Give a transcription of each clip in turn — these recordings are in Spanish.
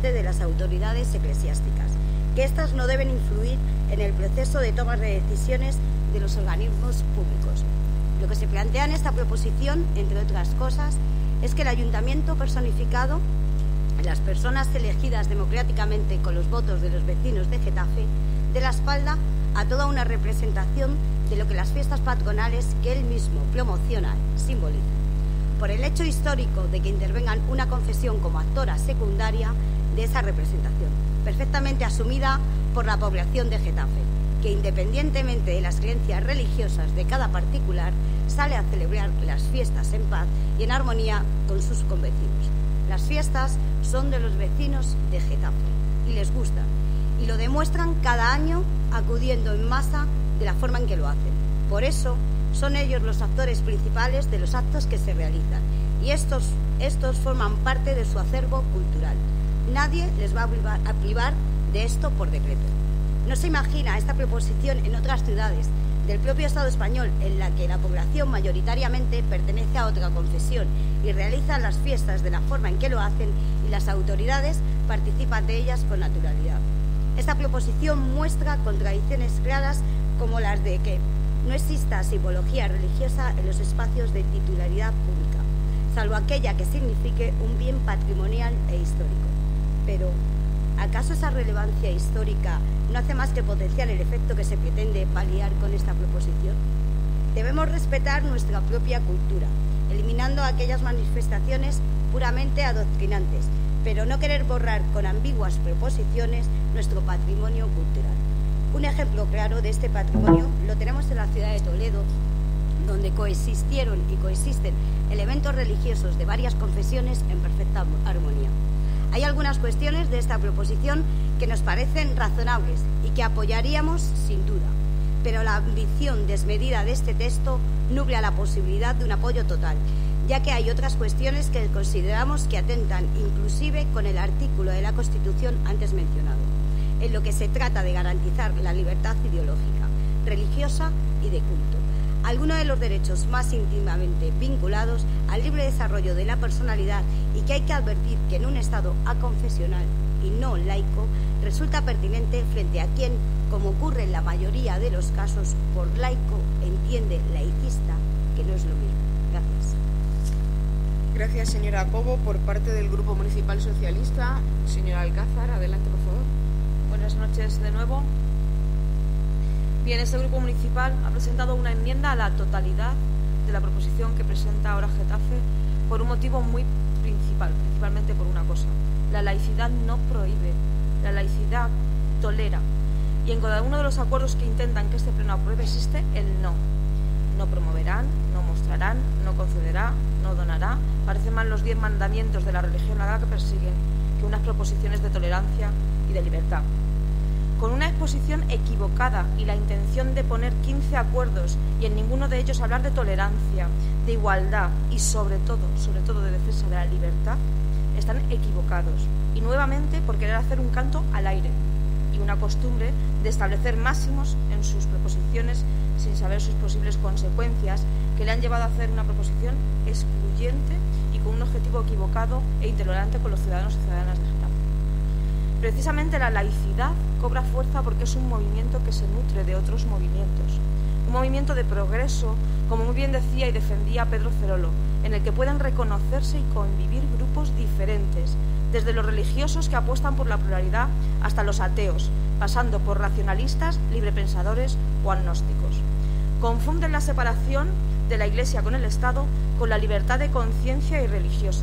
parte de las autoridades eclesiásticas, que éstas no deben influir en el proceso de toma de decisiones de los organismos públicos. Lo que se plantea en esta proposición, entre otras cosas, es que el ayuntamiento personificado, las personas elegidas democráticamente con los votos de los vecinos de Getafe, dé la espalda a toda una representación de lo que las fiestas patronales que él mismo promociona simbolizan, por el hecho histórico de que intervengan una confesión como actora secundaria de esa representación, perfectamente asumida por la población de Getafe, que independientemente de las creencias religiosas de cada particular, sale a celebrar las fiestas en paz y en armonía con sus convecinos. Las fiestas son de los vecinos de Getafe y les gustan, y lo demuestran cada año acudiendo en masa de la forma en que lo hacen. Por eso son ellos los actores principales de los actos que se realizan, y estos forman parte de su acervo cultural. Nadie les va a privar de esto por decreto. No se imagina esta proposición en otras ciudades del propio Estado español, en la que la población mayoritariamente pertenece a otra confesión y realiza las fiestas de la forma en que lo hacen, y las autoridades participan de ellas con naturalidad. Esta proposición muestra contradicciones claras, como las de que no exista simbología religiosa en los espacios de titularidad pública, salvo aquella que signifique un bien patrimonial e histórico. Pero, ¿acaso esa relevancia histórica no hace más que potenciar el efecto que se pretende paliar con esta proposición? Debemos respetar nuestra propia cultura, eliminando aquellas manifestaciones puramente adoctrinantes, pero no querer borrar con ambiguas proposiciones nuestro patrimonio cultural. Un ejemplo claro de este patrimonio lo tenemos en la ciudad de Toledo, donde coexistieron y coexisten elementos religiosos de varias confesiones en perfecta armonía. Hay algunas cuestiones de esta proposición que nos parecen razonables y que apoyaríamos sin duda, pero la ambición desmedida de este texto nubla la posibilidad de un apoyo total, ya que hay otras cuestiones que consideramos que atentan inclusive con el artículo de la Constitución antes mencionado, en lo que se trata de garantizar la libertad ideológica, religiosa y de culto, algunos de los derechos más íntimamente vinculados al libre desarrollo de la personalidad, y que hay que advertir que en un Estado aconfesional y no laico resulta pertinente frente a quien, como ocurre en la mayoría de los casos, por laico entiende laicista, que no es lo mismo. Gracias. Gracias, señora Cobo. Por parte del Grupo Municipal Socialista, señora Alcázar, adelante, por favor. Buenas noches de nuevo. Bien, este Grupo Municipal ha presentado una enmienda a la totalidad de la proposición que presenta ahora Getafe por un motivo muy principalmente por una cosa. La laicidad no prohíbe, la laicidad tolera. Y en cada uno de los acuerdos que intentan que este pleno apruebe existe el no. No promoverán, no mostrarán, no concederá, no donará. Parecen más los 10 mandamientos de la religión a la que persiguen que unas proposiciones de tolerancia y de libertad. Con una exposición equivocada y la intención de poner 15 acuerdos y en ninguno de ellos hablar de tolerancia, de igualdad y sobre todo de defensa de la libertad, están equivocados. Y nuevamente por querer hacer un canto al aire y una costumbre de establecer máximos en sus proposiciones sin saber sus posibles consecuencias, que le han llevado a hacer una proposición excluyente y con un objetivo equivocado e intolerante con los ciudadanos y ciudadanas de Getafe. Precisamente la laicidad cobra fuerza porque es un movimiento que se nutre de otros movimientos. Un movimiento de progreso, como muy bien decía y defendía Pedro Cerolo, en el que pueden reconocerse y convivir grupos diferentes, desde los religiosos que apuestan por la pluralidad hasta los ateos, pasando por racionalistas, librepensadores o agnósticos. Confunden la separación de la Iglesia con el Estado con la libertad de conciencia y religiosa.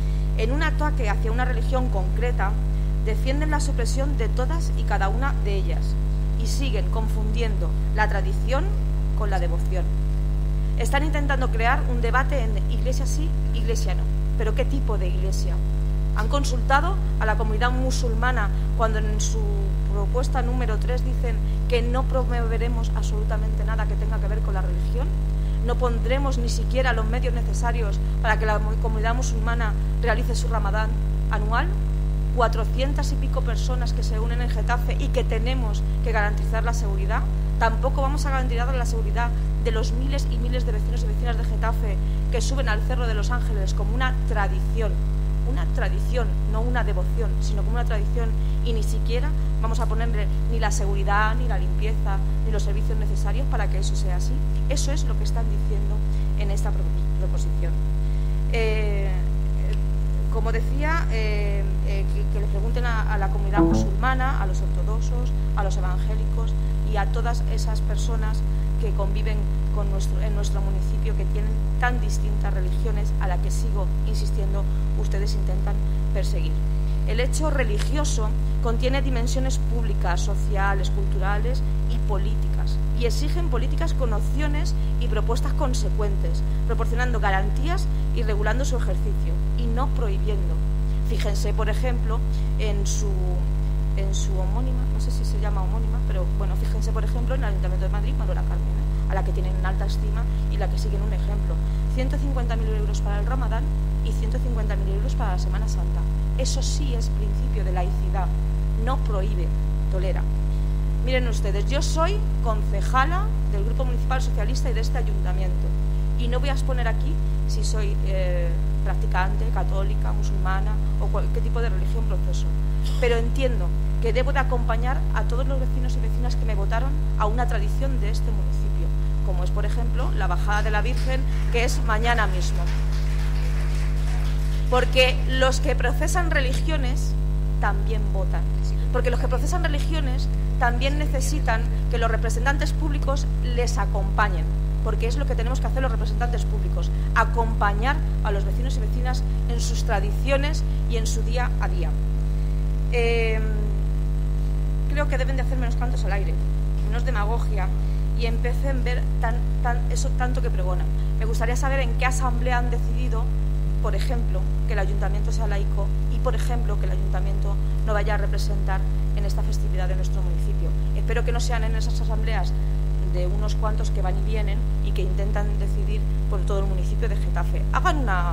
En un ataque hacia una religión concreta, defienden la supresión de todas y cada una de ellas y siguen confundiendo la tradición con la devoción. Están intentando crear un debate en iglesia sí, iglesia no. ¿Pero qué tipo de iglesia? ¿Han consultado a la comunidad musulmana cuando en su propuesta número 3 dicen que no promoveremos absolutamente nada que tenga que ver con la religión? ¿No pondremos ni siquiera los medios necesarios para que la comunidad musulmana realice su Ramadán anual? 400 y pico personas que se unen en Getafe y que tenemos que garantizar la seguridad. Tampoco vamos a garantizar la seguridad de los miles y miles de vecinos y vecinas de Getafe que suben al Cerro de los Ángeles como una tradición una tradición, no una devoción, sino como una tradición, y ni siquiera vamos a ponerle ni la seguridad, ni la limpieza, ni los servicios necesarios para que eso sea así. Eso es lo que están diciendo en esta proposición. Como decía, que le pregunten a la comunidad musulmana, a los ortodoxos, a los evangélicos y a todas esas personas que conviven en nuestro municipio, que tienen tan distintas religiones, a la que sigo insistiendo, ustedes intentan perseguir. El hecho religioso contiene dimensiones públicas, sociales, culturales y políticas, y exigen políticas con opciones y propuestas consecuentes, proporcionando garantías y regulando su ejercicio, y no prohibiendo. Fíjense, por ejemplo, en su homónima, no sé si se llama homónima, pero bueno, fíjense, por ejemplo, en el Ayuntamiento de Madrid, Manuela Carmena, a la que tienen en alta estima y la que siguen un ejemplo. 150.000 euros para el Ramadán y 150.000 euros para la Semana Santa. Eso sí es principio de laicidad, no prohíbe, tolera. Miren ustedes, yo soy concejala del Grupo Municipal Socialista y de este ayuntamiento, y no voy a exponer aquí si soy practicante, católica, musulmana o qué tipo de religión profeso, pero entiendo que debo de acompañar a todos los vecinos y vecinas que me votaron a una tradición de este municipio, como es, por ejemplo, la bajada de la Virgen, que es mañana mismo. Porque los que profesan religiones también votan. Porque los que profesan religiones también necesitan que los representantes públicos les acompañen. Porque es lo que tenemos que hacer los representantes públicos, acompañar a los vecinos y vecinas en sus tradiciones y en su día a día. Creo que deben de hacer menos cantos al aire, menos demagogia, y empecen a ver eso tanto que pregonan. Me gustaría saber en qué asamblea han decidido, por ejemplo, que el ayuntamiento sea laico y, por ejemplo, que el ayuntamiento no vaya a representar en esta festividad de nuestro municipio. Espero que no sean en esas asambleas de unos cuantos que van y vienen y que intentan decidir por todo el municipio de Getafe. Hagan una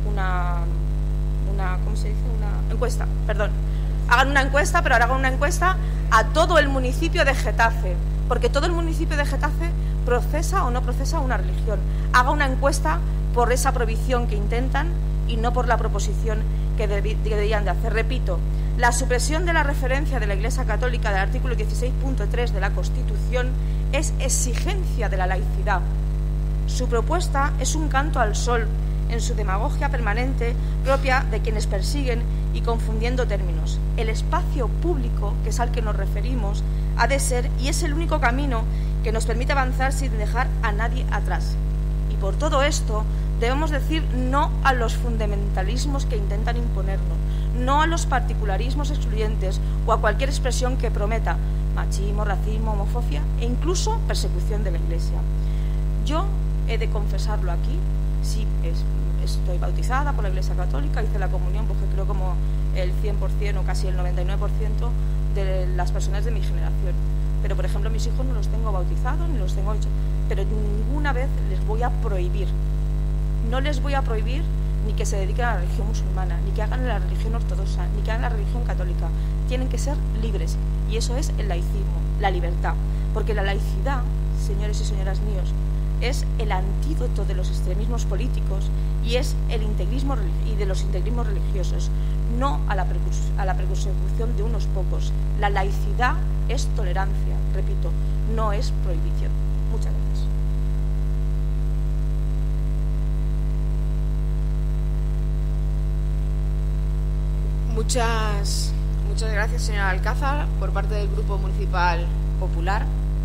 ¿cómo se dice? Una encuesta, perdón. Hagan una encuesta, pero ahora hagan una encuesta a todo el municipio de Getafe, porque todo el municipio de Getafe profesa o no profesa una religión. Haga una encuesta por esa prohibición que intentan y no por la proposición que deberían de hacer. Repito, la supresión de la referencia de la Iglesia Católica del artículo 16.3 de la Constitución es exigencia de la laicidad. Su propuesta es un canto al sol en su demagogia permanente propia de quienes persiguen y confundiendo términos. El espacio público, que es al que nos referimos, ha de ser y es el único camino que nos permite avanzar sin dejar a nadie atrás. Y por todo esto debemos decir no a los fundamentalismos que intentan imponernos, no a los particularismos excluyentes o a cualquier expresión que prometa machismo, racismo, homofobia e incluso persecución de la Iglesia. Yo he de confesarlo aquí, sí, estoy bautizada por la Iglesia Católica, hice la comunión porque creo como el 100% o casi el 99% de las personas de mi generación. Pero, por ejemplo, mis hijos no los tengo bautizados ni los tengo hechos, pero ninguna vez les voy a prohibir. No les voy a prohibir ni que se dediquen a la religión musulmana, ni que hagan la religión ortodoxa, ni que hagan la religión católica. Tienen que ser libres, y eso es el laicismo, la libertad. Porque la laicidad, señores y señoras míos, es el antídoto de los extremismos políticos y es el integrismo y de los integrismos religiosos, no a la persecución de unos pocos. La laicidad es tolerancia, repito, no es prohibición. Muchas gracias. Muchas gracias, señora Alcázar, por parte del Grupo Municipal Popular.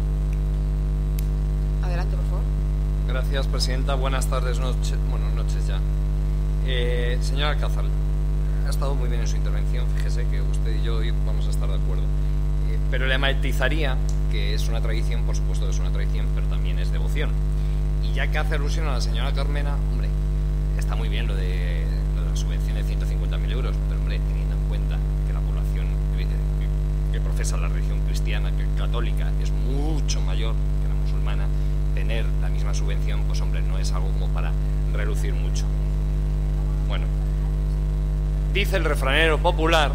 Adelante, por favor. Gracias, presidenta. Buenas tardes, noches ya. Señora Alcázar, ha estado muy bien en su intervención. Fíjese que usted y yo hoy vamos a estar de acuerdo. Pero le matizaría que es una tradición, por supuesto que es una tradición, pero también es devoción. Y ya que hace alusión a la señora Carmena, hombre, está muy bien lo de la subvención de 150.000 euros, pero, hombre, teniendo en cuenta que la población que profesa la religión cristiana, que católica, es mucho mayor que la musulmana, tener la misma subvención, pues, hombre, no es algo como para relucir mucho. Bueno, dice el refranero popular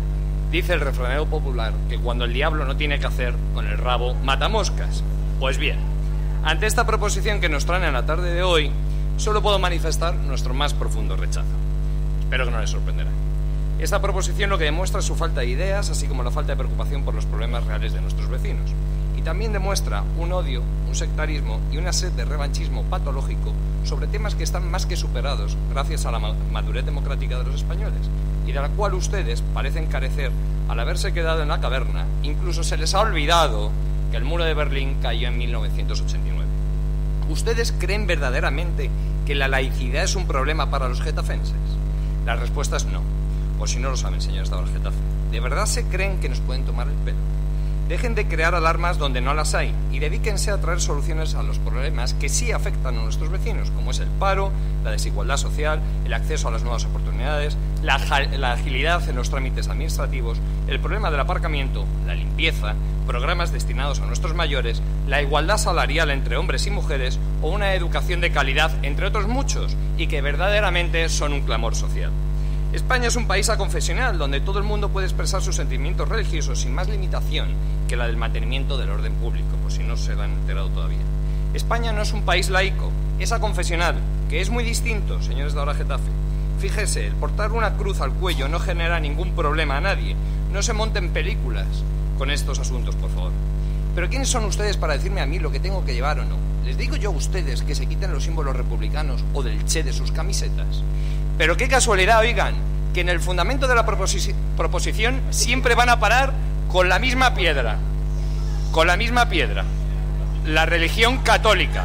que cuando el diablo no tiene que hacer, con el rabo mata moscas. Pues bien, ante esta proposición que nos traen en la tarde de hoy, solo puedo manifestar nuestro más profundo rechazo. Espero que no les sorprenderá. Esta proposición lo que demuestra es su falta de ideas, así como la falta de preocupación por los problemas reales de nuestros vecinos. Y también demuestra un odio, un sectarismo y una sed de revanchismo patológico sobre temas que están más que superados gracias a la madurez democrática de los españoles, y de la cual ustedes parecen carecer al haberse quedado en la caverna. Incluso se les ha olvidado que el muro de Berlín cayó en 1989. ¿Ustedes creen verdaderamente que la laicidad es un problema para los getafenses? La respuesta es no. O si no lo saben, señores de ahora Getafe, ¿de verdad se creen que nos pueden tomar el pelo? Dejen de crear alarmas donde no las hay y dedíquense a traer soluciones a los problemas que sí afectan a nuestros vecinos, como es el paro, la desigualdad social, el acceso a las nuevas oportunidades, la agilidad en los trámites administrativos, el problema del aparcamiento, la limpieza, programas destinados a nuestros mayores, la igualdad salarial entre hombres y mujeres o una educación de calidad, entre otros muchos, y que verdaderamente son un clamor social. España es un país aconfesional donde todo el mundo puede expresar sus sentimientos religiosos sin más limitación que la del mantenimiento del orden público, por si no se lo han enterado todavía. España no es un país laico, es aconfesional, que es muy distinto, señores de ahora Getafe. Fíjese, el portar una cruz al cuello no genera ningún problema a nadie. No se monten películas con estos asuntos, por favor. Pero ¿quiénes son ustedes para decirme a mí lo que tengo que llevar o no? ¿Les digo yo a ustedes que se quiten los símbolos republicanos o del Che de sus camisetas? Pero qué casualidad, oigan, que en el fundamento de la proposición siempre van a parar con la misma piedra. Con la misma piedra. La religión católica.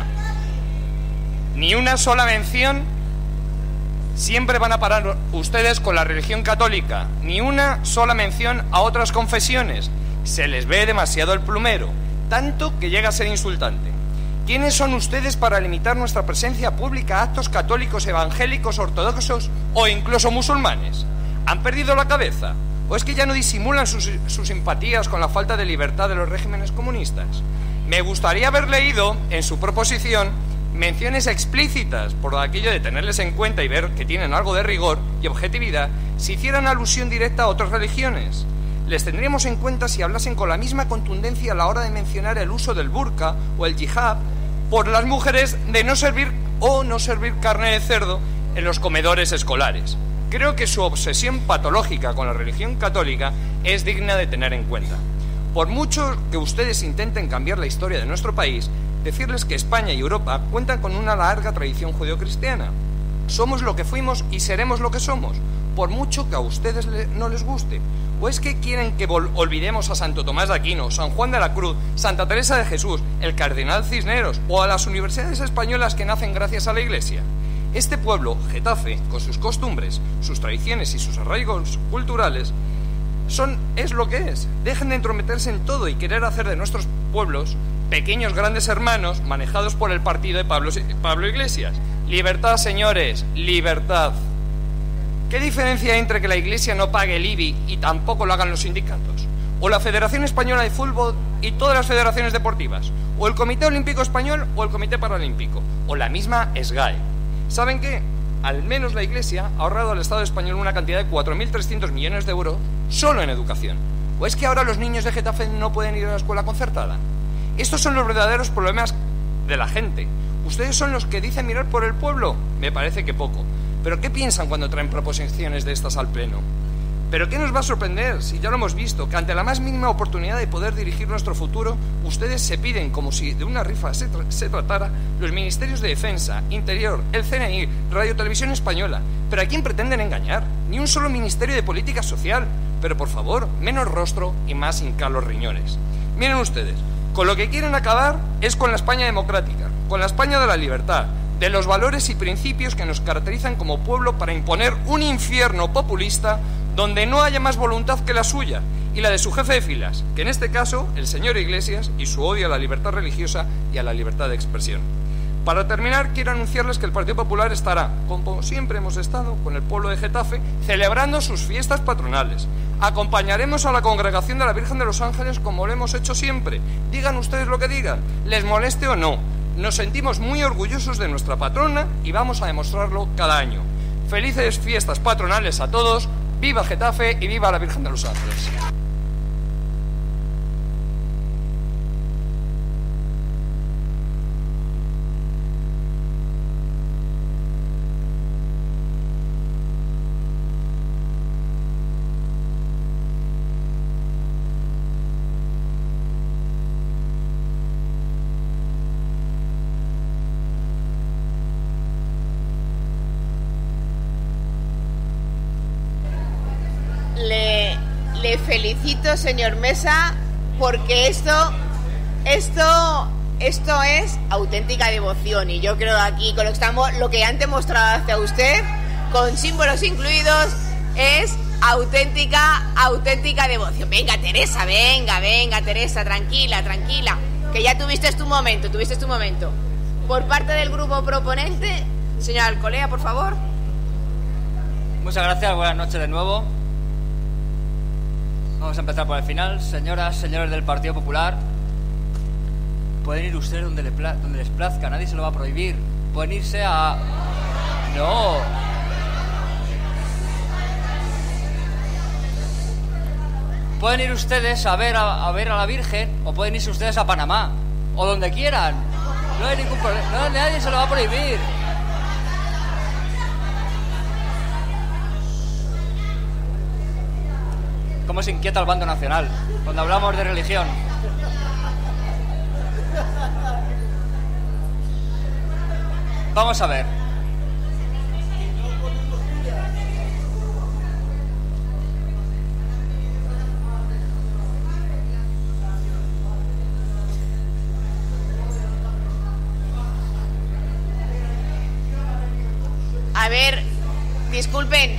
Ni una sola mención. Siempre van a parar ustedes con la religión católica. Ni una sola mención a otras confesiones. Se les ve demasiado el plumero, tanto que llega a ser insultante. ¿Quiénes son ustedes para limitar nuestra presencia pública a actos católicos, evangélicos, ortodoxos o incluso musulmanes? ¿Han perdido la cabeza? ¿O es que ya no disimulan sus simpatías con la falta de libertad de los regímenes comunistas? Me gustaría haber leído en su proposición menciones explícitas por aquello de tenerles en cuenta y ver que tienen algo de rigor y objetividad si hicieran alusión directa a otras religiones. Les tendríamos en cuenta si hablasen con la misma contundencia a la hora de mencionar el uso del burka o el yihad por las mujeres de no servir carne de cerdo en los comedores escolares. Creo que su obsesión patológica con la religión católica es digna de tener en cuenta. Por mucho que ustedes intenten cambiar la historia de nuestro país, decirles que España y Europa cuentan con una larga tradición judeocristiana. Somos lo que fuimos y seremos lo que somos, por mucho que a ustedes no les guste. ¿O es que quieren que olvidemos a Santo Tomás de Aquino, San Juan de la Cruz, Santa Teresa de Jesús, el Cardenal Cisneros o a las universidades españolas que nacen gracias a la Iglesia? Este pueblo, Getafe, con sus costumbres, sus tradiciones y sus arraigos culturales, es lo que es. Dejen de entrometerse en todo y querer hacer de nuestros pueblos pequeños grandes hermanos manejados por el partido de Pablo Iglesias. Libertad, señores, libertad. ¿Qué diferencia hay entre que la Iglesia no pague el IBI y tampoco lo hagan los sindicatos? ¿O la Federación Española de Fútbol y todas las federaciones deportivas? ¿O el Comité Olímpico Español o el Comité Paralímpico? ¿O la misma SGAE? ¿Saben qué? Al menos la Iglesia ha ahorrado al Estado español una cantidad de 4.300 millones de euros solo en educación. ¿O es que ahora los niños de Getafe no pueden ir a la escuela concertada? Estos son los verdaderos problemas de la gente. ¿Ustedes son los que dicen mirar por el pueblo? Me parece que poco. ¿Pero qué piensan cuando traen proposiciones de estas al Pleno? ¿Pero qué nos va a sorprender si ya lo hemos visto, que ante la más mínima oportunidad de poder dirigir nuestro futuro, ustedes se piden, como si de una rifa se tratara, los ministerios de Defensa, Interior, el CNI, Radio Televisión Española? ¿Pero a quién pretenden engañar? Ni un solo ministerio de política social. Pero por favor, menos rostro y más hincar los riñones. Miren ustedes, con lo que quieren acabar es con la España democrática, con la España de la libertad, de los valores y principios que nos caracterizan como pueblo, para imponer un infierno populista donde no haya más voluntad que la suya y la de su jefe de filas, que en este caso, el señor Iglesias, y su odio a la libertad religiosa y a la libertad de expresión. Para terminar, quiero anunciarles que el Partido Popular estará, como siempre hemos estado, con el pueblo de Getafe, celebrando sus fiestas patronales. Acompañaremos a la Congregación de la Virgen de los Ángeles como lo hemos hecho siempre. Digan ustedes lo que digan, les moleste o no. Nos sentimos muy orgullosos de nuestra patrona y vamos a demostrarlo cada año. Felices fiestas patronales a todos, viva Getafe y viva la Virgen de los Ángeles. Le felicito, señor Mesa, porque esto es auténtica devoción, y yo creo que aquí con lo que han demostrado hacia usted, con símbolos incluidos, es auténtica devoción. Venga, Teresa, Teresa, tranquila, que ya tuviste tu momento. Por parte del grupo proponente, señor Alcolea, por favor. Muchas gracias, buenas noches de nuevo. Vamos a empezar por el final. Señoras, señores del Partido Popular, pueden ir ustedes donde les plazca, nadie se lo va a prohibir. Pueden irse a... No. Pueden ir ustedes a ver a la Virgen, o pueden irse ustedes a Panamá, o donde quieran. No hay ningún problema, no, nadie se lo va a prohibir. ¿Cómo se inquieta el bando nacional cuando hablamos de religión? Vamos a ver. A ver, disculpen.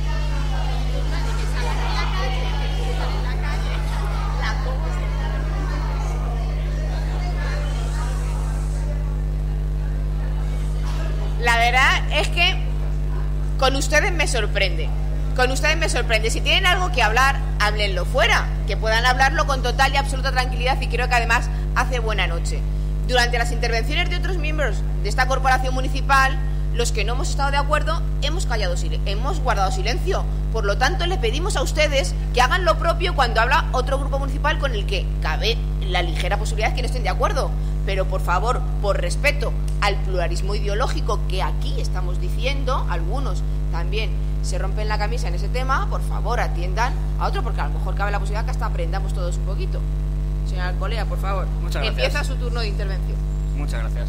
La verdad es que con ustedes me sorprende. Si tienen algo que hablar, háblenlo fuera. Que puedan hablarlo con total y absoluta tranquilidad, y creo que además hace buena noche. Durante las intervenciones de otros miembros de esta corporación municipal, los que no hemos estado de acuerdo hemos guardado silencio. Por lo tanto, le pedimos a ustedes que hagan lo propio cuando habla otro grupo municipal con el que cabe la ligera posibilidad de que no estén de acuerdo. Pero, por favor, por respeto al pluralismo ideológico que aquí estamos diciendo, algunos también se rompen la camisa en ese tema, por favor, atiendan a otro, porque a lo mejor cabe la posibilidad que hasta aprendamos todos un poquito. Señor Alcolea, por favor. Muchas gracias. Empieza su turno de intervención. Muchas gracias.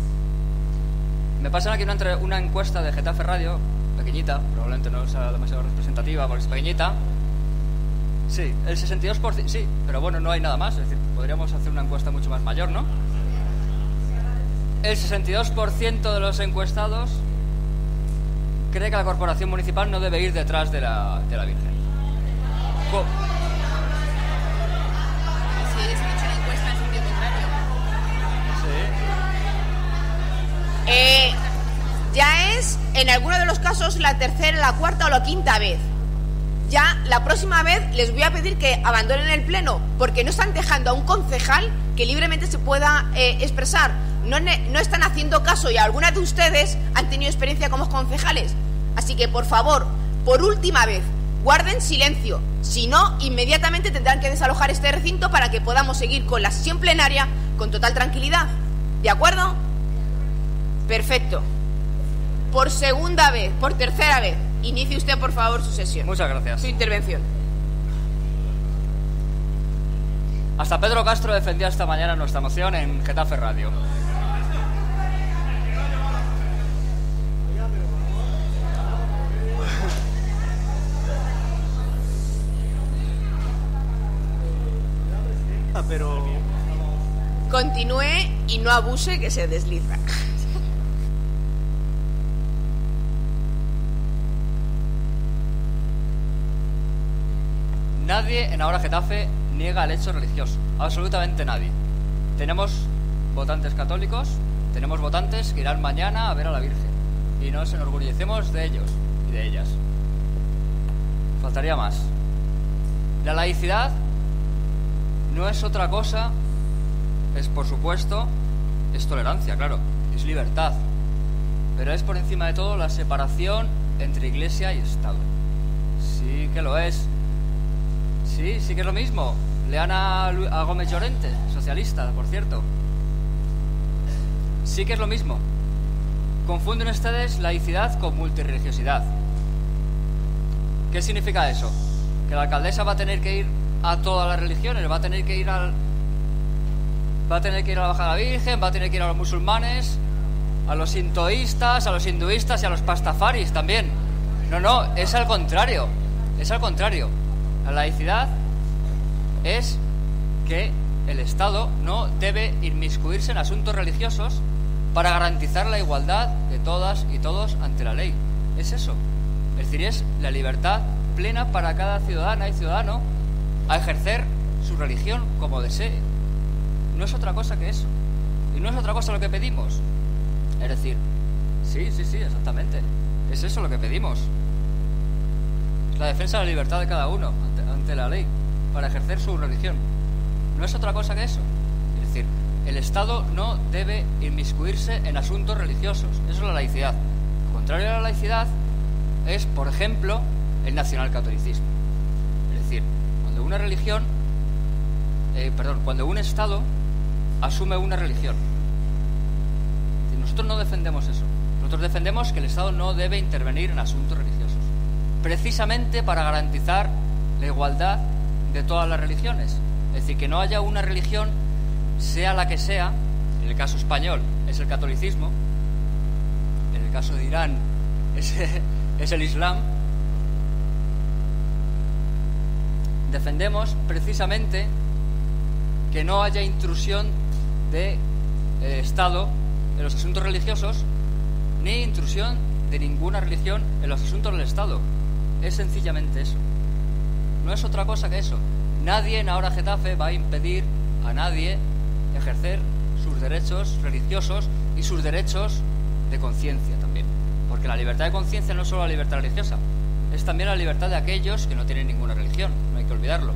Me pasan aquí una encuesta de Getafe Radio, pequeñita, probablemente no sea demasiado representativa porque es pequeñita. Sí, el 62%, sí, pero bueno, no hay nada más, es decir, podríamos hacer una encuesta mucho más mayor, ¿no? El 62% de los encuestados cree que la corporación municipal no debe ir detrás de la Virgen. Sí, se ha hecho una encuesta en sentido contrario. Sí. Ya es, en algunos de los casos, la tercera, la cuarta o la quinta vez. Ya la próxima vez les voy a pedir que abandonen el pleno, porque no están dejando a un concejal que libremente se pueda expresar. No están haciendo caso, y algunas de ustedes han tenido experiencia como concejales. Así que, por favor, por última vez, guarden silencio. Si no, inmediatamente tendrán que desalojar este recinto para que podamos seguir con la sesión plenaria con total tranquilidad. ¿De acuerdo? Perfecto. Por segunda vez, por tercera vez, inicie usted, por favor, su sesión. Muchas gracias. Su intervención. Hasta Pedro Castro defendía esta mañana nuestra moción en Getafe Radio. Pero... Continúe y no abuse, que se desliza. Nadie en Ahora Getafe niega el hecho religioso, absolutamente nadie. Tenemos votantes católicos, tenemos votantes que irán mañana a ver a la Virgen, y nos enorgullecemos de ellos y de ellas. Faltaría más. La laicidad no es otra cosa, es, por supuesto, es tolerancia, claro, es libertad, pero es por encima de todo la separación entre Iglesia y Estado. Sí que lo es. Sí que es lo mismo. Lean a Gómez Llorente, socialista, por cierto. Sí que es lo mismo. Confunden ustedes laicidad con multirreligiosidad. ¿Qué significa eso? Que la alcaldesa va a tener que ir a todas las religiones, va a tener que ir a la Bajada de la Virgen, va a tener que ir a los musulmanes, a los sintoístas, a los hinduistas y a los pastafaris también. No, es al contrario. Es al contrario. La laicidad es que el Estado no debe inmiscuirse en asuntos religiosos para garantizar la igualdad de todas y todos ante la ley. Es eso. Es decir, es la libertad plena para cada ciudadana y ciudadano a ejercer su religión como desee. No es otra cosa que eso. Y no es otra cosa lo que pedimos. Es decir, sí, exactamente. Es eso lo que pedimos. Es la defensa de la libertad de cada uno ante la ley para ejercer su religión. No es otra cosa que eso. Es decir, el Estado no debe inmiscuirse en asuntos religiosos. Eso es la laicidad. Lo contrario a la laicidad es, por ejemplo, el nacionalcatolicismo. Es decir, cuando una religión, cuando un Estado asume una religión. Nosotros no defendemos eso. Nosotros defendemos que el Estado no debe intervenir en asuntos religiosos, precisamente para garantizar la igualdad de todas las religiones. Es decir, que no haya una religión, sea la que sea. En el caso español es el catolicismo, en el caso de Irán es el Islam. Defendemos precisamente que no haya intrusión del Estado en los asuntos religiosos, ni intrusión de ninguna religión en los asuntos del Estado. Es sencillamente eso. No es otra cosa que eso. Nadie en Ahora Getafe va a impedir a nadie ejercer sus derechos religiosos y sus derechos de conciencia también. Porque la libertad de conciencia no es solo la libertad religiosa, es también la libertad de aquellos que no tienen ninguna religión. No hay que olvidarlo.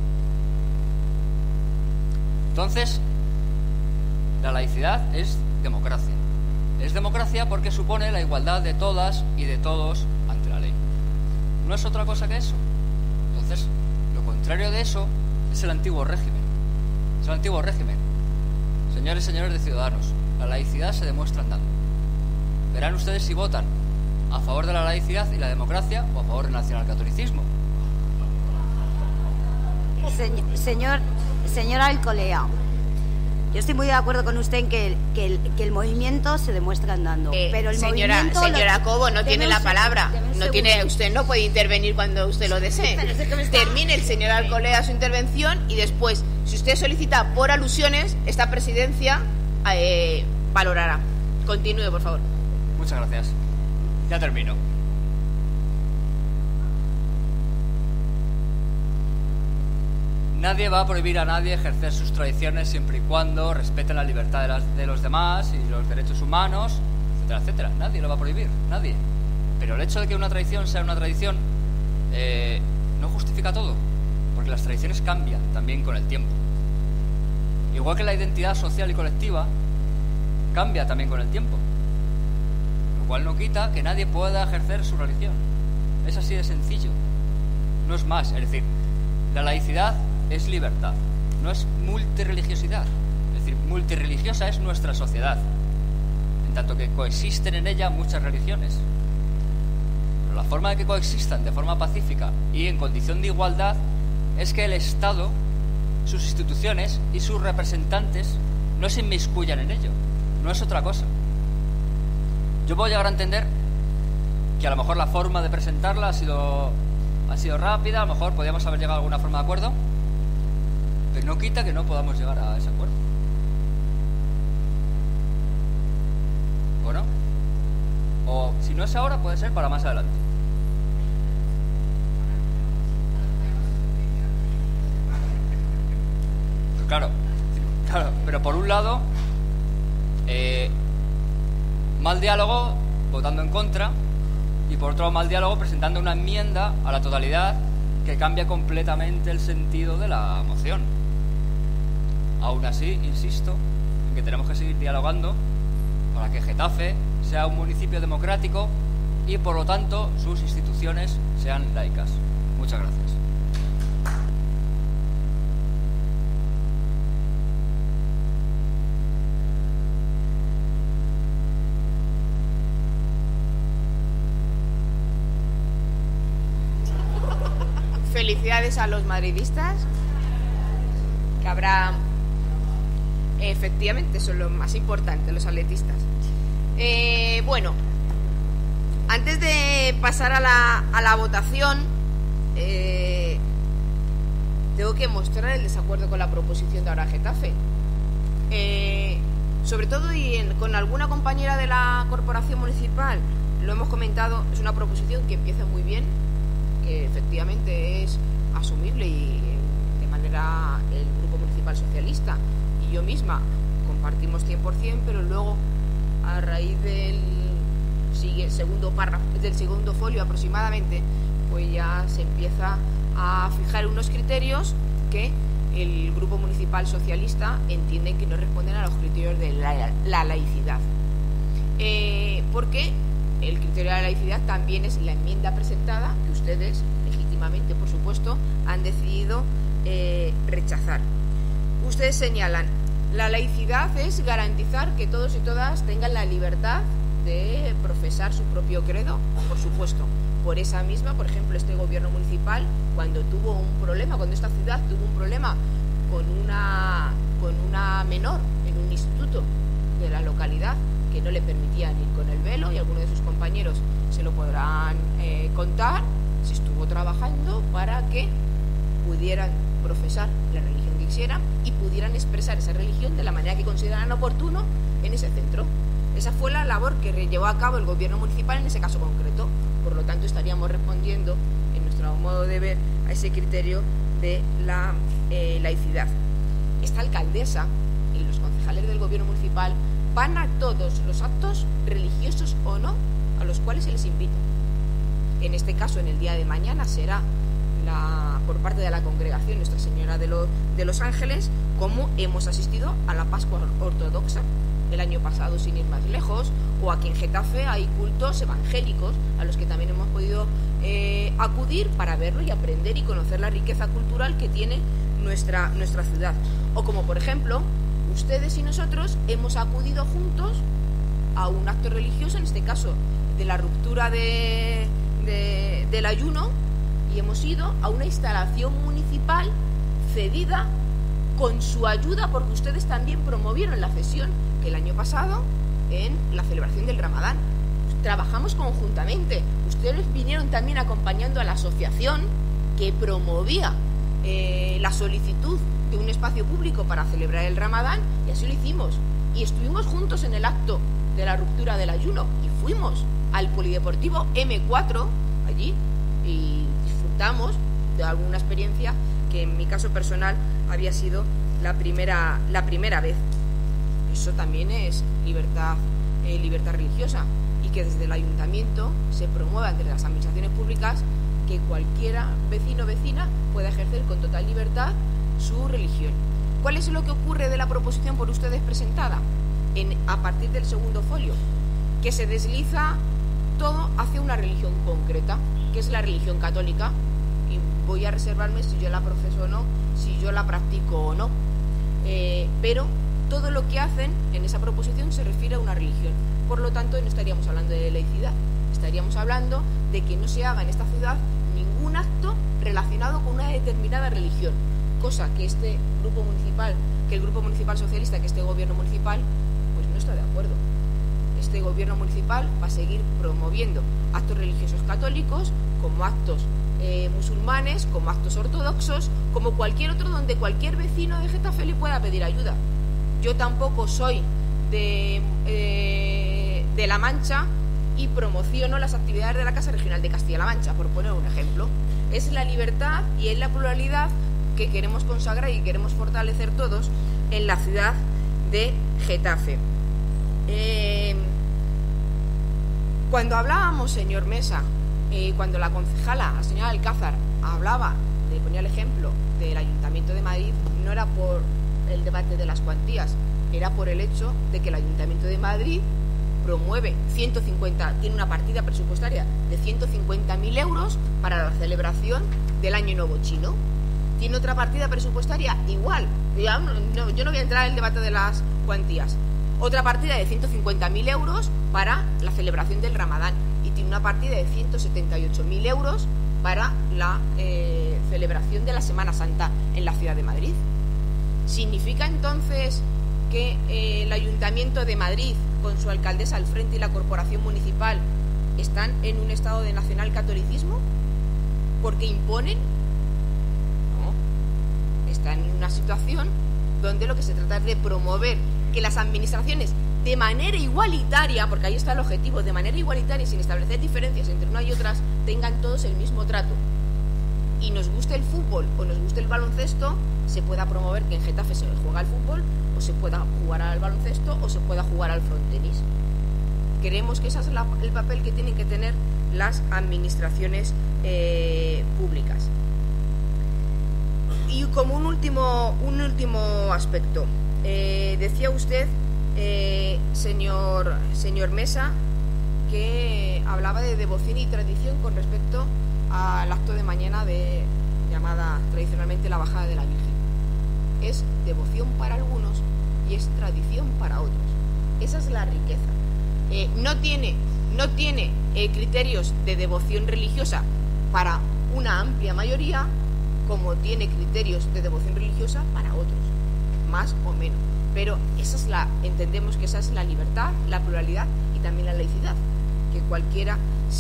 Entonces, la laicidad es democracia. Es democracia porque supone la igualdad de todas y de todos ante la ley. No es otra cosa que eso. Entonces, lo contrario de eso es el antiguo régimen. Es el antiguo régimen. Señores y señores de Ciudadanos, la laicidad se demuestra andando. Verán ustedes si votan a favor de la laicidad y la democracia o a favor del nacionalcatolicismo. Señor Alcolea, yo estoy muy de acuerdo con usted en que el movimiento se demuestra andando. Pero el señora Cobo no tiene la palabra. Usted no puede intervenir cuando usted lo desee. Termine el señor Alcolea su intervención y después, si usted solicita por alusiones, esta presidencia valorará. Continúe, por favor. Muchas gracias. Ya termino. Nadie va a prohibir a nadie ejercer sus tradiciones siempre y cuando respeten la libertad de los demás y los derechos humanos, etcétera, etcétera. Nadie lo va a prohibir, nadie. Pero el hecho de que una tradición sea una tradición no justifica todo, porque las tradiciones cambian también con el tiempo. Igual que la identidad social y colectiva cambia también con el tiempo, lo cual no quita que nadie pueda ejercer su religión. Es así de sencillo, no es más. Es decir, la laicidad es libertad, no es multirreligiosidad. Es decir, multirreligiosa es nuestra sociedad, en tanto que coexisten en ella muchas religiones. Pero la forma de que coexistan de forma pacífica y en condición de igualdad es que el Estado, sus instituciones y sus representantes no se inmiscuyan en ello. No es otra cosa. Yo puedo llegar a entender que a lo mejor la forma de presentarla ha sido rápida, a lo mejor podríamos haber llegado a alguna forma de acuerdo, pero no quita que no podamos llegar a ese acuerdo. ¿O no? O si no es ahora, puede ser para más adelante. Pero claro, pero por un lado, mal diálogo votando en contra, y por otro mal diálogo presentando una enmienda a la totalidad que cambia completamente el sentido de la moción. Aún así, insisto en que tenemos que seguir dialogando para que Getafe sea un municipio democrático y, por lo tanto, sus instituciones sean laicas. Muchas gracias. Felicidades a los madridistas, que habrá, efectivamente, son lo más importante, los atletistas. Bueno, antes de pasar a la votación, tengo que mostrar el desacuerdo con la proposición de ahora Getafe. Sobre todo con alguna compañera de la corporación municipal lo hemos comentado, es una proposición que empieza muy bien, que efectivamente es asumible y de manera el Grupo Municipal Socialista y yo misma compartimos 100%, pero luego a raíz del segundo párrafo, del segundo folio aproximadamente, pues ya se empieza a fijar unos criterios que el Grupo Municipal Socialista entiende que no responden a los criterios de la laicidad. Porque el criterio de la laicidad también es la enmienda presentada que ustedes, legítimamente, por supuesto, han decidido rechazar. Ustedes señalan, la laicidad es garantizar que todos y todas tengan la libertad de profesar su propio credo, por supuesto. Por esa misma, por ejemplo, este gobierno municipal, cuando esta ciudad tuvo un problema con una menor en un instituto de la localidad que no le permitían ir con el velo, y algunos de sus compañeros se lo podrán contar, se estuvo trabajando para que pudieran profesar la religión que quisieran y pudieran expresar esa religión de la manera que consideraran oportuno en ese centro. Esa fue la labor que llevó a cabo el gobierno municipal en ese caso concreto. Por lo tanto, estaríamos respondiendo, en nuestro modo de ver, a ese criterio de la laicidad. Esta alcaldesa y los concejales del gobierno municipal van a todos los actos, religiosos o no, a los cuales se les invita. En este caso, en el día de mañana, será por parte de la congregación Nuestra Señora de los Ángeles, como hemos asistido a la Pascua Ortodoxa el año pasado, sin ir más lejos, o aquí en Getafe hay cultos evangélicos a los que también hemos podido acudir para verlo y aprender y conocer la riqueza cultural que tiene nuestra ciudad. O como, por ejemplo, ustedes y nosotros hemos acudido juntos a un acto religioso, en este caso de la ruptura del ayuno, y hemos ido a una instalación municipal cedida con su ayuda, porque ustedes también promovieron la cesión el año pasado en la celebración del Ramadán. Trabajamos conjuntamente. Ustedes vinieron también acompañando a la asociación que promovía la solicitud de un espacio público para celebrar el Ramadán, y así lo hicimos. Y estuvimos juntos en el acto de la ruptura del ayuno y fuimos al Polideportivo M4 allí y disfrutamos de alguna experiencia que en mi caso personal había sido la primera vez. Eso también es libertad religiosa, y que desde el ayuntamiento se promueva entre las administraciones públicas que cualquiera vecino o vecina pueda ejercer con total libertad su religión. ¿Cuál es lo que ocurre de la proposición por ustedes presentada? A partir del segundo folio, que se desliza todo hacia una religión concreta, que es la religión católica, y voy a reservarme si yo la profeso o no, si yo la practico o no, pero todo lo que hacen en esa proposición se refiere a una religión. Por lo tanto, no estaríamos hablando de laicidad, estaríamos hablando de que no se haga en esta ciudad ningún acto relacionado con una determinada religión, cosa que el Grupo Municipal Socialista, que este gobierno municipal, pues no está de acuerdo. Este gobierno municipal va a seguir promoviendo actos religiosos católicos, como actos musulmanes, como actos ortodoxos, como cualquier otro donde cualquier vecino de Getafe le pueda pedir ayuda. Yo tampoco soy de La Mancha y promociono las actividades de la Casa Regional de Castilla-La Mancha, por poner un ejemplo. Es la libertad y es la pluralidad que queremos consagrar y queremos fortalecer todos en la ciudad de Getafe. Cuando hablábamos, señor Mesa, cuando la concejala, la señora Alcázar, ponía el ejemplo del Ayuntamiento de Madrid, no era por el debate de las cuantías, era por el hecho de que el Ayuntamiento de Madrid tiene una partida presupuestaria de 150.000 euros para la celebración del Año Nuevo Chino. Tiene otra partida presupuestaria igual, yo no voy a entrar en el debate de las cuantías, otra partida de 150.000 euros para la celebración del Ramadán, y tiene una partida de 178.000 euros para la celebración de la Semana Santa en la ciudad de Madrid. ¿Significa entonces que el Ayuntamiento de Madrid, con su alcaldesa al frente, y la corporación municipal están en un estado de nacional catolicismo? ¿Porque imponen? No. están en una situación donde lo que se trata es de promover que las administraciones, de manera igualitaria, porque ahí está el objetivo, de manera igualitaria y sin establecer diferencias entre unas y otras, tengan todos el mismo trato. Y nos guste el fútbol o nos guste el baloncesto, se pueda promover que en Getafe se juega al fútbol, o se pueda jugar al baloncesto, o se pueda jugar al frontenis. Creemos que ese es el papel que tienen que tener las administraciones públicas. Y como un último aspecto, decía usted, señor Mesa, que hablaba de devoción y tradición con respecto al acto de mañana llamada tradicionalmente la bajada de la Virgen. Es devoción para algunos y es tradición para otros. Esa es la riqueza. No tiene criterios de devoción religiosa para una amplia mayoría, como tiene criterios de devoción religiosa para otros, más o menos. Pero entendemos que esa es la libertad, la pluralidad y también la laicidad, que cualquiera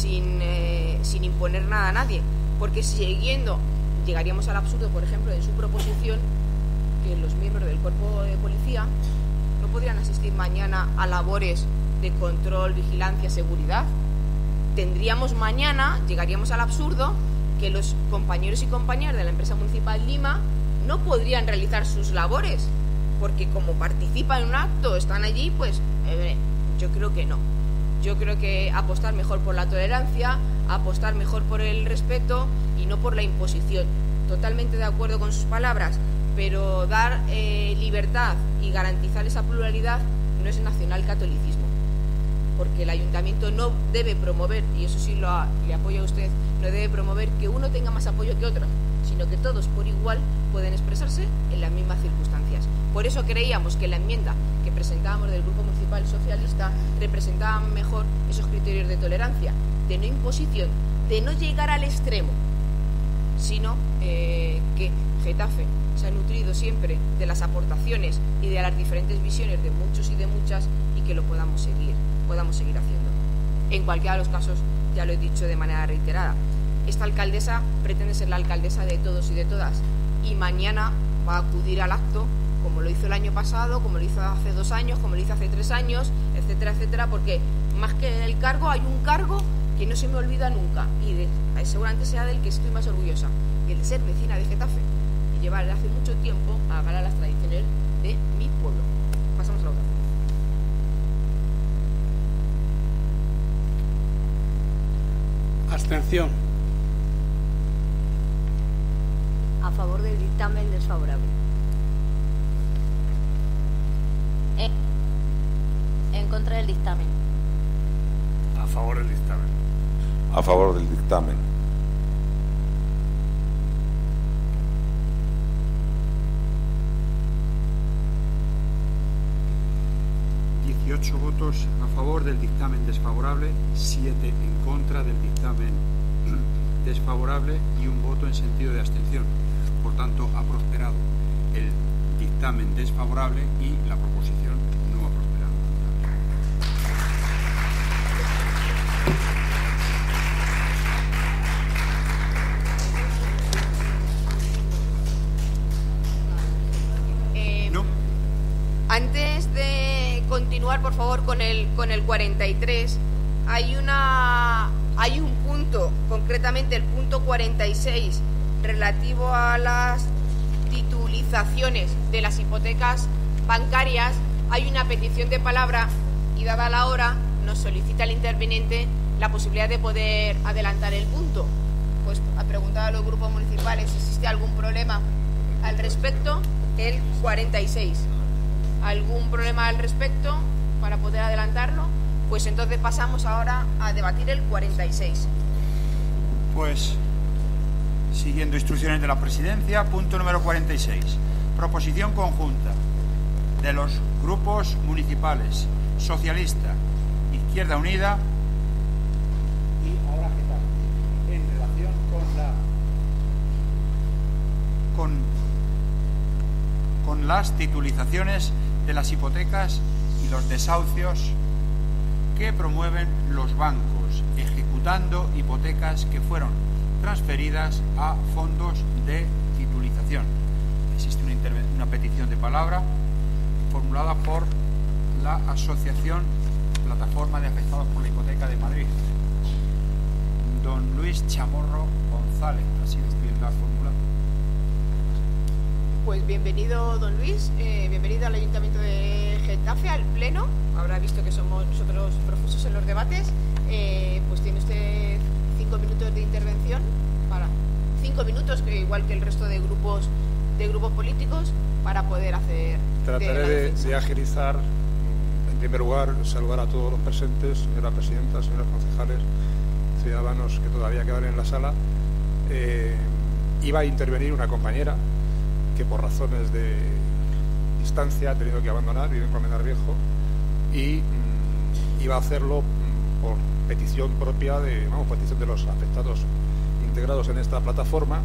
sin imponer nada a nadie, porque siguiendo llegaríamos al absurdo, por ejemplo, en su proposición, que los miembros del cuerpo de policía no podrían asistir mañana a labores de control, vigilancia, seguridad. Llegaríamos al absurdo que los compañeros y compañeras de la empresa municipal Lima no podrían realizar sus labores, porque como participan en un acto, están allí, pues yo creo que no. Yo creo que apostar mejor por la tolerancia, apostar mejor por el respeto y no por la imposición. Totalmente de acuerdo con sus palabras, pero dar libertad y garantizar esa pluralidad no es nacionalcatolicismo, porque el ayuntamiento no debe promover, y eso sí le apoya a usted, no debe promover que uno tenga más apoyo que otro, sino que todos por igual pueden expresarse en las mismas circunstancias. Por eso creíamos que la enmienda que presentábamos del Grupo Municipal Socialista representaba mejor esos criterios de tolerancia, de no imposición, de no llegar al extremo, sino que Getafe se ha nutrido siempre de las aportaciones y de las diferentes visiones de muchos y de muchas, y que lo podamos seguir haciendo. En cualquiera de los casos, ya lo he dicho de manera reiterada, esta alcaldesa pretende ser la alcaldesa de todos y de todas, y mañana va a acudir al acto como lo hizo el año pasado, como lo hizo hace 2 años, como lo hizo hace 3 años, etcétera, etcétera, porque más que el cargo hay un cargo que no se me olvida nunca, y seguramente sea del que estoy más orgullosa, y el de ser vecina de Getafe y llevar hace mucho tiempo a ganar las tradiciones de mi pueblo. Pasamos a la votación. Abstención. A favor del dictamen, desfavorable. En contra del dictamen. A favor del dictamen. A favor del dictamen. ...18 votos a favor del dictamen desfavorable, 7 en contra del dictamen desfavorable y 1 voto en sentido de abstención. Por tanto, ha prosperado el dictamen desfavorable y la proposición no ha prosperado. No. Antes de continuar, por favor, con el 43, hay un punto, concretamente el punto 46, relativo a las titulizaciones de las hipotecas bancarias. Hay una petición de palabra y, dada la hora, nos solicita el interviniente la posibilidad de poder adelantar el punto. Pues ha preguntado a los grupos municipales si existe algún problema al respecto. El 46. ¿Algún problema al respecto para poder adelantarlo? Pues entonces pasamos ahora a debatir el 46. Pues, siguiendo instrucciones de la Presidencia, punto número 46. Proposición conjunta de los grupos municipales Socialista, Izquierda Unida y ahora Getafe, en relación con las titulizaciones de las hipotecas y los desahucios que promueven los bancos, ejecutando hipotecas que fueron transferidas a fondos de titulización. Existe palabra, formulada por la Asociación Plataforma de Afectados por la Hipoteca de Madrid. Don Luis Chamorro González ha sido quien la ha formulado. Pues bienvenido, don Luis, bienvenido al Ayuntamiento de Getafe, al Pleno. Habrá visto que somos nosotros profusos en los debates. Pues tiene usted 5 minutos de intervención, 5 minutos, que igual que el resto de grupos políticos, para poder hacer. Trataré de agilizar. En primer lugar, saludar a todos los presentes, señora presidenta, señores concejales, ciudadanos que todavía quedan en la sala. Iba a intervenir una compañera que por razones de distancia ha tenido que abandonar, vive en Colmenar Viejo, y iba a hacerlo por petición propia petición de los afectados integrados en esta plataforma.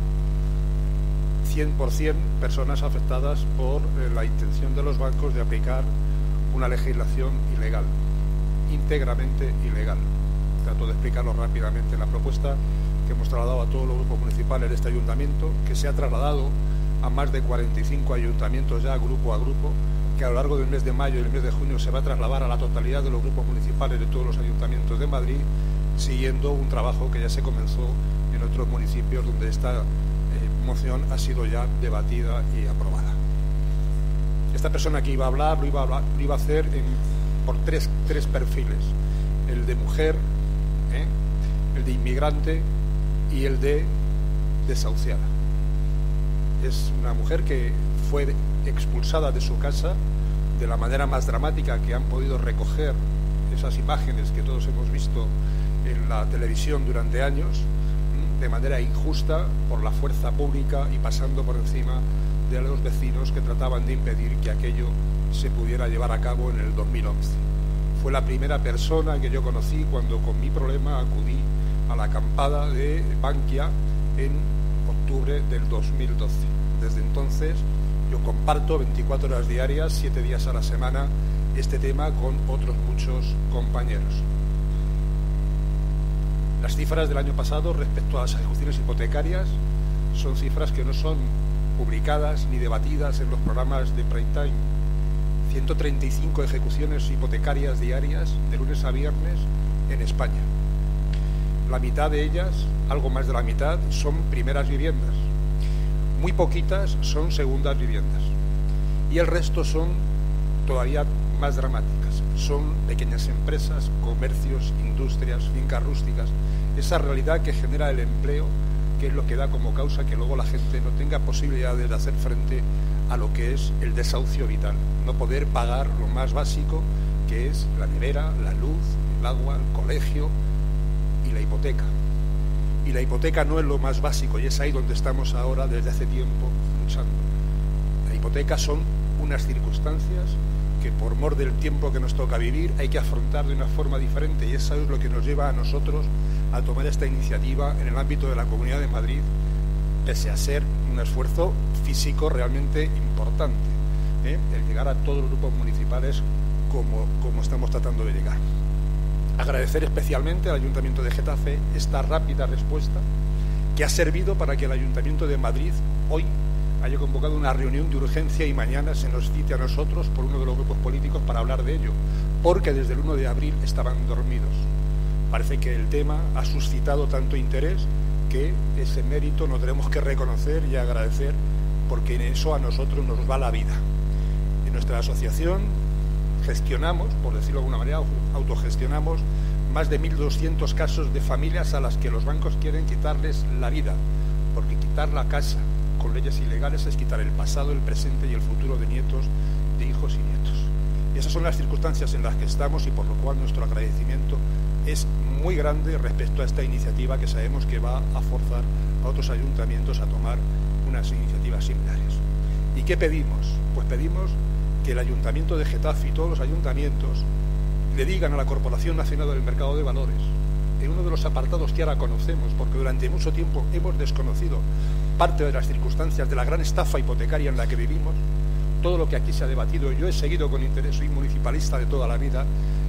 100% personas afectadas por la intención de los bancos de aplicar una legislación ilegal, íntegramente ilegal. Trato de explicarlo rápidamente. La propuesta que hemos trasladado a todos los grupos municipales de este ayuntamiento, que se ha trasladado a más de 45 ayuntamientos ya, grupo a grupo, que a lo largo del mes de mayo y el mes de junio se va a trasladar a la totalidad de los grupos municipales de todos los ayuntamientos de Madrid, siguiendo un trabajo que ya se comenzó en otros municipios donde esta moción ha sido ya debatida y aprobada. Esta persona que iba a hablar lo iba a hacer por tres perfiles: el de mujer, el de inmigrante y el de desahuciada. Es una mujer que fue expulsada de su casa de la manera más dramática que han podido recoger esas imágenes que todos hemos visto en la televisión durante años, de manera injusta por la fuerza pública y pasando por encima de los vecinos que trataban de impedir que aquello se pudiera llevar a cabo en el 2011. Fue la primera persona que yo conocí cuando con mi problema acudí a la acampada de Bankia en octubre del 2012. Desde entonces yo comparto 24 horas diarias, 7 días a la semana, este tema con otros muchos compañeros. Las cifras del año pasado respecto a las ejecuciones hipotecarias son cifras que no son publicadas ni debatidas en los programas de prime time. 135 ejecuciones hipotecarias diarias de lunes a viernes en España. La mitad de ellas, algo más de la mitad, son primeras viviendas. Muy poquitas son segundas viviendas. Y el resto son todavía más dramáticas. Son pequeñas empresas, comercios, industrias, fincas rústicas. Esa realidad que genera el empleo, que es lo que da como causa que luego la gente no tenga posibilidades de hacer frente a lo que es el desahucio vital. No poder pagar lo más básico, que es la nevera, la luz, el agua, el colegio y la hipoteca. Y la hipoteca no es lo más básico, y es ahí donde estamos ahora desde hace tiempo luchando. La hipoteca son unas circunstancias que por mor del tiempo que nos toca vivir hay que afrontar de una forma diferente, y eso es lo que nos lleva a nosotros a tomar esta iniciativa en el ámbito de la Comunidad de Madrid, pese a ser un esfuerzo físico realmente importante, el llegar a todos los grupos municipales como estamos tratando de llegar. Agradecer especialmente al Ayuntamiento de Getafe esta rápida respuesta que ha servido para que el Ayuntamiento de Madrid hoy haya convocado una reunión de urgencia y mañana se nos cite a nosotros por uno de los grupos políticos para hablar de ello, porque desde el 1 de abril estaban dormidos. Parece que el tema ha suscitado tanto interés que ese mérito nos tenemos que reconocer y agradecer, porque en eso a nosotros nos va la vida. En nuestra asociación gestionamos, por decirlo de alguna manera, autogestionamos más de 1.200 casos de familias a las que los bancos quieren quitarles la vida, porque quitar la casa con leyes ilegales es quitar el pasado, el presente y el futuro de nietos, de hijos y nietos. Y esas son las circunstancias en las que estamos, y por lo cual nuestro agradecimiento es muy grande respecto a esta iniciativa que sabemos que va a forzar a otros ayuntamientos a tomar unas iniciativas similares. ¿Y qué pedimos? Pues pedimos que el Ayuntamiento de Getafe y todos los ayuntamientos le digan a la Corporación Nacional del Mercado de Valores, en uno de los apartados que ahora conocemos, porque durante mucho tiempo hemos desconocido parte de las circunstancias de la gran estafa hipotecaria en la que vivimos, todo lo que aquí se ha debatido, yo he seguido con interés, soy municipalista de toda la vida,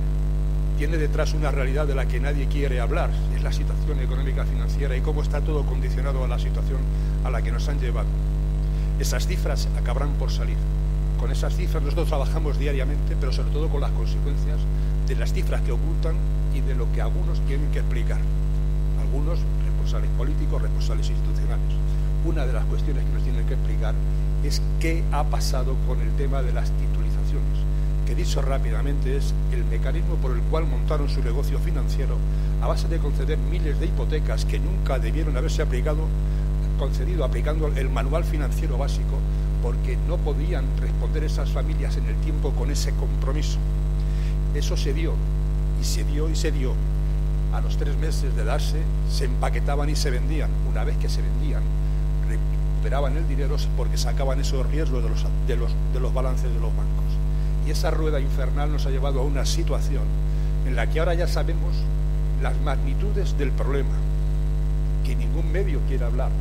tiene detrás una realidad de la que nadie quiere hablar, es la situación económica financiera y cómo está todo condicionado a la situación a la que nos han llevado. Esas cifras acabarán por salir, Con esas cifras nosotros trabajamos diariamente, pero sobre todo con las consecuencias de las cifras que ocultan y de lo que algunos tienen que explicar. Algunos responsables políticos, responsables institucionales. Una de las cuestiones que nos tienen que explicar es qué ha pasado con el tema de las titulizaciones, que dicho rápidamente es el mecanismo por el cual montaron su negocio financiero a base de conceder miles de hipotecas que nunca debieron haberse concedido aplicando el manual financiero básico, porque no podían responder esas familias en el tiempo con ese compromiso. Eso se dio, y se dio, y se dio. A los 3 meses de darse, se empaquetaban y se vendían. Una vez que se vendían, recuperaban el dinero porque sacaban esos riesgos de los balances de los bancos. Y esa rueda infernal nos ha llevado a una situación en la que ahora ya sabemos las magnitudes del problema, que ningún medio quiere hablar.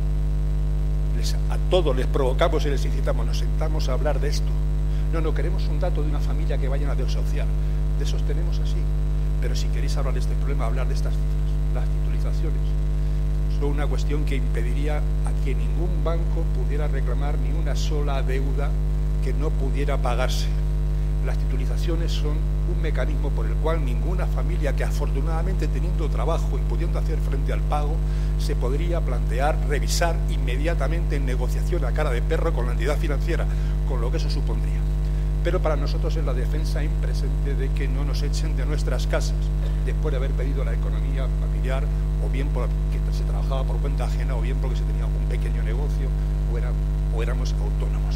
A todos les provocamos y les incitamos, nos sentamos a hablar de esto. No queremos un dato de una familia que vaya a la social. De esos tenemos así. Pero si queréis hablar de este problema, hablar de estas cifras. Las titulizaciones son una cuestión que impediría a que ningún banco pudiera reclamar ni una sola deuda que no pudiera pagarse. Las titulizaciones son un mecanismo por el cual ninguna familia que afortunadamente teniendo trabajo y pudiendo hacer frente al pago se podría plantear revisar inmediatamente en negociación a cara de perro con la entidad financiera, con lo que eso supondría. Pero para nosotros es la defensa en presente de que no nos echen de nuestras casas después de haber pedido la economía familiar, o bien porque se trabajaba por cuenta ajena, o bien porque se tenía un pequeño negocio o éramos autónomos.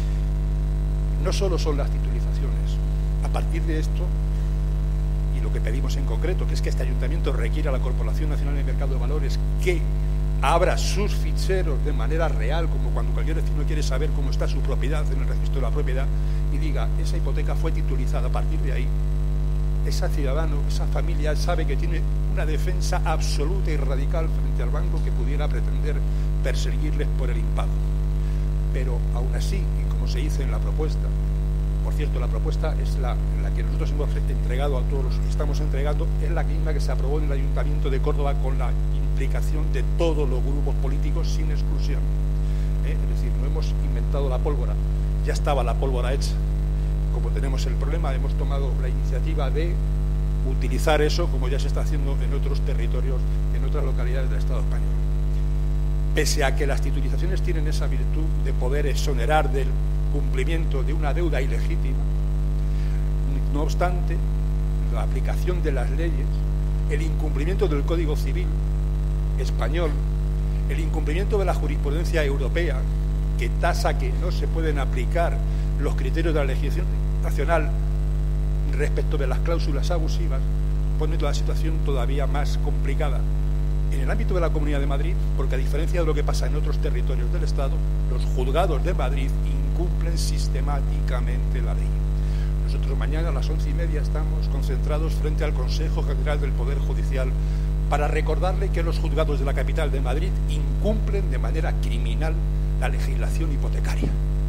No solo son las titulizaciones. A partir de esto, y lo que pedimos en concreto, que es que este ayuntamiento requiera a la Corporación Nacional de Mercado de Valores que abra sus ficheros de manera real, como cuando cualquier vecino quiere saber cómo está su propiedad en el registro de la propiedad, y diga, esa hipoteca fue titulizada. A partir de ahí, ese ciudadano, esa familia sabe que tiene una defensa absoluta y radical frente al banco que pudiera pretender perseguirles por el impago. Pero aún así, y como se dice en la propuesta, por cierto, la propuesta es la que nosotros hemos entregado a todos los que estamos entregando, es la misma que se aprobó en el Ayuntamiento de Córdoba con la implicación de todos los grupos políticos sin exclusión. Es decir, no hemos inventado la pólvora, ya estaba la pólvora hecha. Como tenemos el problema, hemos tomado la iniciativa de utilizar eso como ya se está haciendo en otros territorios, en otras localidades del Estado español. Pese a que las titulizaciones tienen esa virtud de poder exonerar del cumplimiento de una deuda ilegítima, no obstante, la aplicación de las leyes, el incumplimiento del Código Civil español, el incumplimiento de la jurisprudencia europea, que tasa que no se pueden aplicar los criterios de la legislación nacional respecto de las cláusulas abusivas, pone la situación todavía más complicada. En el ámbito de la Comunidad de Madrid, porque a diferencia de lo que pasa en otros territorios del Estado, los juzgados de Madrid incumplen sistemáticamente la ley. Nosotros mañana a las 11:30 estamos concentrados frente al Consejo General del Poder Judicial para recordarle que los juzgados de la capital de Madrid incumplen de manera criminal la legislación hipotecaria.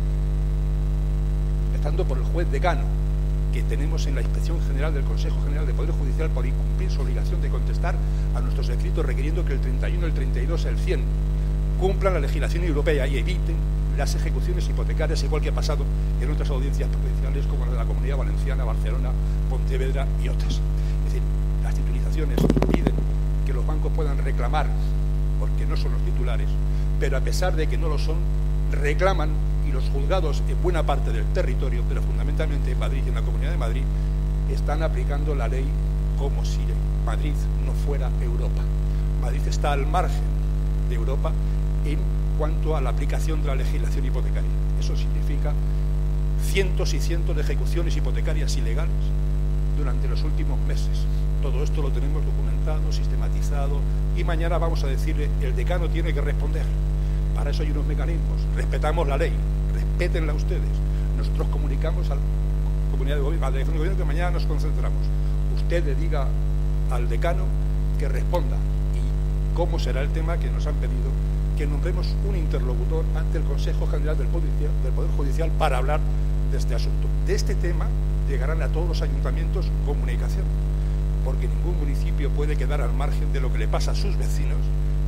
Empezando por el juez decano, que tenemos en la Inspección General del Consejo General del Poder Judicial por incumplir su obligación de contestar a nuestros escritos requiriendo que el 31, el 32, el 100 cumplan la legislación europea y eviten las ejecuciones hipotecarias, igual que ha pasado en otras audiencias provinciales como la de la Comunidad Valenciana, Barcelona, Pontevedra y otras. Es decir, las titulizaciones impiden que los bancos puedan reclamar porque no son los titulares, pero a pesar de que no lo son, reclaman, y los juzgados en buena parte del territorio, pero fundamentalmente en Madrid y en la Comunidad de Madrid, están aplicando la ley como si Madrid no fuera Europa. Madrid está al margen de Europa en cuanto a la aplicación de la legislación hipotecaria. Eso significa cientos y cientos de ejecuciones hipotecarias ilegales durante los últimos meses. Todo esto lo tenemos documentado, sistematizado, y mañana vamos a decirle, el decano tiene que responder. Para eso hay unos mecanismos. Respetamos la ley, respétenla ustedes. Nosotros comunicamos a la comunidad de gobierno, a la dirección de gobierno, que mañana nos concentramos. Usted le diga al decano que responda. ¿Y cómo será el tema que nos han pedido? Que nombremos un interlocutor ante el Consejo General del Poder Judicial para hablar de este asunto. De este tema llegarán a todos los ayuntamientos comunicación, porque ningún municipio puede quedar al margen de lo que le pasa a sus vecinos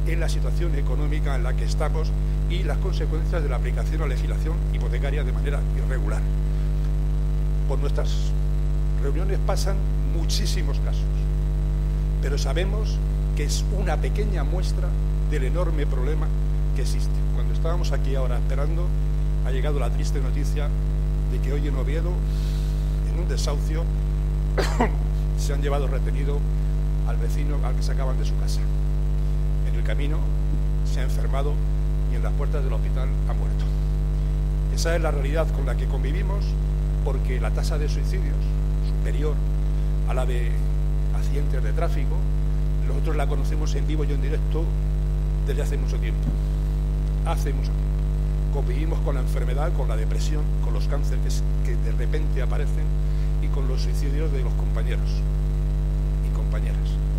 en la situación económica en la que estamos y las consecuencias de la aplicación a la legislación hipotecaria de manera irregular. Por nuestras reuniones pasan muchísimos casos, pero sabemos que es una pequeña muestra del enorme problema que existe. Cuando estábamos aquí ahora esperando, ha llegado la triste noticia de que hoy en Oviedo, en un desahucio, se han llevado retenido al vecino al que sacaban de su casa. En el camino se ha enfermado y en las puertas del hospital ha muerto. Esa es la realidad con la que convivimos, porque la tasa de suicidios superior a la de accidentes de tráfico, nosotros la conocemos en vivo y en directo desde hace mucho tiempo. Hace mucho tiempo. Convivimos con la enfermedad, con la depresión, con los cánceres que de repente aparecen y con los suicidios de los compañeros y compañeras.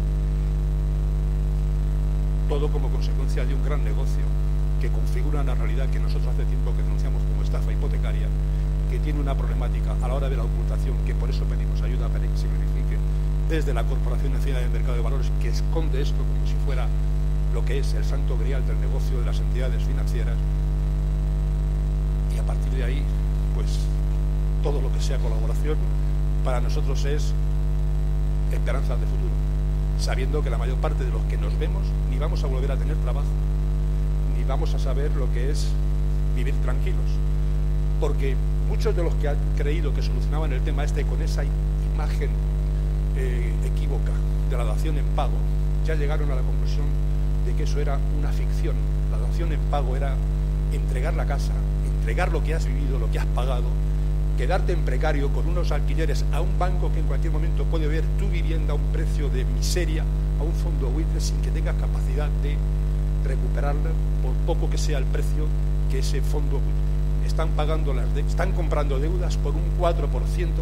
Todo como consecuencia de un gran negocio que configura una realidad que nosotros hace tiempo que denunciamos como estafa hipotecaria, que tiene una problemática a la hora de la ocultación, que por eso pedimos ayuda para que se verifique desde la Corporación Nacional del Mercado de Valores, que esconde esto como si fuera lo que es el santo grial del negocio de las entidades financieras. Y a partir de ahí, pues todo lo que sea colaboración para nosotros es esperanza de futuro, sabiendo que la mayor parte de los que nos vemos ni vamos a volver a tener trabajo, ni vamos a saber lo que es vivir tranquilos, porque muchos de los que han creído que solucionaban el tema con esa imagen equívoca de la dación en pago, ya llegaron a la conclusión de que eso era una ficción. La dación en pago era entregar la casa, entregar lo que has vivido, lo que has pagado, quedarte en precario con unos alquileres a un banco que en cualquier momento puede ver tu vivienda a un precio de miseria, a un fondo buitre, sin que tengas capacidad de recuperarla, por poco que sea el precio que ese fondo buitre. Están comprando deudas por un 4%, 5%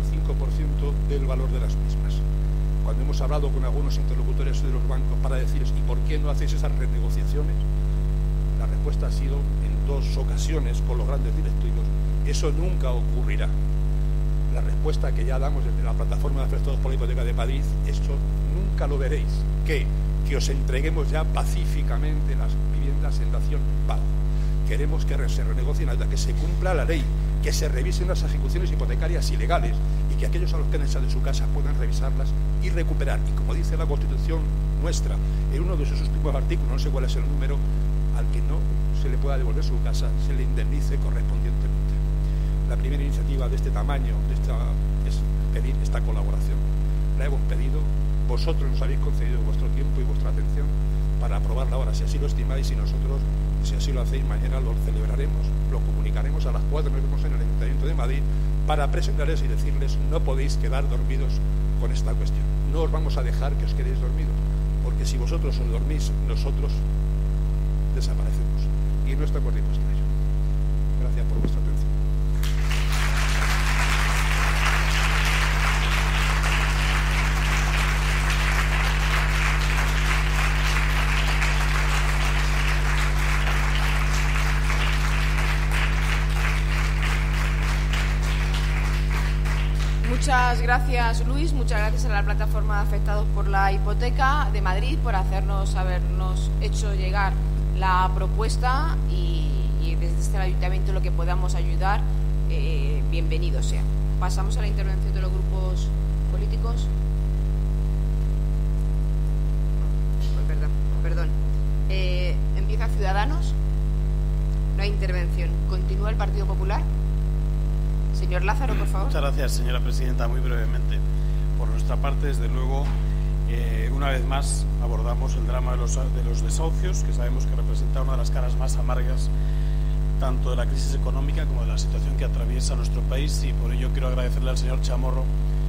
del valor de las mismas. Cuando hemos hablado con algunos interlocutores de los bancos para decirles ¿y por qué no hacéis esas renegociaciones?, la respuesta ha sido en 2 ocasiones con los grandes directivos: eso nunca ocurrirá. La respuesta que ya damos desde la plataforma de afectados por la hipoteca de Madrid: eso nunca lo veréis, que os entreguemos ya pacíficamente las viviendas en dación en pago. Queremos que se renegocien hasta que se cumpla la ley, que se revisen las ejecuciones hipotecarias ilegales y que aquellos a los que han echado de su casa puedan revisarlas y recuperar. Y como dice la Constitución nuestra, en uno de sus últimos artículos, no sé cuál es el número, al que no se le pueda devolver su casa, se le indemnice correspondientemente. La primera iniciativa de este tamaño es pedir esta colaboración. La hemos pedido, vosotros nos habéis concedido vuestro tiempo y vuestra atención para aprobarla ahora, si así lo estimáis, y nosotros, si así lo hacéis, mañana lo celebraremos, lo comunicaremos a las 4, nos vemos en el Ayuntamiento de Madrid para presentarles y decirles: no podéis quedar dormidos con esta cuestión, no os vamos a dejar que os quedéis dormidos, porque si vosotros os dormís, nosotros desaparecemos y no estamos dispuestos a ello. Gracias por vuestra atención. Muchas gracias, Luis. Muchas gracias a la plataforma de afectados por la hipoteca de Madrid por habernos hecho llegar la propuesta y desde este ayuntamiento lo que podamos ayudar, bienvenido sea. Pasamos a la intervención de los grupos políticos. Perdón. Empieza Ciudadanos. No hay intervención. Continúa el Partido Popular. Señor Lázaro, por favor. Muchas gracias, señora presidenta. Muy brevemente. Por nuestra parte, desde luego, una vez más abordamos el drama de los desahucios, que sabemos que representa una de las caras más amargas tanto de la crisis económica como de la situación que atraviesa nuestro país, y por ello quiero agradecerle al señor Chamarro,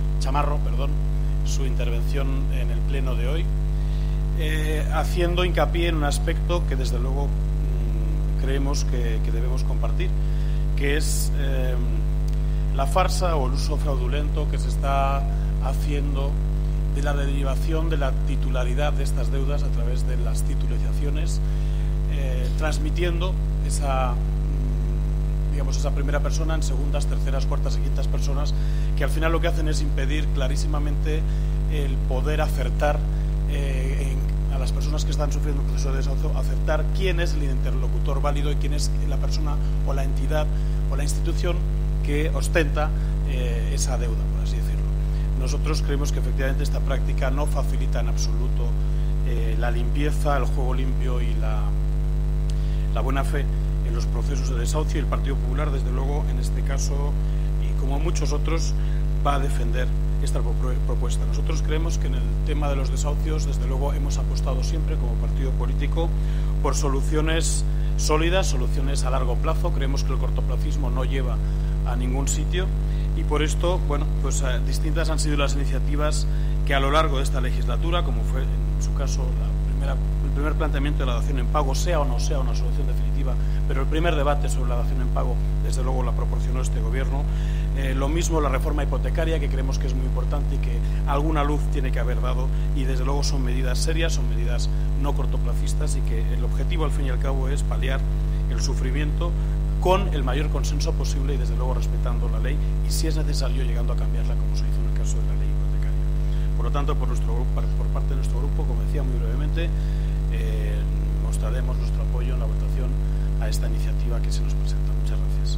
su intervención en el pleno de hoy, haciendo hincapié en un aspecto que desde luego creemos que debemos compartir, que es la farsa o el uso fraudulento que se está haciendo de la derivación de la titularidad de estas deudas a través de las titulizaciones, transmitiendo esa primera persona en segundas, terceras, cuartas y quintas personas, que al final lo que hacen es impedir clarísimamente el poder acertar a las personas que están sufriendo un proceso de desahucio aceptar quién es el interlocutor válido y quién es la persona o la entidad o la institución que ostenta esa deuda, por así decirlo. Nosotros creemos que efectivamente esta práctica no facilita en absoluto la limpieza, el juego limpio y la buena fe en los procesos de desahucio, y el Partido Popular, desde luego, en este caso, y como muchos otros, va a defender esta propuesta. Nosotros creemos que en el tema de los desahucios, desde luego, hemos apostado siempre como partido político por soluciones sólidas, soluciones a largo plazo. Creemos que el cortoplacismo no lleva a ningún sitio, y por esto, bueno, pues distintas han sido las iniciativas que a lo largo de esta legislatura, como fue en su caso el primer planteamiento de la dación en pago, sea o no sea una solución definitiva, pero el primer debate sobre la dación en pago, desde luego, la proporcionó este Gobierno. Lo mismo la reforma hipotecaria, que creemos que es muy importante y que alguna luz tiene que haber dado, y desde luego son medidas serias, son medidas no cortoplacistas, y que el objetivo, al fin y al cabo, es paliar el sufrimiento con el mayor consenso posible y, desde luego, respetando la ley, y si es necesario, llegando a cambiarla, como se hizo en el caso de la ley hipotecaria. Por lo tanto, por parte de nuestro grupo, como decía muy brevemente, mostraremos nuestro apoyo en la votación a esta iniciativa que se nos presenta. Muchas gracias.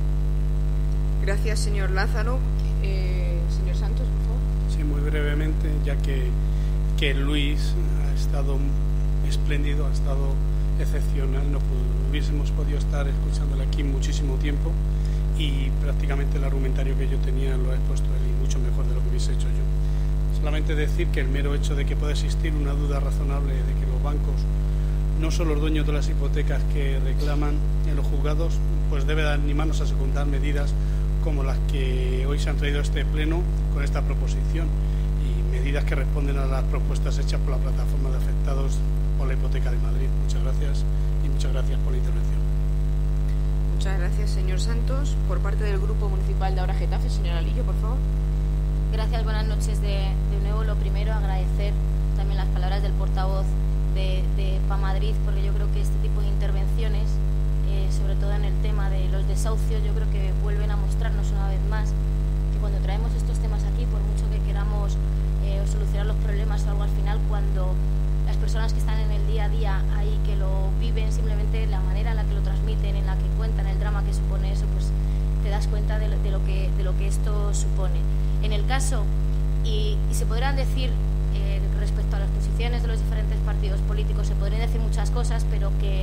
Gracias, señor Lázaro. Señor Santos, por favor. Sí, muy brevemente, ya que Luis ha estado espléndido, ha estado excepcional. No hubiésemos podido estar escuchándole aquí muchísimo tiempo, y prácticamente el argumentario que yo tenía lo ha expuesto él, y mucho mejor de lo que hubiese hecho yo. Solamente decir que el mero hecho de que pueda existir una duda razonable de que los bancos no son los dueños de las hipotecas que reclaman en los juzgados, pues debe animarnos a secundar medidas como las que hoy se han traído a este pleno con esta proposición, y medidas que responden a las propuestas hechas por la plataforma de afectados por la hipoteca de Madrid. Muchas gracias, y muchas gracias por la intervención. Muchas gracias, señor Santos. Por parte del Grupo Municipal de Ahora Getafe, señora Lillo, por favor. Gracias, buenas noches de nuevo. Lo primero, agradecer también las palabras del portavoz de PA Madrid, porque yo creo que este tipo de intervenciones, sobre todo en el tema de los desahucios, yo creo que vuelven a mostrarnos una vez más que cuando traemos estos temas aquí, por mucho que queramos solucionar los problemas o algo, al final, cuando las personas que están en el día a día ahí, que lo viven, simplemente la manera en la que lo transmiten, en la que cuentan el drama que supone eso, pues te das cuenta de lo que esto supone. En el caso, y se podrán decir respecto a las posiciones de los diferentes partidos políticos, se podrían decir muchas cosas, pero que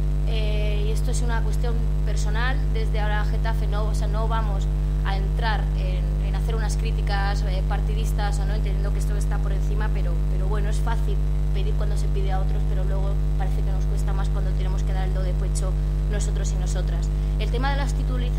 y esto es una cuestión personal, desde Ahora Getafe no vamos a entrar en hacer unas críticas partidistas o no, entendiendo que esto está por encima, pero bueno, es fácil pedir cuando se pide a otros, pero luego parece que nos cuesta más cuando tenemos que dar el do de pecho nosotros y nosotras. El tema de las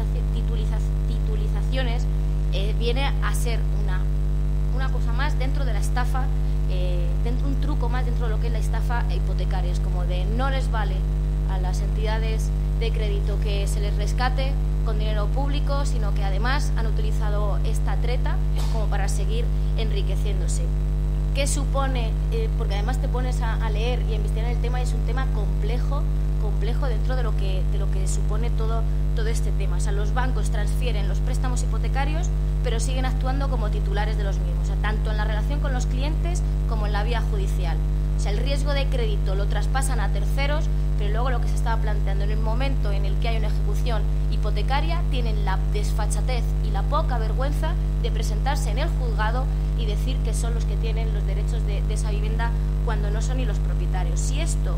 titulizaciones viene a ser una cosa más dentro de la estafa, un truco más dentro de lo que es la estafa hipotecaria. Es como de no les vale a las entidades de crédito que se les rescate con dinero público, sino que además han utilizado esta treta como para seguir enriqueciéndose. ¿Qué supone? Porque además te pones a leer y a investigar el tema, y es un tema complejo dentro de lo que supone todo este tema. O sea, los bancos transfieren los préstamos hipotecarios, pero siguen actuando como titulares de los mismos, o sea, tanto en la relación con los clientes como en la vía judicial. O sea, el riesgo de crédito lo traspasan a terceros, pero luego lo que se estaba planteando en el momento en el que hay una ejecución hipotecaria, tienen la desfachatez y la poca vergüenza de presentarse en el juzgado y decir que son los que tienen los derechos de esa vivienda cuando no son ni los propietarios. Si esto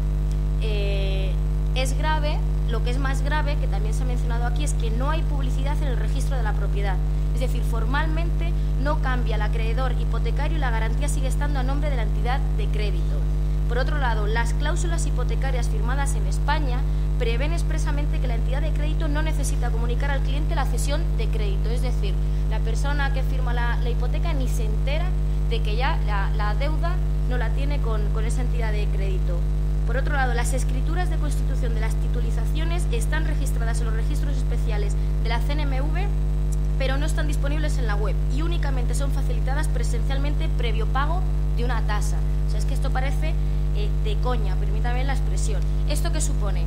es grave, lo que es más grave, que también se ha mencionado aquí, es que no hay publicidad en el registro de la propiedad. Es decir, formalmente no cambia el acreedor hipotecario y la garantía sigue estando a nombre de la entidad de crédito. Por otro lado, las cláusulas hipotecarias firmadas en España prevén expresamente que la entidad de crédito no necesita comunicar al cliente la cesión de crédito. Es decir, la persona que firma la hipoteca ni se entera de que ya la deuda no la tiene con esa entidad de crédito. Por otro lado, las escrituras de constitución de las titulizaciones están registradas en los registros especiales de la CNMV, pero no están disponibles en la web y únicamente son facilitadas presencialmente previo pago de una tasa. O sea, es que esto parece de coña, permítame la expresión. ¿Esto qué supone?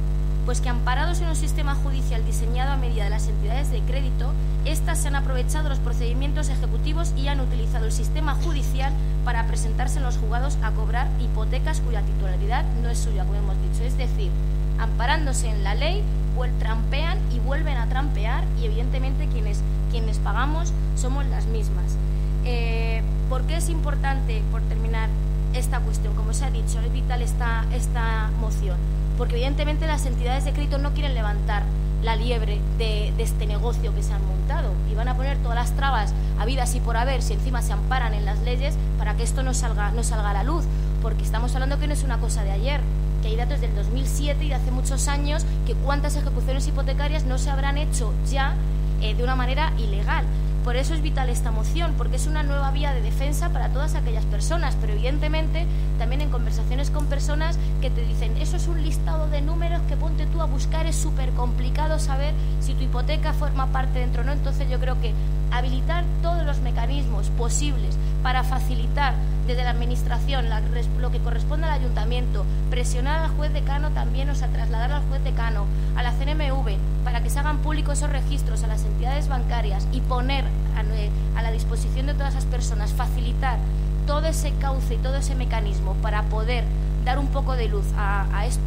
Pues que amparados en un sistema judicial diseñado a medida de las entidades de crédito, éstas se han aprovechado los procedimientos ejecutivos y han utilizado el sistema judicial para presentarse en los juzgados a cobrar hipotecas cuya titularidad no es suya, como hemos dicho. Es decir, amparándose en la ley, trampean y vuelven a trampear, y evidentemente quienes pagamos somos las mismas. ¿Por qué es importante, por terminar, esta cuestión? Como se ha dicho, es vital esta moción, porque evidentemente las entidades de crédito no quieren levantar la liebre de este negocio que se han montado y van a poner todas las trabas habidas y por haber, si encima se amparan en las leyes, para que esto no salga a la luz, porque estamos hablando que no es una cosa de ayer, que hay datos del 2007 y de hace muchos años, que cuántas ejecuciones hipotecarias no se habrán hecho ya de una manera ilegal. Por eso es vital esta moción, porque es una nueva vía de defensa para todas aquellas personas, pero evidentemente también en conversaciones con personas que te dicen, eso es un listado de números que ponte tú a buscar, es súper complicado saber si tu hipoteca forma parte dentro o no. Entonces yo creo que habilitar todos los mecanismos posibles para facilitar desde la Administración lo que corresponde al Ayuntamiento, presionar al juez decano también, o sea, trasladar al juez decano, a la CNMV, para que se hagan públicos esos registros a las entidades bancarias y poner a la disposición de todas esas personas, facilitar todo ese cauce y todo ese mecanismo para poder dar un poco de luz a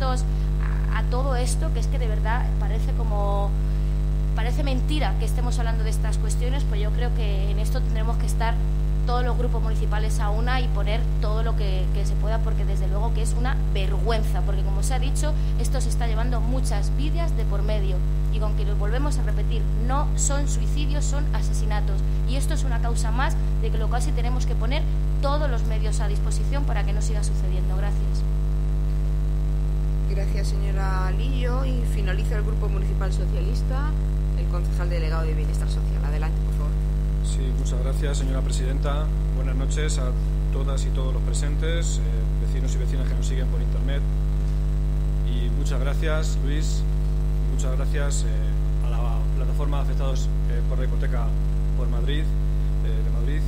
todo esto, que es que de verdad parece mentira que estemos hablando de estas cuestiones. Pues yo creo que en esto tendremos que estar todos los grupos municipales a una y poner todo lo que se pueda, porque desde luego que es una vergüenza, porque como se ha dicho, esto se está llevando muchas vidas de por medio, y con que lo volvemos a repetir, no son suicidios, son asesinatos, y esto es una causa más de que lo cual sí tenemos que poner todos los medios a disposición para que no siga sucediendo. Gracias. Gracias, señora Lillo. Y finaliza el Grupo Municipal Socialista, el concejal delegado de Bienestar Social. Adelante, por favor. Sí, muchas gracias, señora presidenta. Buenas noches a todas y todos los presentes, vecinos y vecinas que nos siguen por internet. Y muchas gracias, Luis. Muchas gracias a la plataforma de afectados por la hipoteca por Madrid, de Madrid.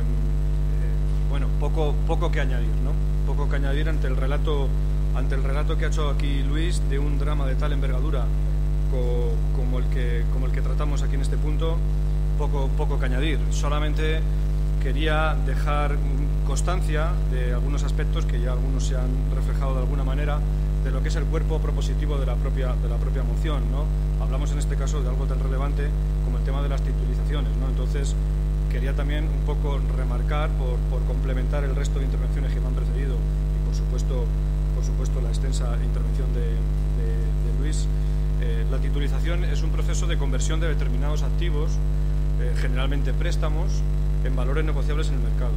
Bueno, poco que añadir, ¿no? Poco que añadir ante el relato que ha hecho aquí Luis de un drama de tal envergadura como el que tratamos aquí en este punto. Poco que añadir. Solamente quería dejar constancia de algunos aspectos que ya algunos se han reflejado de alguna manera de lo que es el cuerpo propositivo de la propia moción, ¿no? Hablamos en este caso de algo tan relevante como el tema de las titulizaciones, ¿no? Entonces quería también un poco remarcar, por complementar el resto de intervenciones que me han precedido, y por supuesto la extensa intervención de Luis. La titulización es un proceso de conversión de determinados activos, generalmente préstamos, en valores negociables en el mercado.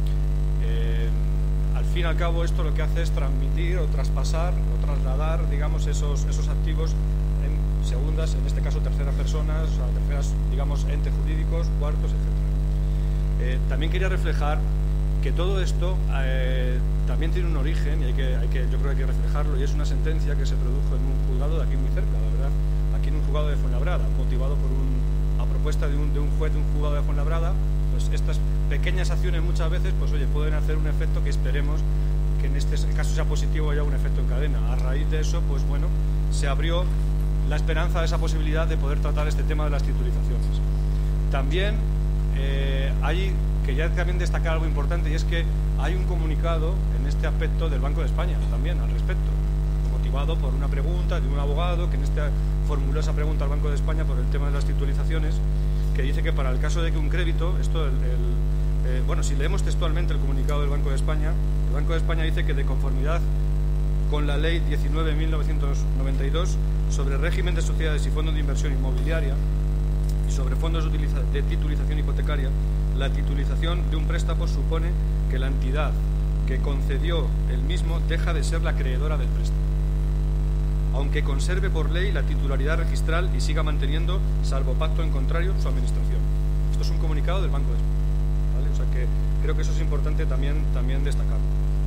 Al fin y al cabo, esto lo que hace es transmitir o traspasar o trasladar, digamos, esos activos en segundas, en este caso terceras personas, o sea, terceras, digamos, entes jurídicos, cuartos, etc. También quería reflejar que todo esto también tiene un origen, y yo creo que hay que reflejarlo, y es una sentencia que se produjo en un juzgado de aquí muy cerca, la verdad, aquí en un juzgado de Fuenlabrada, motivado a propuesta de un juez de un juzgado de Fuenlabrada. Pues estas pequeñas acciones muchas veces, pues oye, pueden hacer un efecto que esperemos que en este caso sea positivo, haya un efecto en cadena. A raíz de eso, pues bueno, se abrió la esperanza de esa posibilidad de poder tratar este tema de las titulizaciones. También quería también destacar algo importante, y es que hay un comunicado en este aspecto del Banco de España también al respecto, motivado por una pregunta de un abogado que formuló esa pregunta al Banco de España por el tema de las titulizaciones, que dice que para el caso de que un crédito, bueno, si leemos textualmente el comunicado del Banco de España, el Banco de España dice que de conformidad con la Ley 19.1992 sobre régimen de sociedades y fondos de inversión inmobiliaria y sobre fondos de titulización hipotecaria, la titulización de un préstamo supone que la entidad que concedió el mismo deja de ser la acreedora del préstamo, aunque conserve por ley la titularidad registral y siga manteniendo, salvo pacto en contrario, su administración. Esto es un comunicado del Banco de España, ¿vale? O sea que creo que eso es importante también destacarlo.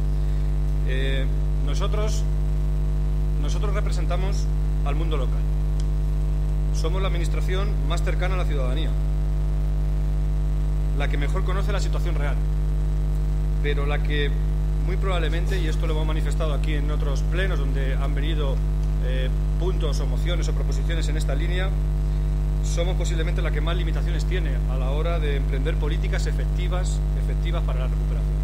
Nosotros representamos al mundo local. Somos la administración más cercana a la ciudadanía, la que mejor conoce la situación real, pero la que muy probablemente, y esto lo hemos manifestado aquí en otros plenos donde han venido puntos o mociones o proposiciones en esta línea, somos posiblemente la que más limitaciones tiene a la hora de emprender políticas efectivas para la recuperación.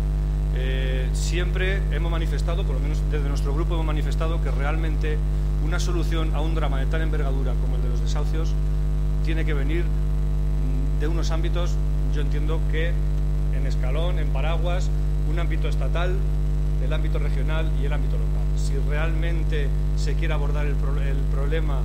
Siempre hemos manifestado, por lo menos desde nuestro grupo hemos manifestado, que realmente una solución a un drama de tal envergadura como el de los desahucios tiene que venir de unos ámbitos, yo entiendo que en escalón, en paraguas, un ámbito estatal, el ámbito regional y el ámbito local. Si realmente se quiere abordar el problema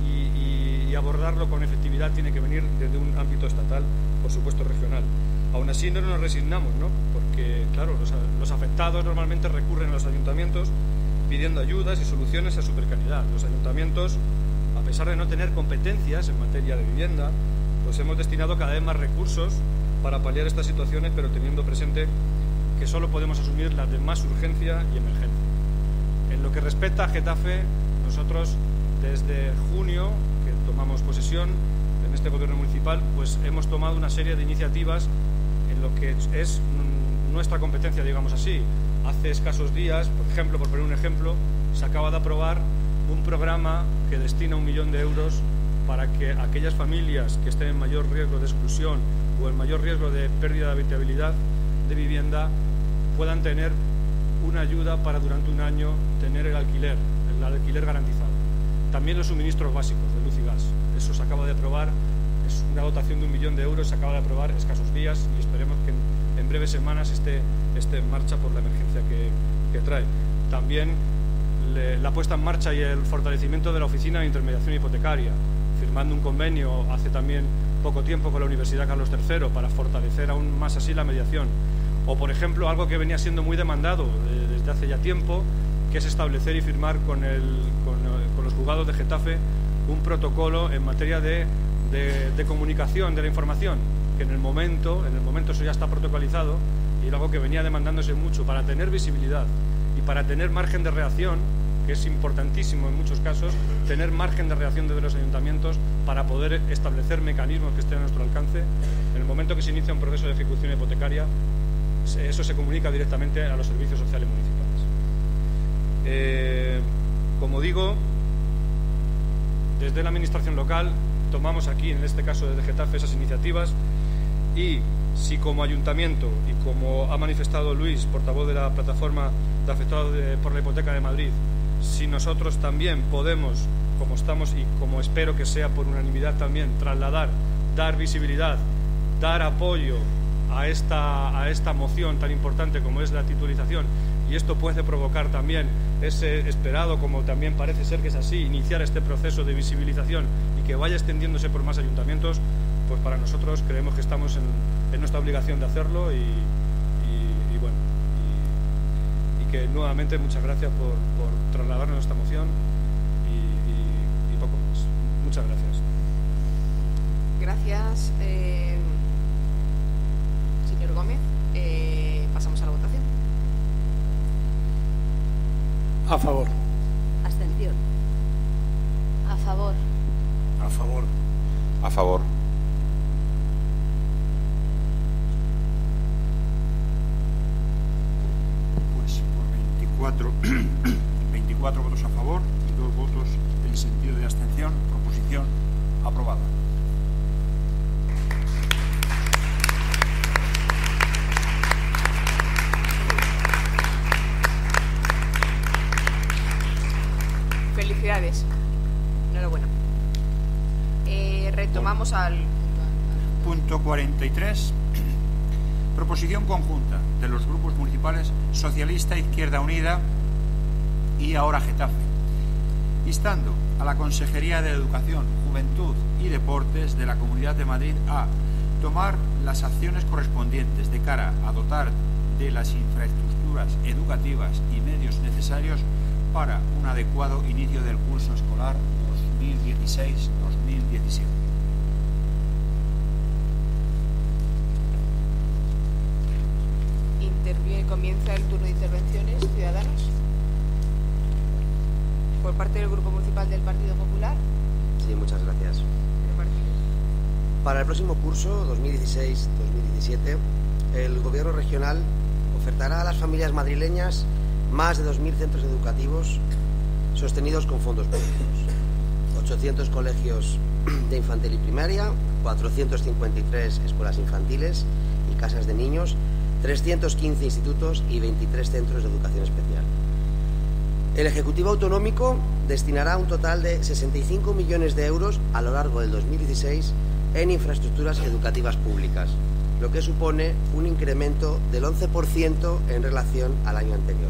y abordarlo con efectividad, tiene que venir desde un ámbito estatal, por supuesto regional. Aún así no nos resignamos, ¿no? Porque, claro, los afectados normalmente recurren a los ayuntamientos pidiendo ayudas y soluciones a su precariedad. Los ayuntamientos, a pesar de no tener competencias en materia de vivienda, pues hemos destinado cada vez más recursos para paliar estas situaciones, pero teniendo presente que solo podemos asumir las de más urgencia y emergencia. En lo que respecta a Getafe, nosotros desde junio, que tomamos posesión en este gobierno municipal, pues hemos tomado una serie de iniciativas en lo que es nuestra competencia, digamos así. Hace escasos días, por ejemplo, por poner un ejemplo, se acaba de aprobar un programa que destina 1 millón de euros para que aquellas familias que estén en mayor riesgo de exclusión o en mayor riesgo de pérdida de habitabilidad de vivienda puedan tener una ayuda para durante un año tener el alquiler garantizado. También los suministros básicos de luz y gas. Eso se acaba de aprobar, es una dotación de 1 millón de euros, se acaba de aprobar escasos días y esperemos que en breves semanas esté en marcha por la emergencia que trae. También la puesta en marcha y el fortalecimiento de la Oficina de Intermediación Hipotecaria, firmando un convenio hace también poco tiempo con la Universidad Carlos III para fortalecer aún más así la mediación. O, por ejemplo, algo que venía siendo muy demandado desde hace ya tiempo, que es establecer y firmar con los juzgados de Getafe un protocolo en materia de comunicación de la información, que en el momento eso ya está protocolizado, y algo que venía demandándose mucho para tener visibilidad y para tener margen de reacción, que es importantísimo en muchos casos, tener margen de reacción desde los ayuntamientos para poder establecer mecanismos que estén a nuestro alcance. En el momento que se inicia un proceso de ejecución hipotecaria, eso se comunica directamente a los servicios sociales municipales. Como digo, desde la administración local tomamos aquí, en este caso desde Getafe, esas iniciativas, y si como ayuntamiento y como ha manifestado Luis, portavoz de la plataforma de afectados por la hipoteca de Madrid, si nosotros también podemos, como estamos y como espero que sea por unanimidad también, trasladar, dar visibilidad, dar apoyo a esta moción tan importante como es la titulización, y esto puede provocar también ese esperado, como también parece ser que es así, iniciar este proceso de visibilización y que vaya extendiéndose por más ayuntamientos, pues para nosotros creemos que estamos en nuestra obligación de hacerlo y que nuevamente muchas gracias por trasladarnos esta moción y poco más. Muchas gracias. Gracias, señor Gómez. Pasamos a la votación. A favor. Abstención. A favor. A favor. A favor. Pues por 24 votos a favor y 2 votos en sentido de abstención, proposición aprobada. Felicidades. Enhorabuena. Retomamos al punto 43. Proposición conjunta de los grupos municipales Socialista, Izquierda Unida y ahora Getafe, instando a la Consejería de Educación, Juventud y Deportes de la Comunidad de Madrid a tomar las acciones correspondientes de cara a dotar de las infraestructuras educativas y medios necesarios para un adecuado inicio del curso escolar 2016-2017. Comienza el turno de intervenciones. Ciudadanos. Por parte del Grupo Municipal del Partido Popular. Sí, muchas gracias. Para el próximo curso 2016-2017, el Gobierno regional ofertará a las familias madrileñas más de 2.000 centros educativos sostenidos con fondos públicos. 800 colegios de infantil y primaria, 453 escuelas infantiles y casas de niños, 315 institutos y 23 centros de educación especial. El Ejecutivo Autonómico destinará un total de 65 millones de euros a lo largo del 2016 en infraestructuras educativas públicas, lo que supone un incremento del 11% en relación al año anterior.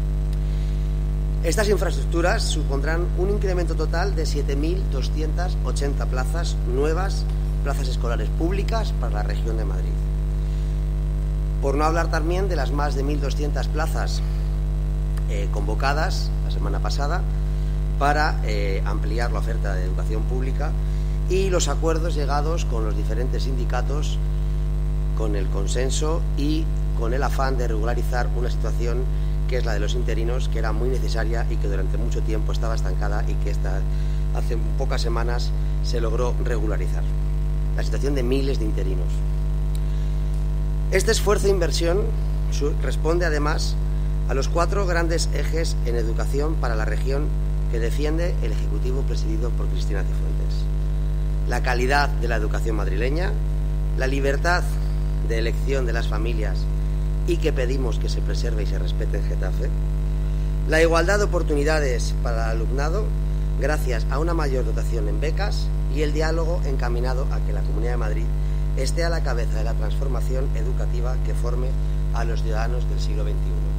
Estas infraestructuras supondrán un incremento total de 7.280 plazas nuevas, plazas escolares públicas para la región de Madrid. Por no hablar también de las más de 1.200 plazas convocadas la semana pasada para ampliar la oferta de educación pública y los acuerdos llegados con los diferentes sindicatos, con el consenso y con el afán de regularizar una situación que es la de los interinos, que era muy necesaria y que durante mucho tiempo estaba estancada y que hace pocas semanas se logró regularizar. La situación de miles de interinos. Este esfuerzo de inversión responde además a los 4 grandes ejes en educación para la región que defiende el Ejecutivo presidido por Cristina Cifuentes. La calidad de la educación madrileña, la libertad de elección de las familias y que pedimos que se preserve y se respete en Getafe, la igualdad de oportunidades para el alumnado gracias a una mayor dotación en becas y el diálogo encaminado a que la Comunidad de Madrid esté a la cabeza de la transformación educativa que forme a los ciudadanos del siglo XXI.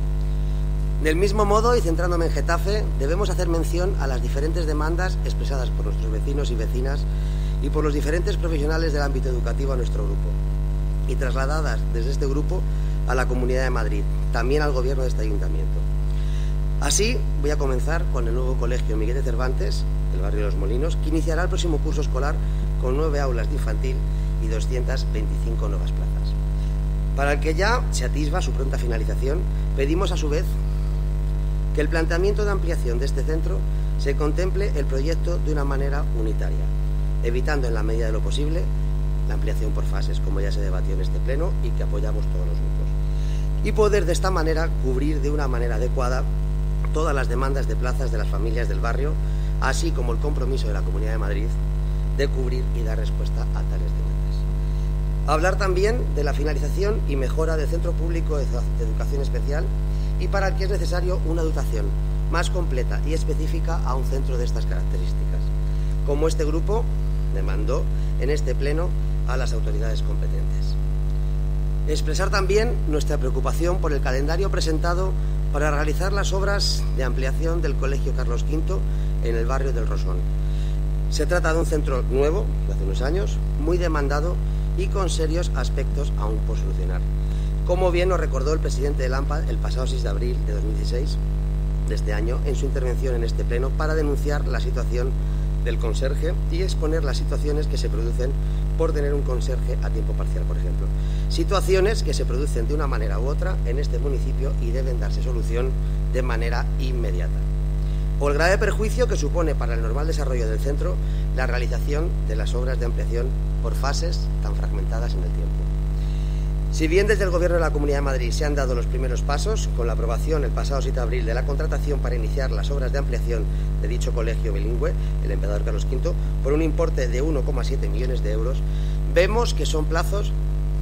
Del mismo modo, y centrándome en Getafe, debemos hacer mención a las diferentes demandas expresadas por nuestros vecinos y vecinas y por los diferentes profesionales del ámbito educativo a nuestro grupo y trasladadas desde este grupo a la Comunidad de Madrid, también al Gobierno de este Ayuntamiento. Así, voy a comenzar con el nuevo colegio Miguel de Cervantes, del barrio de Los Molinos, que iniciará el próximo curso escolar con 9 aulas de infantil y 225 nuevas plazas. Para el que ya se atisba su pronta finalización, pedimos a su vez que el planteamiento de ampliación de este centro se contemple el proyecto de una manera unitaria, evitando en la medida de lo posible la ampliación por fases, como ya se debatió en este pleno y que apoyamos todos los grupos, y poder de esta manera cubrir de una manera adecuada todas las demandas de plazas de las familias del barrio, así como el compromiso de la Comunidad de Madrid de cubrir y dar respuesta a tales demandas. Hablar también de la finalización y mejora del Centro Público de Educación Especial y para el que es necesario una dotación más completa y específica a un centro de estas características, como este grupo demandó en este pleno a las autoridades competentes. Expresar también nuestra preocupación por el calendario presentado para realizar las obras de ampliación del Colegio Carlos V en el barrio del Rosón. Se trata de un centro nuevo, de hace unos años, muy demandado y con serios aspectos aún por solucionar. Como bien nos recordó el presidente del AMPA el pasado 6 de abril de 2016, de este año, en su intervención en este pleno, para denunciar la situación del conserje y exponer las situaciones que se producen por tener un conserje a tiempo parcial, por ejemplo. Situaciones que se producen de una manera u otra en este municipio y deben darse solución de manera inmediata. O el grave perjuicio que supone para el normal desarrollo del centro la realización de las obras de ampliación por fases tan fragmentadas en el tiempo. Si bien desde el Gobierno de la Comunidad de Madrid se han dado los primeros pasos con la aprobación el pasado 7 de abril de la contratación para iniciar las obras de ampliación de dicho colegio bilingüe, el Emperador Carlos V, por un importe de 1,7 millones de euros, vemos que son plazos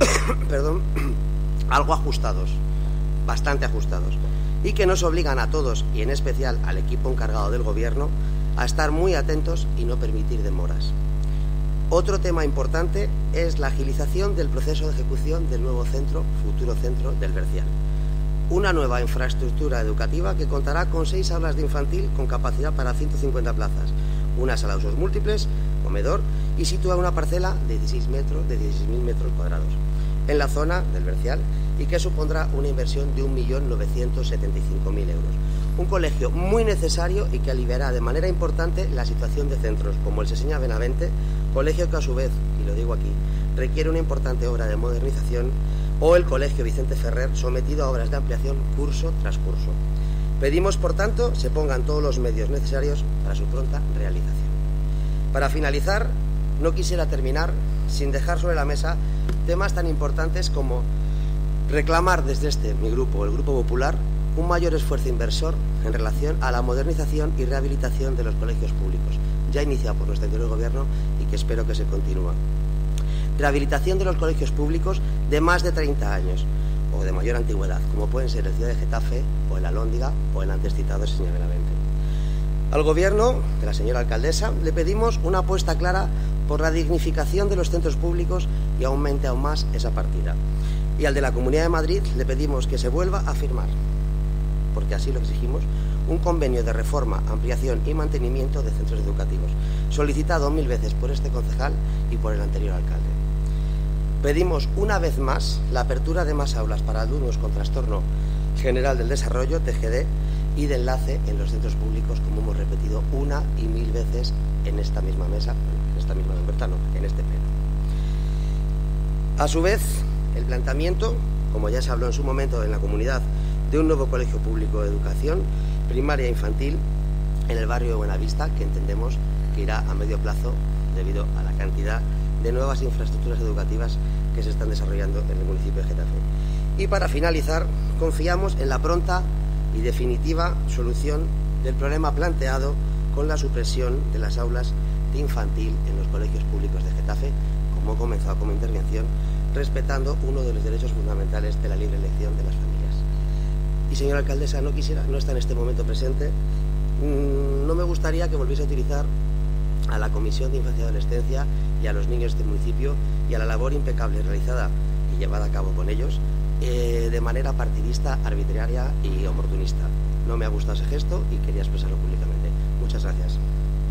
algo ajustados, bastante ajustados, y que nos obligan a todos, y en especial al equipo encargado del Gobierno, a estar muy atentos y no permitir demoras. Otro tema importante es la agilización del proceso de ejecución del nuevo futuro centro del Bercial. Una nueva infraestructura educativa que contará con 6 aulas de infantil con capacidad para 150 plazas, una sala de usos múltiples, comedor y sitúa una parcela de 16.000 metros cuadrados en la zona del Bercial y que supondrá una inversión de 1.975.000 euros. Un colegio muy necesario y que aliviará de manera importante la situación de centros como el Seseña Benavente, colegio que a su vez, y lo digo aquí, requiere una importante obra de modernización, o el colegio Vicente Ferrer, sometido a obras de ampliación curso tras curso. Pedimos, por tanto, se pongan todos los medios necesarios para su pronta realización. Para finalizar, no quisiera terminar sin dejar sobre la mesa temas tan importantes como reclamar desde mi grupo, el Grupo Popular, un mayor esfuerzo inversor en relación a la modernización y rehabilitación de los colegios públicos, ya iniciado por nuestro anterior Gobierno y que espero que se continúe. Rehabilitación de los colegios públicos de más de 30 años o de mayor antigüedad, como pueden ser el Ciudad de Getafe o el Alhóndiga o el antes citado señor Benavente. Al Gobierno de la señora alcaldesa le pedimos una apuesta clara por la dignificación de los centros públicos y aumente aún más esa partida. Y al de la Comunidad de Madrid le pedimos que se vuelva a firmar, porque así lo exigimos, un convenio de reforma, ampliación y mantenimiento de centros educativos, solicitado 1000 veces por este concejal y por el anterior alcalde. Pedimos una vez más la apertura de más aulas para alumnos con trastorno general del desarrollo, TGD, y de enlace en los centros públicos, como hemos repetido 1 y 1000 veces en esta misma mesa, en esta misma libertad, no, en este pleno. A su vez, el planteamiento, como ya se habló en su momento en la comunidad, de un nuevo colegio público de educación primaria e infantil en el barrio de Buenavista, que entendemos que irá a medio plazo debido a la cantidad de nuevas infraestructuras educativas que se están desarrollando en el municipio de Getafe. Y para finalizar, confiamos en la pronta y definitiva solución del problema planteado con la supresión de las aulas de infantil en los colegios públicos de Getafe, como he comenzado como intervención, respetando uno de los derechos fundamentales de la libre elección de las familias. Y señora alcaldesa, no está en este momento presente, no me gustaría que volviese a utilizar a la Comisión de Infancia y Adolescencia y a los niños de este municipio y a la labor impecable realizada y llevada a cabo con ellos de manera partidista, arbitraria y oportunista. No me ha gustado ese gesto y quería expresarlo públicamente. Muchas gracias.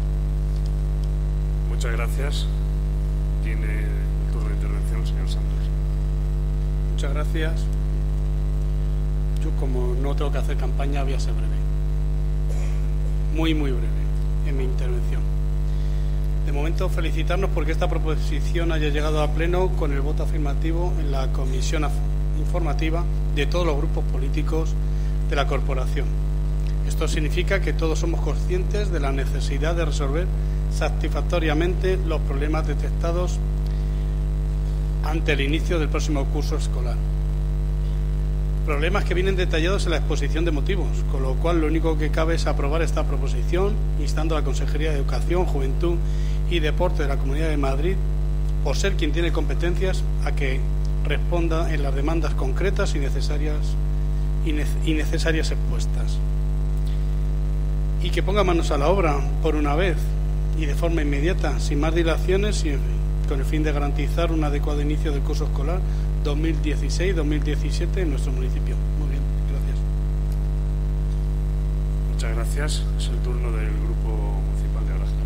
Muchas gracias. Tiene el turno de intervención el señor Santos. Muchas gracias. Yo, como no tengo que hacer campaña, voy a ser breve. Muy breve en mi intervención. De momento, felicitarnos porque esta proposición haya llegado a pleno con el voto afirmativo en la comisión informativa de todos los grupos políticos de la corporación. Esto significa que todos somos conscientes de la necesidad de resolver satisfactoriamente los problemas detectados ante el inicio del próximo curso escolar. Problemas que vienen detallados en la exposición de motivos, con lo cual lo único que cabe es aprobar esta proposición, instando a la Consejería de Educación, Juventud y Deporte de la Comunidad de Madrid, por ser quien tiene competencias, a que responda en las demandas concretas y necesarias expuestas. Y que ponga manos a la obra por una vez y de forma inmediata, sin más dilaciones y con el fin de garantizar un adecuado inicio del curso escolar 2016-2017 en nuestro municipio. Muy bien, gracias. Muchas gracias. Es el turno del Grupo Municipal de Oras.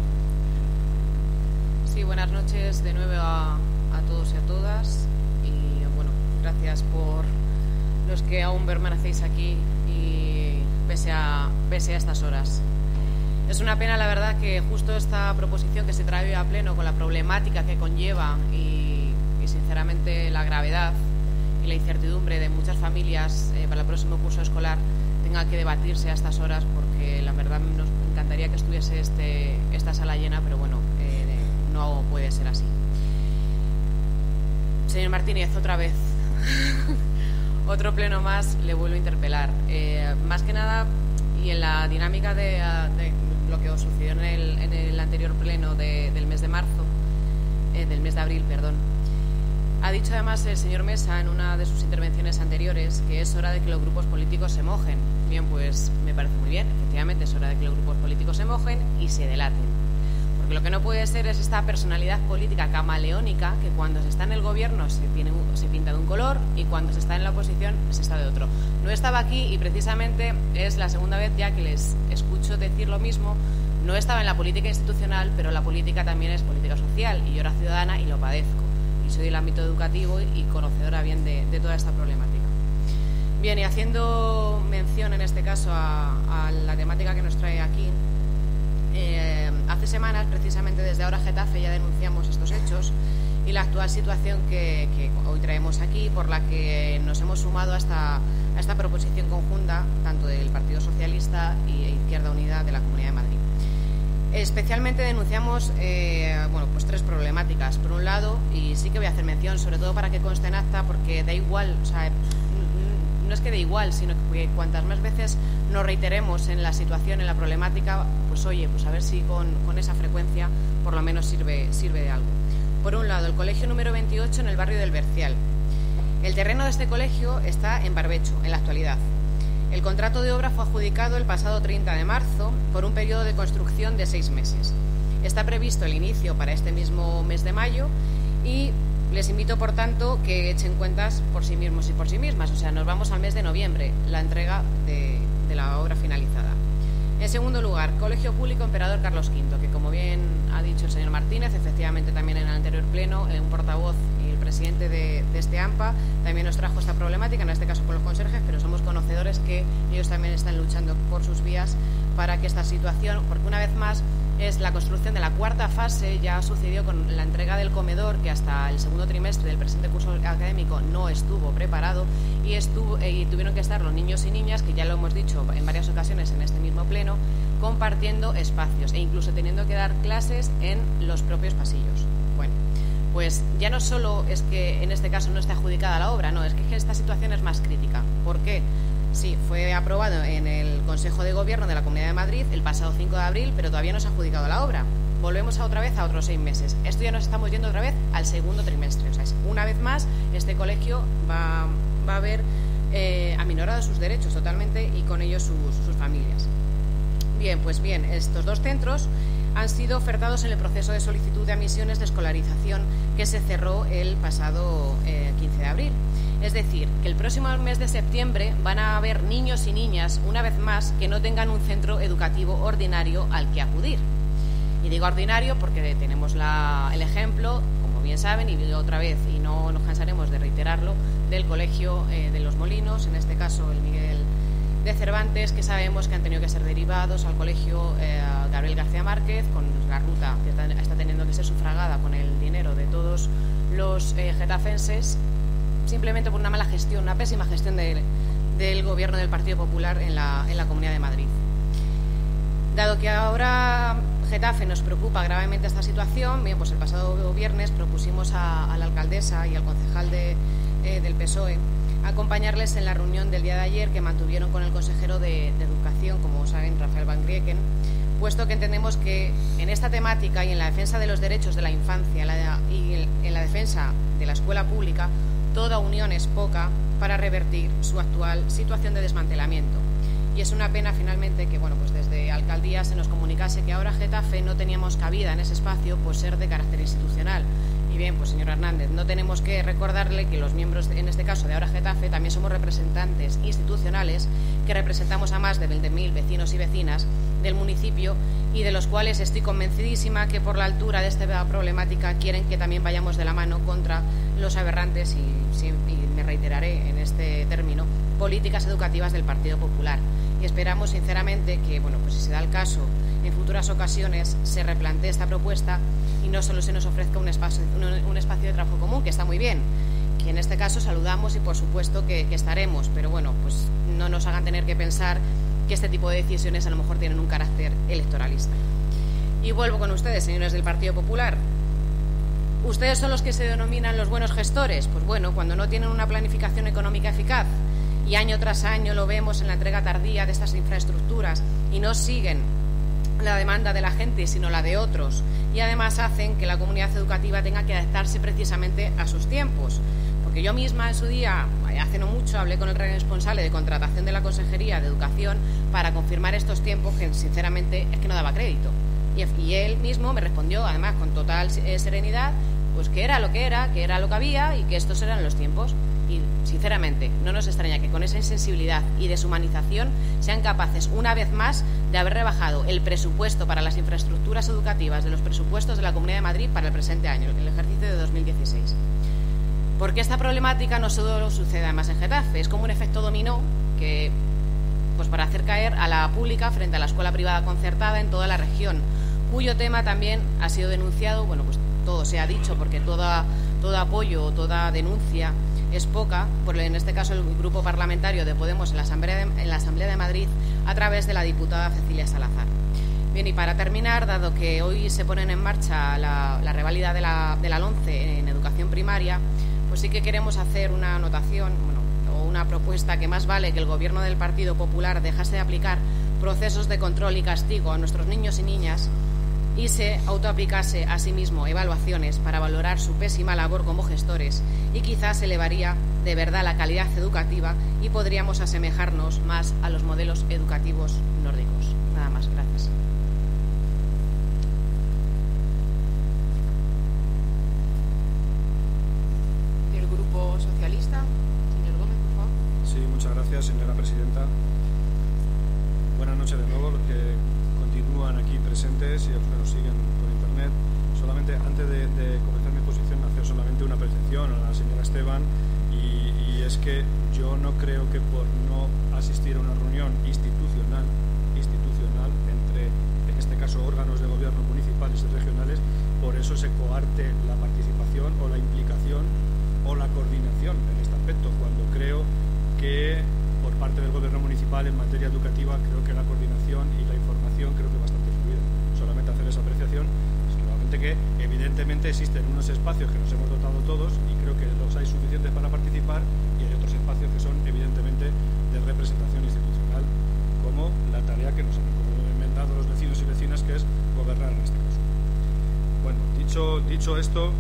Sí, buenas noches de nuevo a todos y a todas. Y bueno, gracias por los que aún permanecéis aquí y pese a estas horas. Es una pena, la verdad, que justo esta proposición que se trae a pleno con la problemática que conlleva y sinceramente la gravedad y la incertidumbre de muchas familias para el próximo curso escolar tenga que debatirse a estas horas, porque la verdad nos encantaría que estuviese esta sala llena, pero bueno, no puede ser así. Señor Martínez, otra vez otro pleno más, le vuelvo a interpelar, más que nada, y en la dinámica de lo que os sucedió en el anterior pleno del mes de marzo, del mes de abril, perdón. Ha dicho además el señor Mesa en una de sus intervenciones anteriores que es hora de que los grupos políticos se mojen. Bien, pues me parece muy bien. Efectivamente, es hora de que los grupos políticos se mojen y se delaten. Porque lo que no puede ser es esta personalidad política camaleónica que cuando se está en el gobierno se pinta de un color y cuando se está en la oposición se está de otro. No estaba aquí y precisamente es la segunda vez ya que les escucho decir lo mismo. No estaba en la política institucional, pero la política también es política social y yo era ciudadana y lo padezco. Soy del ámbito educativo y conocedora bien de toda esta problemática. Bien, y haciendo mención en este caso a la temática que nos trae aquí, hace semanas, precisamente desde Ahora Getafe, ya denunciamos estos hechos y la actual situación que hoy traemos aquí, por la que nos hemos sumado a esta proposición conjunta, tanto del Partido Socialista y Izquierda Unida de la Comunidad de Madrid. Especialmente denunciamos pues 3 problemáticas. Por un lado, y sí que voy a hacer mención, sobre todo para que conste en acta, porque da igual, o sea, no es que dé igual, sino que cuantas más veces nos reiteremos en la situación, en la problemática, pues oye, pues a ver si con esa frecuencia por lo menos sirve de algo. Por un lado, el colegio número 28 en el barrio del Bercial. El terreno de este colegio está en barbecho, en la actualidad. El contrato de obra fue adjudicado el pasado 30 de marzo por un periodo de construcción de 6 meses. Está previsto el inicio para este mismo mes de mayo y les invito, por tanto, que echen cuentas por sí mismos y por sí mismas. O sea, nos vamos al mes de noviembre, la entrega de la obra finalizada. En segundo lugar, Colegio Público Emperador Carlos V, que como bien ha dicho el señor Martínez, efectivamente también en el anterior pleno, un portavoz y el presidente de este AMPA también nos trajo esta problemática, en este caso con los conserjes, pero somos conocedores que ellos también están luchando por sus vías para que esta situación, porque una vez más es la construcción de la cuarta fase, ya sucedió con la entrega del comedor, que hasta el segundo trimestre del presente curso académico no estuvo preparado y tuvieron que estar los niños y niñas, que ya lo hemos dicho en varias ocasiones en este mismo pleno, compartiendo espacios e incluso teniendo que dar clases en los propios pasillos. Bueno, pues ya no solo es que en este caso no esté adjudicada la obra, no, es que esta situación es más crítica. ¿Por qué? Sí, fue aprobado en el Consejo de Gobierno de la Comunidad de Madrid el pasado 5 de abril, pero todavía no se ha adjudicado la obra. Volvemos otra vez a otros 6 meses. Esto ya nos estamos yendo otra vez al segundo trimestre. O sea, una vez más, este colegio va a ver aminorados sus derechos totalmente y con ellos sus familias. Bien, pues bien, estos dos centros han sido ofertados en el proceso de solicitud de admisiones de escolarización que se cerró el pasado 15 de abril. Es decir, que el próximo mes de septiembre van a haber niños y niñas, una vez más, que no tengan un centro educativo ordinario al que acudir. Y digo ordinario porque tenemos el ejemplo, como bien saben, y otra vez, y no nos cansaremos de reiterarlo, del Colegio de los Molinos, en este caso el Miguel de Cervantes, que sabemos que han tenido que ser derivados al Colegio Gabriel García Márquez, con la ruta que está teniendo que ser sufragada con el dinero de todos los getafenses, simplemente por una mala gestión, una pésima gestión del Gobierno del Partido Popular en la Comunidad de Madrid. Dado que ahora Getafe nos preocupa gravemente esta situación, bien, pues el pasado viernes propusimos a la alcaldesa y al concejal del PSOE acompañarles en la reunión del día de ayer que mantuvieron con el consejero de Educación, como saben, Rafael Van Grieken, puesto que entendemos que en esta temática y en la defensa de los derechos de la infancia y en la defensa de la escuela pública, toda unión es poca para revertir su actual situación de desmantelamiento. Y es una pena finalmente que, bueno, pues desde Alcaldía se nos comunicase que ahora Getafe no teníamos cabida en ese espacio por ser de carácter institucional. Y bien, pues señor Hernández, no tenemos que recordarle que los miembros, en este caso de ahora Getafe, también somos representantes institucionales que representamos a más de 20.000 vecinos y vecinas del municipio y de los cuales estoy convencidísima que por la altura de esta problemática quieren que también vayamos de la mano contra los aberrantes y me reiteraré en este término, políticas educativas del Partido Popular. Y esperamos sinceramente que, bueno, pues si se da el caso, en futuras ocasiones se replantee esta propuesta y no solo se nos ofrezca un espacio de trabajo común, que está muy bien, que en este caso saludamos y por supuesto que estaremos, pero bueno, pues no nos hagan tener que pensar que este tipo de decisiones a lo mejor tienen un carácter electoralista. Y vuelvo con ustedes, señores del Partido Popular. ¿Ustedes son los que se denominan los buenos gestores? Pues bueno, cuando no tienen una planificación económica eficaz y año tras año lo vemos en la entrega tardía de estas infraestructuras y no siguen la demanda de la gente, sino la de otros, y además hacen que la comunidad educativa tenga que adaptarse precisamente a sus tiempos. Porque yo misma en su día, hace no mucho, hablé con el responsable de contratación de la Consejería de Educación para confirmar estos tiempos que sinceramente es que no daba crédito. Y él mismo me respondió, además con total serenidad, pues que era lo que había y que estos eran los tiempos. Y sinceramente no nos extraña que con esa insensibilidad y deshumanización sean capaces una vez más de haber rebajado el presupuesto para las infraestructuras educativas de los presupuestos de la Comunidad de Madrid para el presente año, el ejercicio de 2016. Porque esta problemática no solo sucede además en Getafe, es como un efecto dominó que, pues para hacer caer a la pública frente a la escuela privada concertada en toda la región, cuyo tema también ha sido denunciado, bueno, pues todo se ha dicho porque todo apoyo o toda denuncia es poca, por en este caso el grupo parlamentario de Podemos en la Asamblea de Madrid a través de la diputada Cecilia Salazar. Bien, y para terminar, dado que hoy se ponen en marcha la reválida de la LOMCE en educación primaria, pues sí que queremos hacer una anotación, bueno, o una propuesta que más vale que el Gobierno del Partido Popular dejase de aplicar procesos de control y castigo a nuestros niños y niñas y se autoaplicase a sí mismo evaluaciones para valorar su pésima labor como gestores, y quizás elevaría de verdad la calidad educativa y podríamos asemejarnos más a los modelos educativos nórdicos. Nada más, gracias. ¿Del Grupo Socialista? Señor Gómez, por favor. Sí, muchas gracias, señora presidenta. Buenas noches de nuevo, los que continúan aquí presentes y los que nos siguen por internet. Solamente, antes de comenzar mi exposición, hacer solamente una percepción a la señora Esteban, y es que yo no creo que por no asistir a una reunión institucional entre, en este caso, órganos de gobierno municipales y regionales, por eso se coarte la participación o la implicación o la coordinación en este aspecto, cuando creo que por parte del gobierno municipal en materia educativa creo que la coordinación y la información creo que es bastante fluida. Solamente hacer esa apreciación, solamente que evidentemente existen unos espacios que nos hemos dotado todos y creo que los hay suficientes para participar, y hay otros espacios que son evidentemente de representación institucional, como la tarea que nos han encomendado los vecinos y vecinas, que es gobernar en este caso. Bueno, dicho esto,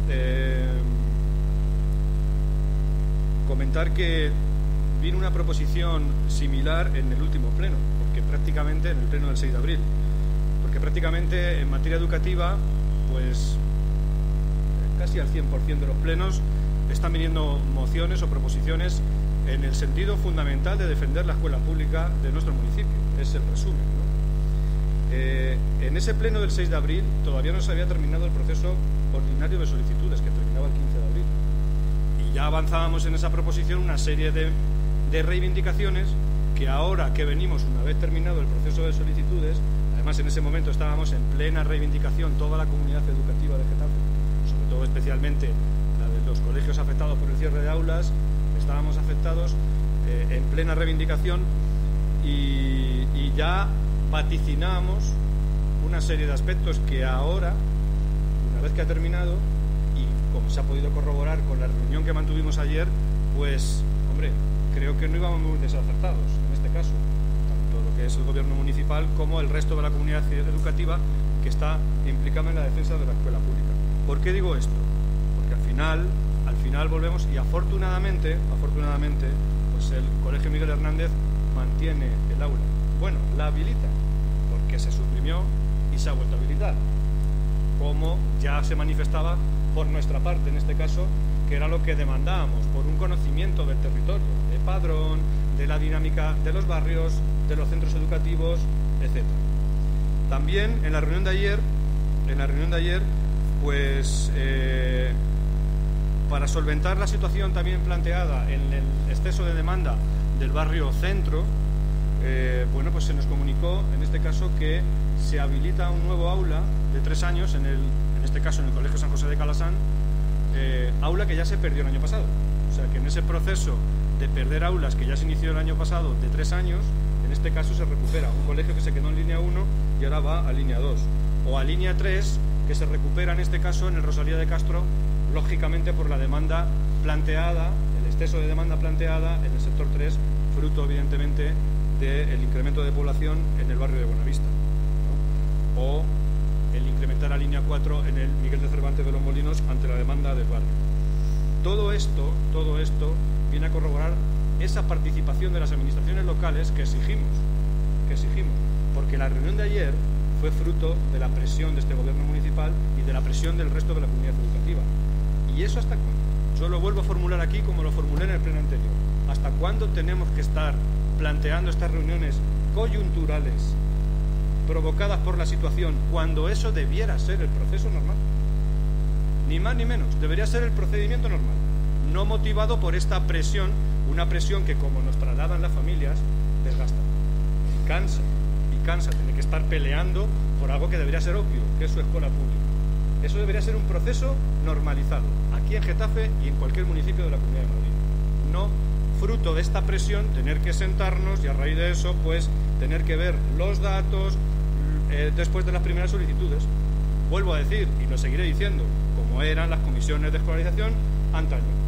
comentar que vino una proposición similar en el último pleno, porque prácticamente en el pleno del 6 de abril, porque prácticamente en materia educativa, pues casi al 100% de los plenos están viniendo mociones o proposiciones en el sentido fundamental de defender la escuela pública de nuestro municipio. Es el resumen, ¿no? En ese pleno del 6 de abril todavía no se había terminado el proceso ordinario de solicitudes, que terminaba el 15 de abril. Y ya avanzábamos en esa proposición una serie de reivindicaciones que ahora que venimos, una vez terminado el proceso de solicitudes, además en ese momento estábamos en plena reivindicación toda la comunidad educativa de Getafe, sobre todo especialmente la de los colegios afectados por el cierre de aulas, estábamos afectados en plena reivindicación y ya vaticinábamos una serie de aspectos que ahora, una vez que ha terminado, y como se ha podido corroborar con la reunión que mantuvimos ayer, pues, hombre, creo que no íbamos muy desacertados en este caso, tanto lo que es el gobierno municipal como el resto de la comunidad educativa que está implicada en la defensa de la escuela pública. ¿Por qué digo esto? Porque al final volvemos, y afortunadamente, pues el Colegio Miguel Hernández mantiene el aula. Bueno, la habilita, porque se suprimió y se ha vuelto a habilitar, como ya se manifestaba por nuestra parte en este caso, que era lo que demandábamos, por un conocimiento del territorio, de padrón, de la dinámica de los barrios, de los centros educativos, etc. También en la reunión de ayer, pues para solventar la situación también planteada en el exceso de demanda del barrio centro, bueno, pues se nos comunicó en este caso que se habilita un nuevo aula de 3 años en este caso en el Colegio San José de Calasán, aula que ya se perdió el año pasado. O sea que en ese proceso de perder aulas que ya se inició el año pasado de 3 años, en este caso se recupera un colegio que se quedó en línea 1 y ahora va a línea 2, o a línea 3, que se recupera en este caso en el Rosalía de Castro, lógicamente por la demanda planteada, el exceso de demanda planteada en el sector 3, fruto evidentemente del incremento de población en el barrio de Buenavista, ¿no? O el incrementar a línea 4 en el Miguel de Cervantes de los Molinos ante la demanda del barrio. Todo esto viene a corroborar esa participación de las administraciones locales que exigimos, porque la reunión de ayer fue fruto de la presión de este gobierno municipal y de la presión del resto de la comunidad educativa. ¿Y eso hasta cuándo? Yo lo vuelvo a formular aquí como lo formulé en el pleno anterior. ¿Hasta cuándo tenemos que estar planteando estas reuniones coyunturales provocadas por la situación, cuando eso debiera ser el proceso normal? Ni más ni menos, debería ser el procedimiento normal, no motivado por esta presión, una presión que, como nos trasladan las familias, desgasta y cansa tener que estar peleando por algo que debería ser obvio, que es su escuela pública. Eso debería ser un proceso normalizado, aquí en Getafe y en cualquier municipio de la Comunidad de Madrid, no fruto de esta presión tener que sentarnos y a raíz de eso pues tener que ver los datos después de las primeras solicitudes. Vuelvo a decir, y lo seguiré diciendo, como eran las comisiones de escolarización antaño, y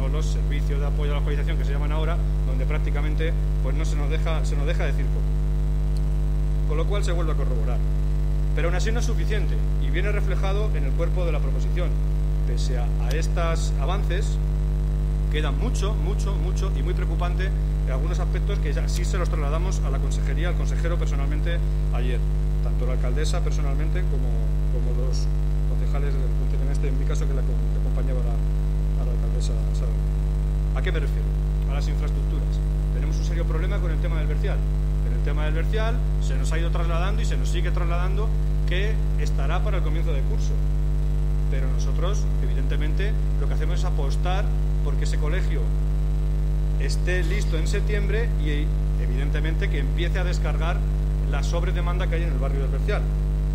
no los servicios de apoyo a la localización que se llaman ahora, donde prácticamente pues no se nos deja decir poco. Con lo cual se vuelve a corroborar. Pero aún así no es suficiente y viene reflejado en el cuerpo de la proposición. Pese a estos avances, queda mucho y muy preocupante en algunos aspectos que ya sí se los trasladamos a la consejería, al consejero personalmente ayer, tanto la alcaldesa personalmente como los concejales, en mi caso que acompañaba a la alcaldesa Sara. ¿A qué me refiero? A las infraestructuras. Tenemos un serio problema con el tema del vertial. En el tema del vertial se nos ha ido trasladando y se nos sigue trasladando que estará para el comienzo de curso. Pero nosotros, evidentemente, lo que hacemos es apostar porque ese colegio esté listo en septiembre y, evidentemente, que empiece a descargar la sobredemanda que hay en el barrio del Bercial.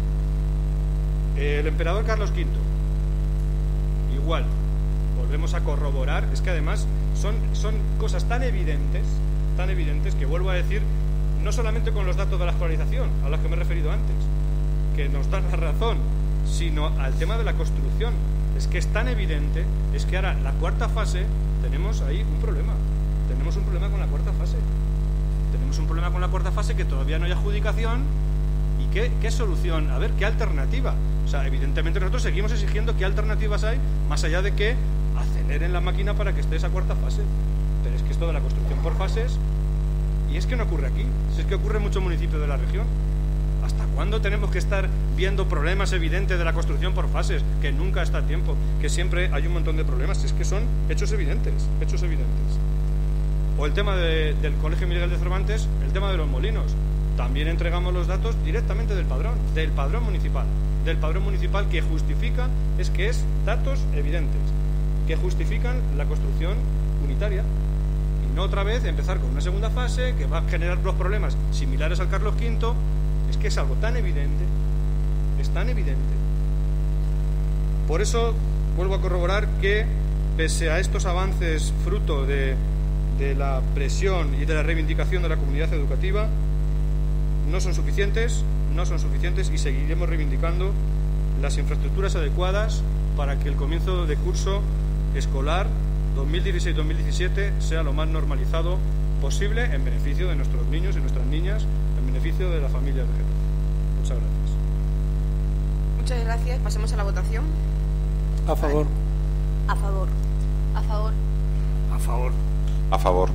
El emperador Carlos V, igual, volvemos a corroborar, es que además son cosas tan evidentes que vuelvo a decir, no solamente con los datos de la escolarización, a los que me he referido antes, que nos dan la razón, sino al tema de la construcción. Es que es tan evidente, es que ahora la cuarta fase tenemos ahí un problema. Tenemos un problema con la cuarta fase. Tenemos un problema con la cuarta fase que todavía no hay adjudicación. ¿Y qué solución? A ver, ¿qué alternativa? O sea, evidentemente nosotros seguimos exigiendo qué alternativas hay, más allá de que aceleren la máquina para que esté esa cuarta fase. Pero es que esto de la construcción por fases, y es que no ocurre aquí, es que ocurre en muchos municipios de la región. ¿Hasta cuándo tenemos que estar viendo problemas evidentes de la construcción por fases? Que nunca está a tiempo, que siempre hay un montón de problemas. Es que son hechos evidentes. O el tema del Colegio Miguel de Cervantes, el tema de los molinos. También entregamos los datos directamente del padrón municipal que justifica, es datos evidentes, que justifican la construcción unitaria. Y no otra vez empezar con una segunda fase que va a generar los problemas similares al Carlos V. Es que es algo tan evidente, es tan evidente. Por eso vuelvo a corroborar que, pese a estos avances fruto de la presión y de la reivindicación de la comunidad educativa, no son suficientes y seguiremos reivindicando las infraestructuras adecuadas para que el comienzo de curso escolar 2016-2017 sea lo más normalizado posible en beneficio de nuestros niños y nuestras niñas, en beneficio de la familia de Getafe. Muchas gracias. Muchas gracias. Pasemos a la votación. A favor. A favor. A favor. A favor. A favor.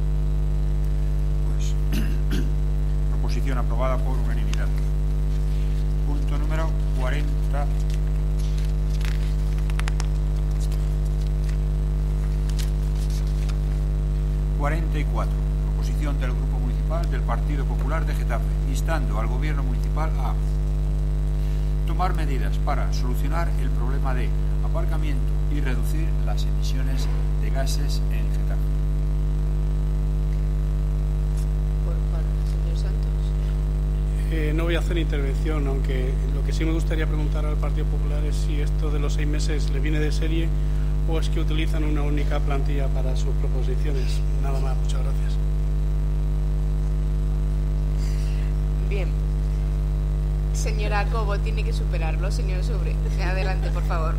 Pues, proposición aprobada por unanimidad. Punto número 40. 44. Proposición del Grupo Municipal del Partido Popular de Getafe, instando al Gobierno Municipal a tomar medidas para solucionar el problema de aparcamiento y reducir las emisiones de gases en Getafe. Señor Santos. No voy a hacer intervención, aunque lo que sí me gustaría preguntar al Partido Popular es si esto de los 6 meses le viene de serie o es que utilizan una única plantilla para sus proposiciones. Nada más, muchas gracias. Bien. Señora Cobo, tiene que superarlo, señor Sobre. Adelante, por favor.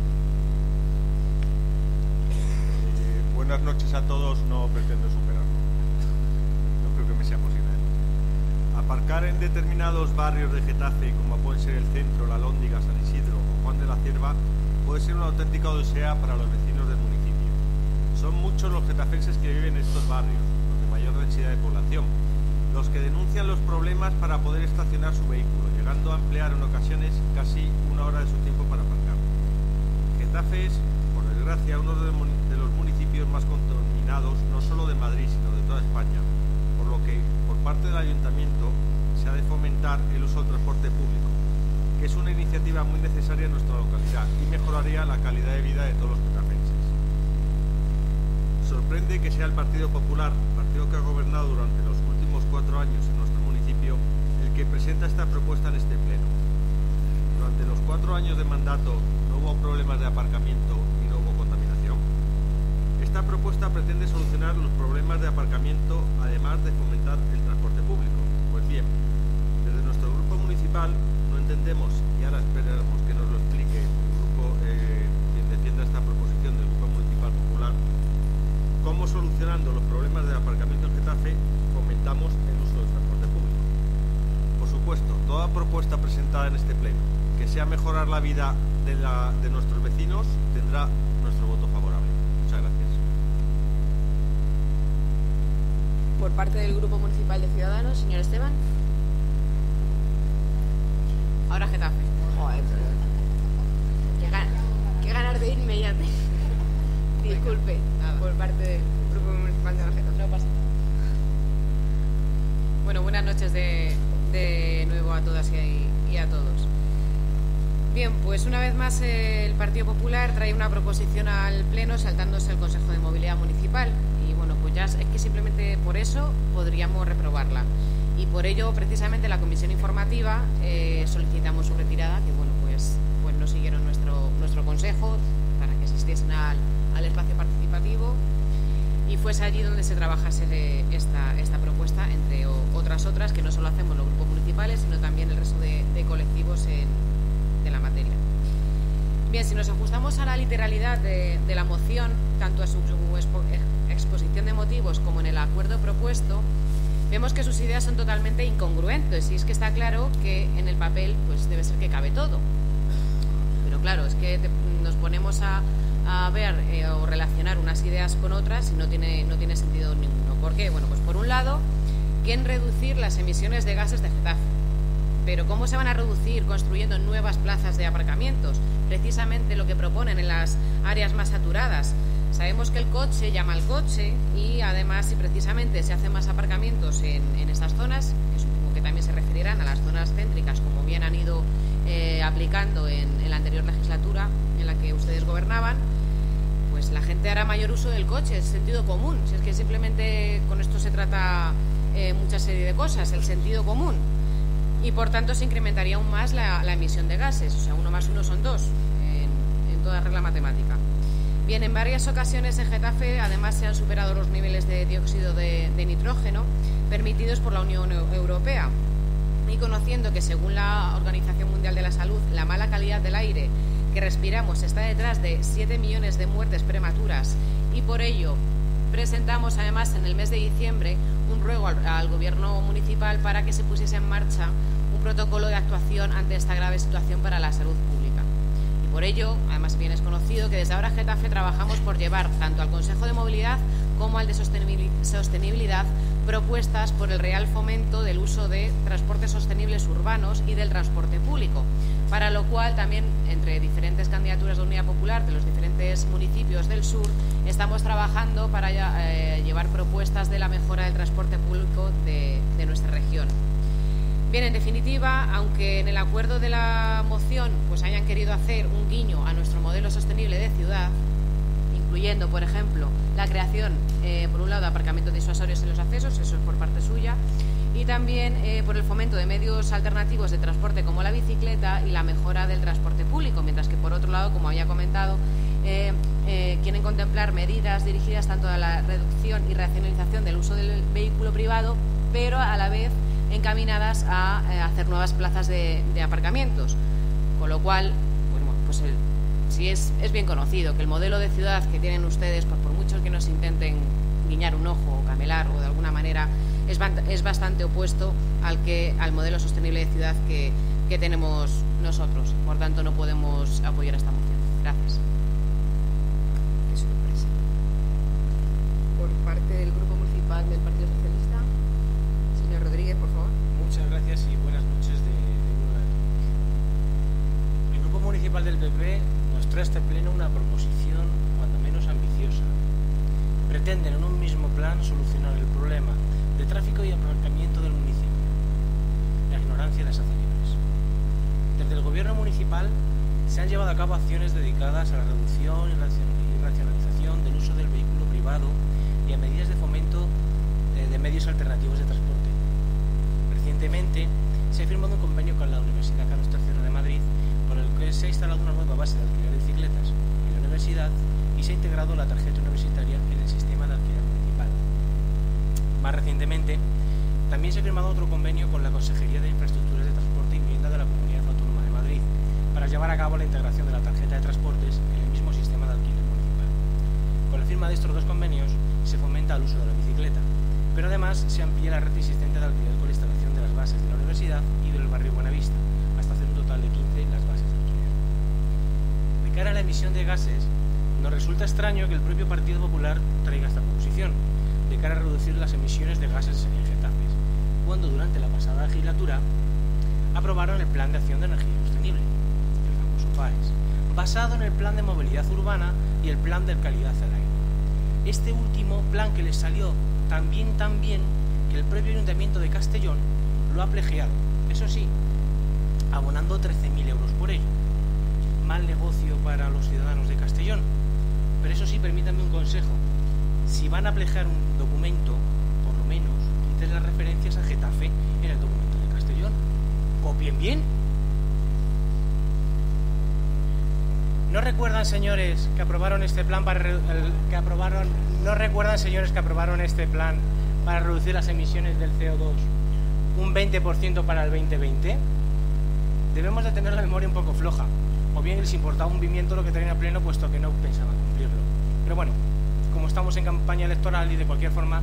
Buenas noches a todos, no pretendo superarlo. No creo que me sea posible. Aparcar en determinados barrios de Getafe, como pueden ser el Centro, la Lóndiga, San Isidro o Juan de la Cierva, puede ser una auténtica odisea para los vecinos del municipio. Son muchos los getafenses que viven en estos barrios, los de mayor densidad de población, los que denuncian los problemas para poder estacionar su vehículo, llegando a emplear en ocasiones casi 1 hora de su tiempo para aparcar. Getafe es, por desgracia, uno de los municipios más contaminados, no solo de Madrid, sino de toda España, por lo que, por parte del Ayuntamiento, se ha de fomentar el uso del transporte público, que es una iniciativa muy necesaria en nuestra localidad y mejoraría la calidad de vida de todos los getafenses. Sorprende que sea el Partido Popular, partido que ha gobernado durante los últimos 4 años en nuestro municipio, el que presenta esta propuesta en este pleno. Durante los 4 años de mandato no hubo problemas de aparcamiento y no hubo contaminación. Esta propuesta pretende solucionar los problemas de aparcamiento, además de fomentar el transporte público. Pues bien, desde nuestro grupo municipal no entendemos, y ahora esperamos que nos lo explique el grupo quien defienda esta proposición del Grupo Municipal Popular, cómo solucionando los problemas de aparcamiento en Getafe fomentamos el uso del transporte público. Por supuesto, toda propuesta presentada en este pleno que sea mejorar la vida de nuestros vecinos tendrá nuestro voto favorable. Muchas gracias. Por parte del Grupo Municipal de Ciudadanos, señor Esteban. Ahora Getafe. Joder, qué ganas de irme ya. Disculpe, por parte del Grupo Municipal de Getafe. No pasa nada. Bueno, buenas noches de nuevo a todas y a todos. Bien, pues una vez más el Partido Popular trae una proposición al Pleno saltándose el Consejo de Movilidad Municipal y bueno, pues ya es que simplemente por eso podríamos reprobarla y por ello precisamente la Comisión Informativa solicitamos su retirada, que bueno, pues no siguieron nuestro consejo para que asistiesen al espacio participativo y fuese allí donde se trabajase esta propuesta, entre otras que no solo hacemos los grupos municipales, sino también el resto de colectivos de la materia. Bien, si nos ajustamos a la literalidad de la moción, tanto a su exposición de motivos como en el acuerdo propuesto, vemos que sus ideas son totalmente incongruentes y es que está claro que en el papel pues debe ser que cabe todo. Pero claro, es que nos ponemos a ver o relacionar unas ideas con otras y no tiene sentido ninguno. ¿Por qué? Bueno, pues por un lado, quieren reducir las emisiones de gases de Getafe. Pero ¿cómo se van a reducir construyendo nuevas plazas de aparcamientos? Precisamente lo que proponen en las áreas más saturadas. Sabemos que el coche llama al coche y además si precisamente se hacen más aparcamientos en estas zonas, que supongo que también se referirán a las zonas céntricas como bien han ido aplicando en la anterior legislatura en la que ustedes gobernaban, pues la gente hará mayor uso del coche, es sentido común. Si es que simplemente con esto se trata mucha serie de cosas, el sentido común. Y por tanto se incrementaría aún más la emisión de gases, o sea, 1 más 1 son 2 en toda regla matemática. Bien, en varias ocasiones en Getafe además se han superado los niveles de dióxido de nitrógeno permitidos por la Unión Europea y conociendo que según la Organización Mundial de la Salud la mala calidad del aire que respiramos está detrás de 7 millones de muertes prematuras y por ello presentamos además en el mes de diciembre un ruego al Gobierno municipal para que se pusiese en marcha un protocolo de actuación ante esta grave situación para la salud pública. Y por ello, además bien es conocido que desde ahora Getafe trabajamos por llevar tanto al Consejo de Movilidad como al de Sostenibilidad propuestas por el real fomento del uso de transportes sostenibles urbanos y del transporte público, para lo cual también entre diferentes candidaturas de Unidad Popular de los diferentes municipios del sur estamos trabajando para llevar propuestas de la mejora del transporte público de nuestra región. Bien, en definitiva, aunque en el acuerdo de la moción pues hayan querido hacer un guiño a nuestro modelo sostenible de ciudad, incluyendo, por ejemplo, la creación, por un lado, de aparcamientos disuasorios en los accesos, eso es por parte suya, y también por el fomento de medios alternativos de transporte como la bicicleta y la mejora del transporte público, mientras que, por otro lado, como había comentado, quieren contemplar medidas dirigidas tanto a la reducción y racionalización del uso del vehículo privado, pero a la vez encaminadas a hacer nuevas plazas de aparcamientos, con lo cual, bueno, pues sí es bien conocido que el modelo de ciudad que tienen ustedes, pues por mucho que nos intenten guiñar un ojo o camelar o de alguna manera, es bastante opuesto al modelo sostenible de ciudad que tenemos nosotros. Por tanto, no podemos apoyar esta moción. Gracias. Qué sorpresa. Por parte del Grupo Municipal del Partido Socialista, señor Rodríguez, por favor. Muchas gracias y buenas noches de nuevo. El Grupo Municipal del PP nos trae a este pleno una proposición cuando menos ambiciosa. Pretenden en un mismo plan solucionar el problema de tráfico y aparcamiento del municipio, la ignorancia las hace libres. Desde el gobierno municipal se han llevado a cabo acciones dedicadas a la reducción y racionalización del uso del vehículo privado y a medidas de fomento de medios alternativos de transporte. Recientemente se ha firmado un convenio con la Universidad Carlos III de Madrid por el que se ha instalado una nueva base de alquiler de bicicletas en la universidad y se ha integrado la tarjeta universitaria en el sistema de alquiler municipal. Más recientemente, también se ha firmado otro convenio con la Consejería de Infraestructuras de Transporte y Vivienda de la Comunidad Autónoma de Madrid para llevar a cabo la integración de la tarjeta de transportes en el mismo sistema de alquiler municipal. Con la firma de estos dos convenios se fomenta el uso de la bicicleta, pero además se amplía la red existente de alquiler con la instalación de las bases de la universidad y del barrio Buenavista, hasta hacer un total de 15 las bases de alquiler. De cara a la emisión de gases, nos resulta extraño que el propio Partido Popular traiga esta proposición, de cara a reducir las emisiones de gases en Getafe, cuando durante la pasada legislatura aprobaron el Plan de Acción de Energía Sostenible, el famoso PAES, basado en el Plan de Movilidad Urbana y el Plan de Calidad del Aire. Este último plan que les salió tan bien que el propio Ayuntamiento de Castellón lo ha plagiado, eso sí, abonando 13.000 euros por ello. Mal negocio para los ciudadanos de Castellón, pero eso sí, permítanme un consejo: si van a plagiar un documento, por lo menos quiten las referencias a Getafe en el documento de Castellón. Copien bien. ¿No recuerdan, señores, que aprobaron este plan para reducir las emisiones del CO2 un 20% para el 2020? Debemos de tener la memoria un poco floja, o bien les importaba un pimiento lo que traían a pleno, puesto que no pensaban cumplirlo. Pero bueno, como estamos en campaña electoral y de cualquier forma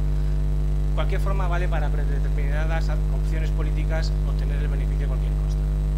vale para determinadas opciones políticas obtener el beneficio a cualquier costa.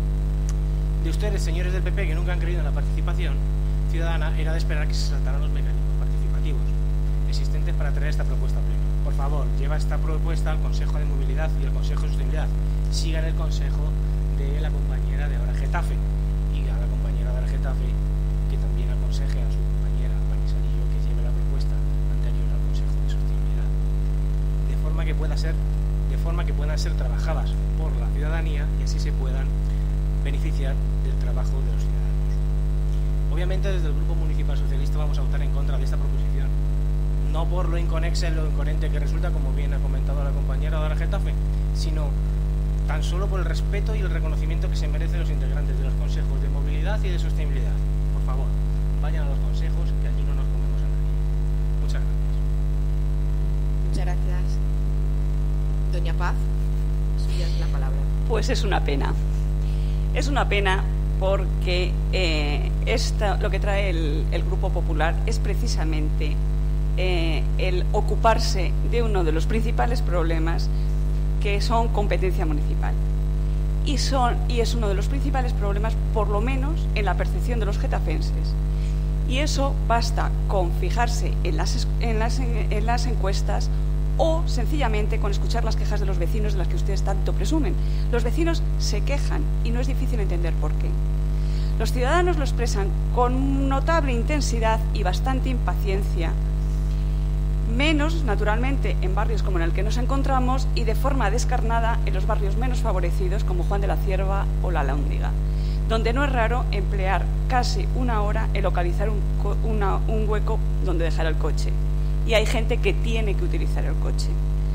De ustedes, señores del PP, que nunca han creído en la participación ciudadana, era de esperar que se saltaran los mecanismos participativos existentes para traer esta propuesta a pleno. Por favor, lleva esta propuesta al Consejo de Movilidad y al Consejo de Sostenibilidad. Sigan el consejo de la compañera de ahora Getafe, y a la compañera de ahora Getafe que también aconseje a su compañera Manisalillo que lleve la propuesta anterior al Consejo de Sostenibilidad, de forma que puedan ser trabajadas por la ciudadanía y así se puedan beneficiar del trabajo de los ciudadanos. Obviamente, desde el Grupo Municipal Socialista vamos a votar en contra de esta proposición, no por lo inconexa y lo incoherente que resulta, como bien ha comentado la compañera de ahora Getafe, sino tan solo por el respeto y el reconocimiento que se merecen los integrantes de los consejos de movilidad y de sostenibilidad. Por favor, vayan a los consejos, que allí no nos comemos a nadie. Muchas gracias. Muchas gracias. Doña Paz, suya es la palabra. Pues es una pena. Es una pena porque lo que trae el Grupo Popular es precisamente el ocuparse de uno de los principales problemas, que son competencia municipal. Y es uno de los principales problemas, por lo menos en la percepción de los getafenses. Y eso basta con fijarse en las encuestas o sencillamente con escuchar las quejas de los vecinos de las que ustedes tanto presumen. Los vecinos se quejan y no es difícil entender por qué. Los ciudadanos lo expresan con notable intensidad y bastante impaciencia, menos, naturalmente, en barrios como en el que nos encontramos y de forma descarnada en los barrios menos favorecidos como Juan de la Cierva o La Alhóndiga, donde no es raro emplear casi una hora en localizar un hueco donde dejar el coche. Y hay gente que tiene que utilizar el coche.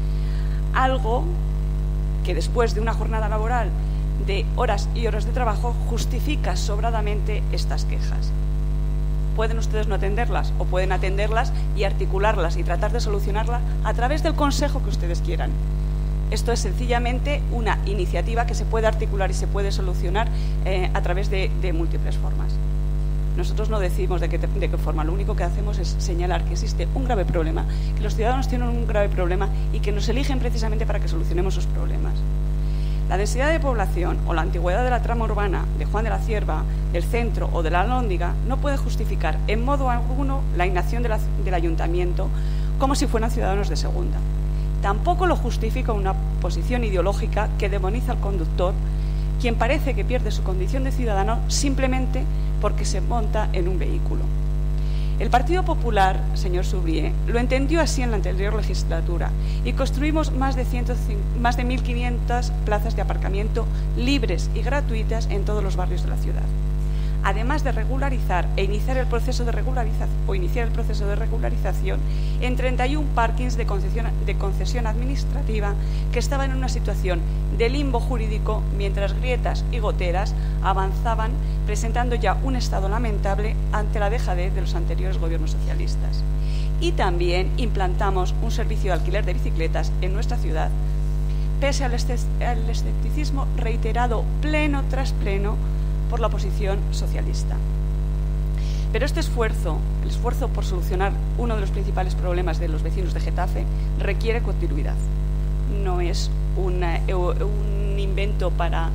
Algo que después de una jornada laboral de horas y horas de trabajo justifica sobradamente estas quejas. Pueden ustedes no atenderlas o pueden atenderlas y articularlas y tratar de solucionarlas a través del consejo que ustedes quieran. Esto es sencillamente una iniciativa que se puede articular y se puede solucionar a través de múltiples formas. Nosotros no decimos de qué forma, lo único que hacemos es señalar que existe un grave problema, que los ciudadanos tienen un grave problema y que nos eligen precisamente para que solucionemos sus problemas. La densidad de población o la antigüedad de la trama urbana de Juan de la Cierva, del centro o de La Alhóndiga no puede justificar en modo alguno la inacción del ayuntamiento como si fueran ciudadanos de segunda. Tampoco lo justifica una posición ideológica que demoniza al conductor, quien parece que pierde su condición de ciudadano simplemente porque se monta en un vehículo. El Partido Popular, señor Subrié, lo entendió así en la anterior legislatura y construimos más de 1.500 plazas de aparcamiento libres y gratuitas en todos los barrios de la ciudad. Además de regularizar e iniciar el proceso de regularización en 31 parkings de concesión administrativa que estaban en una situación de limbo jurídico mientras Grietas y Goteras avanzaban, presentando ya un estado lamentable ante la dejadez de los anteriores gobiernos socialistas. Y también implantamos un servicio de alquiler de bicicletas en nuestra ciudad, pese al escepticismo reiterado pleno tras pleno por la oposición socialista. Pero este esfuerzo, el esfuerzo por solucionar uno de los principales problemas de los vecinos de Getafe, requiere continuidad. No es un invento para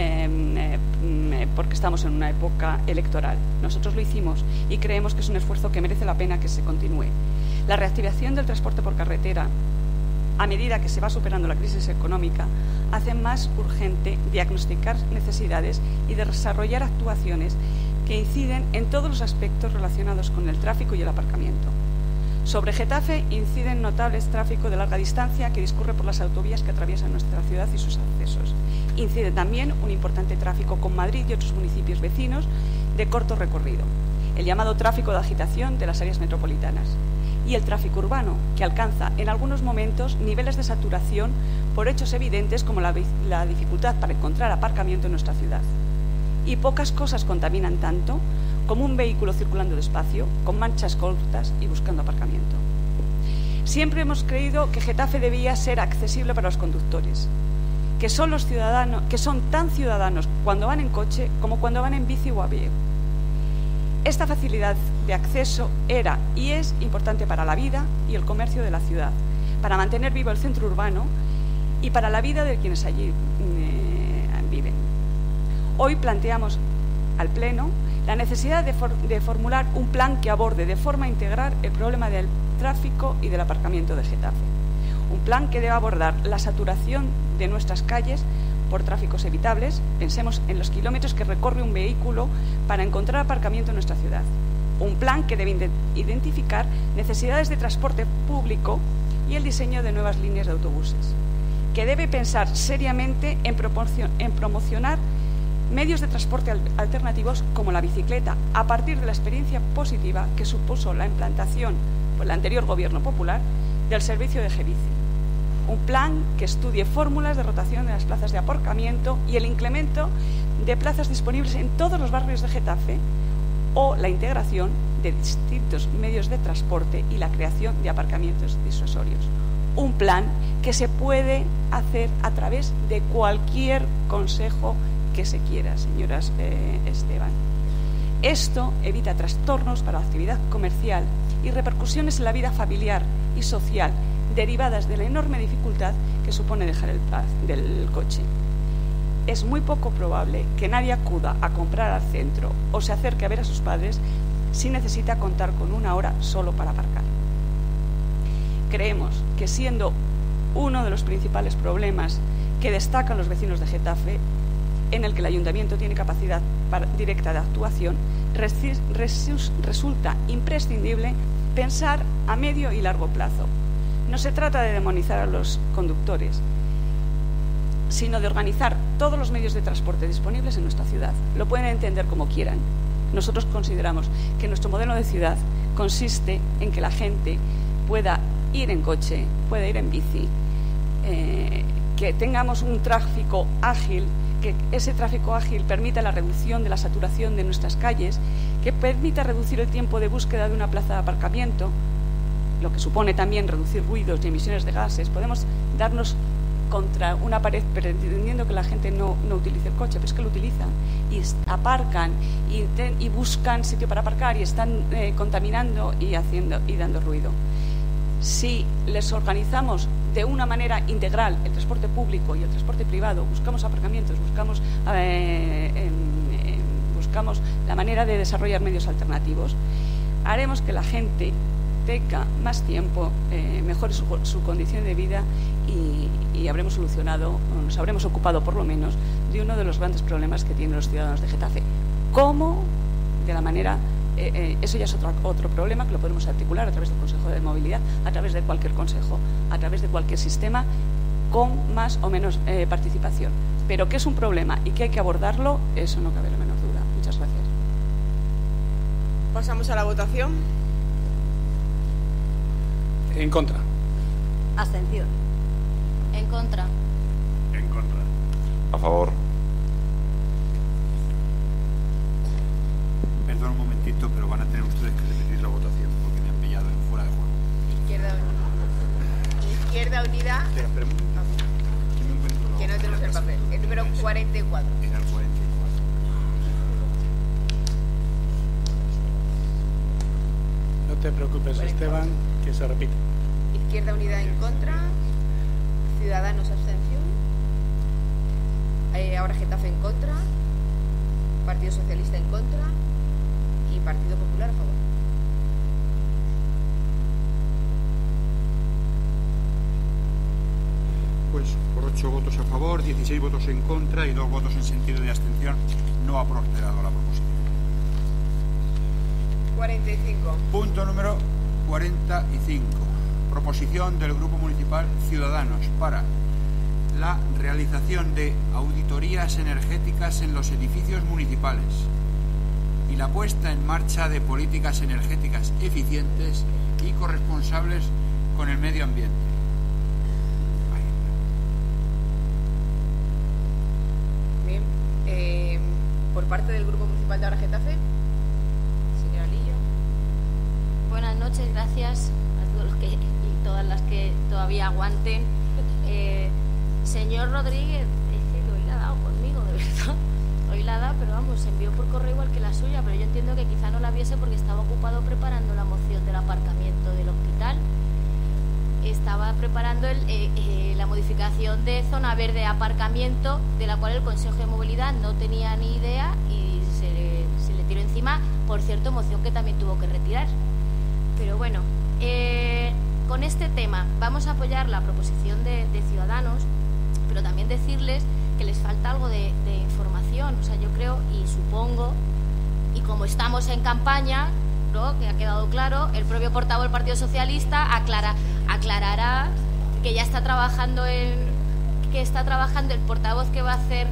porque estamos en una época electoral. Nosotros lo hicimos y creemos que es un esfuerzo que merece la pena que se continúe. La reactivación del transporte por carretera, a medida que se va superando la crisis económica, hace más urgente diagnosticar necesidades y desarrollar actuaciones que inciden en todos los aspectos relacionados con el tráfico y el aparcamiento. Sobre Getafe inciden notables tráfico de larga distancia que discurre por las autovías que atraviesan nuestra ciudad y sus accesos. Incide también un importante tráfico con Madrid y otros municipios vecinos de corto recorrido, el llamado tráfico de agitación de las áreas metropolitanas, y el tráfico urbano, que alcanza en algunos momentos niveles de saturación por hechos evidentes como la dificultad para encontrar aparcamiento en nuestra ciudad. Y pocas cosas contaminan tanto como un vehículo circulando despacio, con manchas cortas y buscando aparcamiento. Siempre hemos creído que Getafe debía ser accesible para los conductores, que son tan ciudadanos cuando van en coche como cuando van en bici o a pie. Esta facilidad de acceso era y es importante para la vida y el comercio de la ciudad, para mantener vivo el centro urbano y para la vida de quienes allí viven. Hoy planteamos al Pleno la necesidad de formular un plan que aborde de forma integral el problema del tráfico y del aparcamiento de Getafe. Un plan que debe abordar la saturación de nuestras calles por tráficos evitables. Pensemos en los kilómetros que recorre un vehículo para encontrar aparcamiento en nuestra ciudad. Un plan que debe identificar necesidades de transporte público y el diseño de nuevas líneas de autobuses. Que debe pensar seriamente en promocionar medios de transporte alternativos como la bicicleta, a partir de la experiencia positiva que supuso la implantación por el anterior Gobierno popular del servicio de G-Bici. Un plan que estudie fórmulas de rotación de las plazas de aparcamiento y el incremento de plazas disponibles en todos los barrios de Getafe, o la integración de distintos medios de transporte y la creación de aparcamientos disuasorios. Un plan que se puede hacer a través de cualquier consejo que se quiera, señoras Esteban. Esto evita trastornos para la actividad comercial y repercusiones en la vida familiar y social derivadas de la enorme dificultad que supone dejar el del coche. Es muy poco probable que nadie acuda a comprar al centro o se acerque a ver a sus padres si necesita contar con una hora solo para aparcar. Creemos que, siendo uno de los principales problemas que destacan los vecinos de Getafe, en el que el Ayuntamiento tiene capacidad directa de actuación, resulta imprescindible pensar a medio y largo plazo. No se trata de demonizar a los conductores, sino de organizar todos los medios de transporte disponibles en nuestra ciudad. Lo pueden entender como quieran. Nosotros consideramos que nuestro modelo de ciudad consiste en que la gente pueda ir en coche, pueda ir en bici, que tengamos un tráfico ágil, que ese tráfico ágil permita la reducción de la saturación de nuestras calles, que permita reducir el tiempo de búsqueda de una plaza de aparcamiento, lo que supone también reducir ruidos y emisiones de gases. Podemos darnos contra una pared pretendiendo que la gente no utilice el coche, pero es que lo utilizan y aparcan y buscan sitio para aparcar y están contaminando y dando ruido. Si les organizamos de una manera integral el transporte público y el transporte privado, buscamos aparcamientos, buscamos la manera de desarrollar medios alternativos, haremos que la gente tenga más tiempo, mejore su condición de vida y habremos solucionado, o nos habremos ocupado por lo menos, de uno de los grandes problemas que tienen los ciudadanos de Getafe. ¿Cómo? De la manera... eso ya es otro problema que lo podemos articular a través del Consejo de Movilidad, a través de cualquier consejo, a través de cualquier sistema, con más o menos participación. Pero que es un problema y que hay que abordarlo, eso no cabe la menor duda. Muchas gracias. Pasamos a la votación. En contra. Abstención. En contra. En contra. A favor. Perdón un momentito, pero van a tener ustedes que repetir la votación porque me han pillado en fuera de juego. Izquierda Unida. Espera, que no tenemos el papel. El número 44. Era el 44. te preocupes, Esteban, que se repite. Izquierda Unida en contra, Ciudadanos abstención, ahora Getafe en contra, Partido Socialista en contra y Partido Popular a favor. Pues por 8 votos a favor, 16 votos en contra y 2 votos en sentido de abstención, no ha prosperado la proposición. 45. Punto número 45. Proposición del Grupo Municipal Ciudadanos para la realización de auditorías energéticas en los edificios municipales y la puesta en marcha de políticas energéticas eficientes y corresponsables con el medio ambiente. Bien, por parte del Grupo Municipal de Ahora Getafe, señora Lillo. Buenas noches, gracias a todos los que y todas las que todavía aguanten. Señor Rodríguez, es que hoy la ha dado conmigo, de verdad. Hoy la ha dado, pero vamos, se envió por correo igual que la suya, pero yo entiendo que quizá no la viese porque estaba ocupado preparando la moción del aparcamiento del hospital. Estaba preparando la modificación de zona verde aparcamiento, de la cual el Consejo de Movilidad no tenía ni idea y se le tiró encima, por cierto, moción que también tuvo que retirar. Pero bueno, con este tema vamos a apoyar la proposición de Ciudadanos, pero también decirles que les falta algo de información. O sea, yo creo y supongo, y como estamos en campaña, ¿no?, que ha quedado claro, el propio portavoz del Partido Socialista aclarará que ya está trabajando el portavoz que va a hacer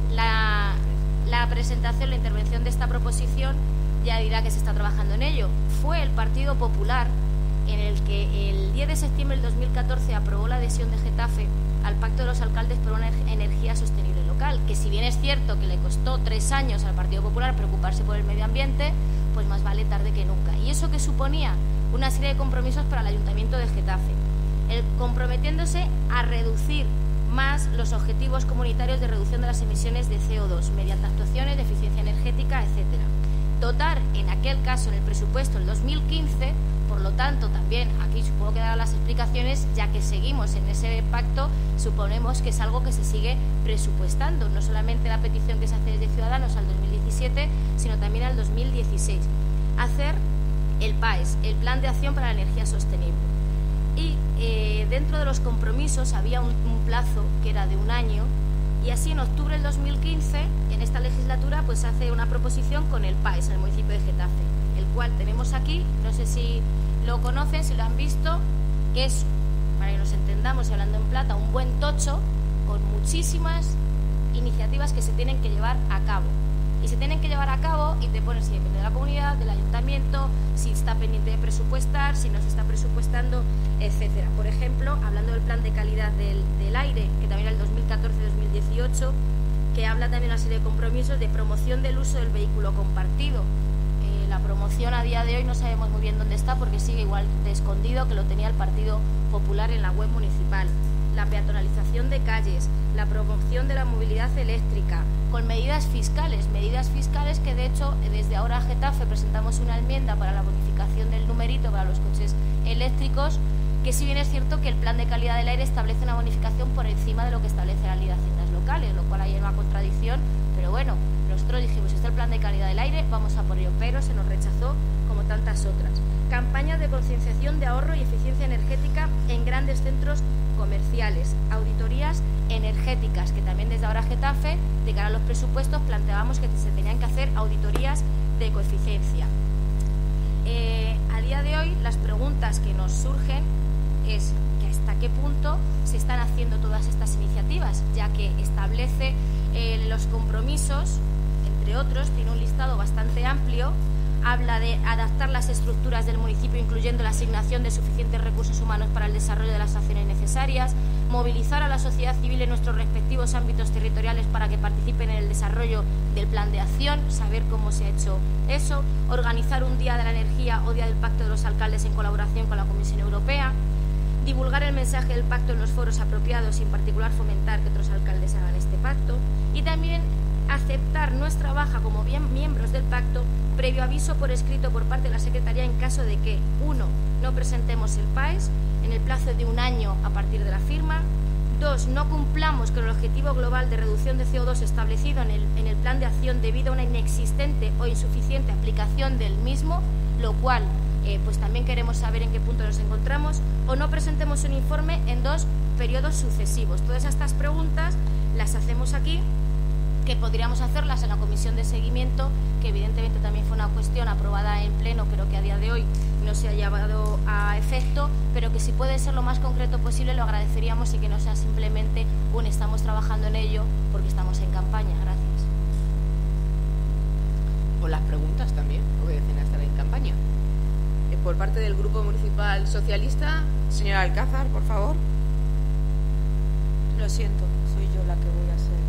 la presentación, la intervención de esta proposición, ya dirá que se está trabajando en ello. Fue el Partido Popular en el que el 10 de septiembre del 2014 aprobó la adhesión de Getafe al Pacto de los Alcaldes por una energía sostenible local, que si bien es cierto que le costó 3 años al Partido Popular preocuparse por el medio ambiente, pues más vale tarde que nunca. ¿Y eso que suponía? Una serie de compromisos para el Ayuntamiento de Getafe, comprometiéndose a reducir más los objetivos comunitarios de reducción de las emisiones de CO2 mediante actuaciones de eficiencia energética, etcétera. Dotar, en aquel caso, en el presupuesto del 2015, por lo tanto, también aquí supongo que darán las explicaciones, ya que seguimos en ese pacto, suponemos que es algo que se sigue presupuestando, no solamente la petición que se hace desde Ciudadanos al 2017, sino también al 2016. Hacer el PAES, el Plan de Acción para la Energía Sostenible. Y dentro de los compromisos había un plazo que era de 1 año, y así en octubre del 2015, en esta legislatura, pues hace una proposición con el PAES, en el municipio de Getafe, el cual tenemos aquí, no sé si lo conocen, si lo han visto, que es, para que nos entendamos y hablando en plata, un buen tocho con muchísimas iniciativas que se tienen que llevar a cabo. Y se tienen que llevar a cabo y te pones si depende de la comunidad, del ayuntamiento, si está pendiente de presupuestar, si no se está presupuestando, etcétera. Por ejemplo, hablando del plan de calidad del aire, que también era el 2014-2018, que habla también de una serie de compromisos de promoción del uso del vehículo compartido. La promoción a día de hoy no sabemos muy bien dónde está porque sigue igual de escondido que lo tenía el Partido Popular en la web municipal. La peatonalización de calles, la promoción de la movilidad eléctrica, con medidas fiscales que de hecho desde ahora a Getafe presentamos una enmienda para la bonificación del numerito para los coches eléctricos, que si bien es cierto que el plan de calidad del aire establece una bonificación por encima de lo que establece la ley de haciendas locales, lo cual hay una contradicción, pero bueno, nosotros dijimos, está el plan de calidad del aire, vamos a por ello, pero se nos rechazó como tantas otras. Campañas de concienciación de ahorro y eficiencia energética en grandes centros comerciales, auditorías energéticas, que también desde ahora Getafe, de cara a los presupuestos, planteábamos que se tenían que hacer auditorías de coeficiencia. A día de hoy, las preguntas que nos surgen es que hasta qué punto se están haciendo todas estas iniciativas, ya que establece los compromisos, entre otros, tiene un listado bastante amplio. Habla de adaptar las estructuras del municipio, incluyendo la asignación de suficientes recursos humanos para el desarrollo de las acciones necesarias, movilizar a la sociedad civil en nuestros respectivos ámbitos territoriales para que participen en el desarrollo del plan de acción, saber cómo se ha hecho eso, organizar un día de la energía o día del Pacto de los Alcaldes en colaboración con la Comisión Europea, divulgar el mensaje del pacto en los foros apropiados y en particular fomentar que otros alcaldes hagan este pacto, y también aceptar nuestra baja como bien miembros del pacto, previo aviso por escrito por parte de la Secretaría en caso de que 1. No presentemos el PAES en el plazo de 1 año a partir de la firma, 2. No cumplamos con el objetivo global de reducción de CO2 establecido en el plan de acción debido a una inexistente o insuficiente aplicación del mismo, lo cual pues también queremos saber en qué punto nos encontramos, o no presentemos un informe en 2 periodos sucesivos. Todas estas preguntas las hacemos aquí, que podríamos hacerlas en la comisión de seguimiento, que evidentemente también fue una cuestión aprobada en pleno, pero que a día de hoy no se ha llevado a efecto, pero que si puede ser lo más concreto posible lo agradeceríamos y que no sea simplemente un estamos trabajando en ello porque estamos en campaña. Gracias. O las preguntas también obedecen a estar en campaña. Por parte del Grupo Municipal Socialista, señora Alcázar, por favor. Lo siento, soy yo la que voy a ser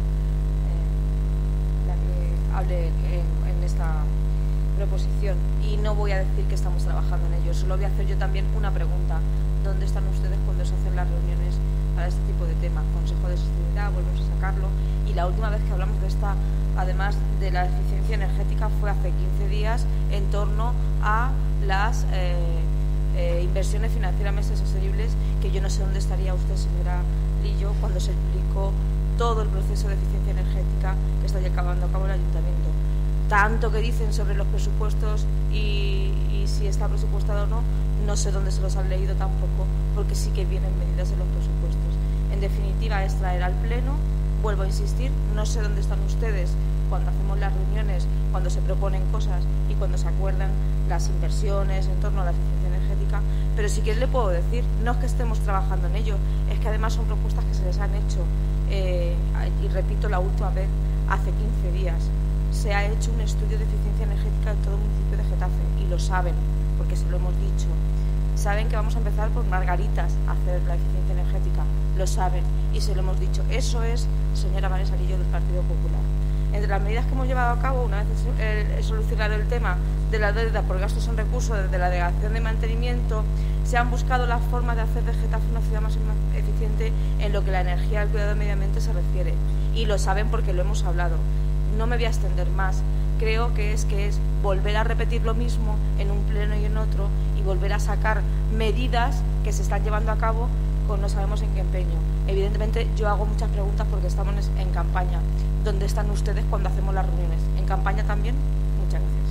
la que hable en esta proposición, y no voy a decir que estamos trabajando en ello, solo voy a hacer yo también una pregunta: ¿dónde están ustedes cuando se hacen las reuniones para este tipo de temas? Consejo de Sostenibilidad, volvemos a sacarlo, y la última vez que hablamos de esta, además de la eficiencia energética, fue hace 15 días en torno a las inversiones financieramente sostenibles, que yo no sé dónde estaría usted, señora Lillo, cuando se explicó todo el proceso de eficiencia energética que está llevando a cabo el Ayuntamiento. Tanto que dicen sobre los presupuestos y si está presupuestado o no, no sé dónde se los han leído tampoco, porque sí que vienen medidas en los presupuestos. En definitiva, es traer al Pleno, vuelvo a insistir, no sé dónde están ustedes cuando hacemos las reuniones, cuando se proponen cosas y cuando se acuerdan las inversiones en torno a la eficiencia energética, pero sí que le puedo decir, no es que estemos trabajando en ello, es que además son propuestas que se les han hecho, y repito, la última vez, hace 15 días, se ha hecho un estudio de eficiencia energética en todo el municipio de Getafe, y lo saben, porque se lo hemos dicho. Saben que vamos a empezar por Margaritas a hacer la eficiencia energética, lo saben, y se lo hemos dicho. Eso es, señora Vanessa Lillo, del Partido Popular. Entre las medidas que hemos llevado a cabo, una vez solucionado el tema de la deuda por gastos en recursos desde la delegación de mantenimiento, se han buscado las formas de hacer de Getafe una ciudad más eficiente en lo que la energía y el cuidado del medio ambiente se refiere. Y lo saben porque lo hemos hablado. No me voy a extender más. Creo que es volver a repetir lo mismo en un pleno y en otro, y volver a sacar medidas que se están llevando a cabo con no sabemos en qué empeño. Evidentemente yo hago muchas preguntas porque estamos en campaña. ¿Dónde están ustedes cuando hacemos las reuniones? ¿En campaña también? Muchas gracias.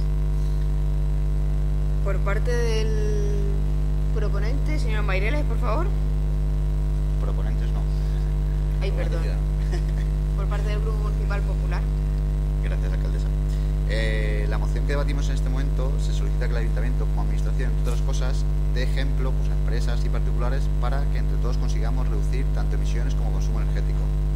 Por parte del proponente, señor Maireles, por favor. Proponentes no. Ay, perdón. Por parte del Grupo Municipal Popular. Gracias, alcaldesa. La moción que debatimos en este momento se solicita que el Ayuntamiento, como administración, entre otras cosas, dé ejemplo a empresas y particulares para que entre todos consigamos reducir tanto emisiones como consumo energético.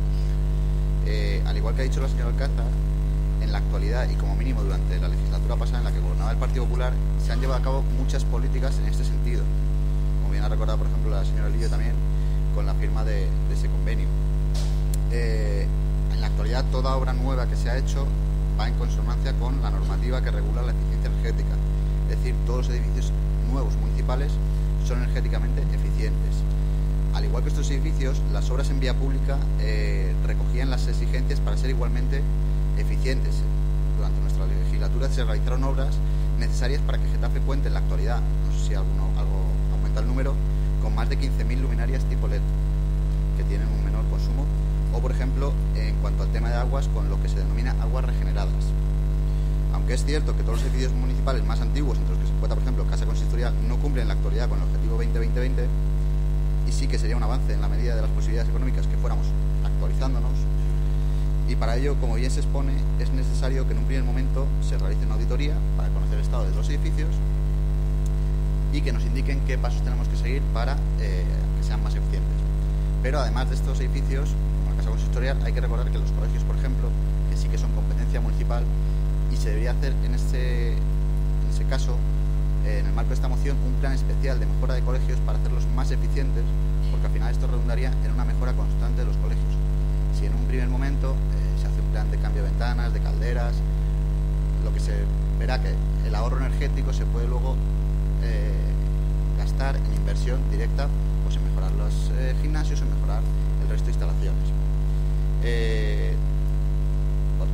Al igual que ha dicho la señora Alcázar, en la actualidad y como mínimo durante la legislatura pasada en la que gobernaba el Partido Popular, se han llevado a cabo muchas políticas en este sentido. Como bien ha recordado, por ejemplo, la señora Lillo también, con la firma de ese convenio. En la actualidad, toda obra nueva que se ha hecho va en consonancia con la normativa que regula la eficiencia energética. Es decir, todos los edificios nuevos municipales son energéticamente eficientes. Al igual que estos edificios, las obras en vía pública recogían las exigencias para ser igualmente eficientes. Durante nuestra legislatura se realizaron obras necesarias para que Getafe cuente en la actualidad, no sé si algo aumenta el número, con más de 15.000 luminarias tipo LED, que tienen un menor consumo, o por ejemplo, en cuanto al tema de aguas, con lo que se denomina aguas regeneradas. Aunque es cierto que todos los edificios municipales más antiguos, entre los que se encuentra, por ejemplo, Casa Consistorial, no cumplen en la actualidad con el objetivo 20-20-20, y sí que sería un avance en la medida de las posibilidades económicas que fuéramos actualizándonos, y para ello, como bien se expone, es necesario que en un primer momento se realice una auditoría para conocer el estado de los edificios y que nos indiquen qué pasos tenemos que seguir para que sean más eficientes. Pero además de estos edificios, como la Casa Consistorial, hay que recordar que los colegios, por ejemplo, que sí que son competencia municipal, y se debería hacer en ese caso, en el marco de esta moción, un plan especial de mejora de colegios para hacerlos más eficientes, porque al final esto redundaría en una mejora constante de los colegios. Si en un primer momento se hace un plan de cambio de ventanas, de calderas, lo que se verá que el ahorro energético se puede luego gastar en inversión directa, pues en mejorar los gimnasios, en mejorar el resto de instalaciones.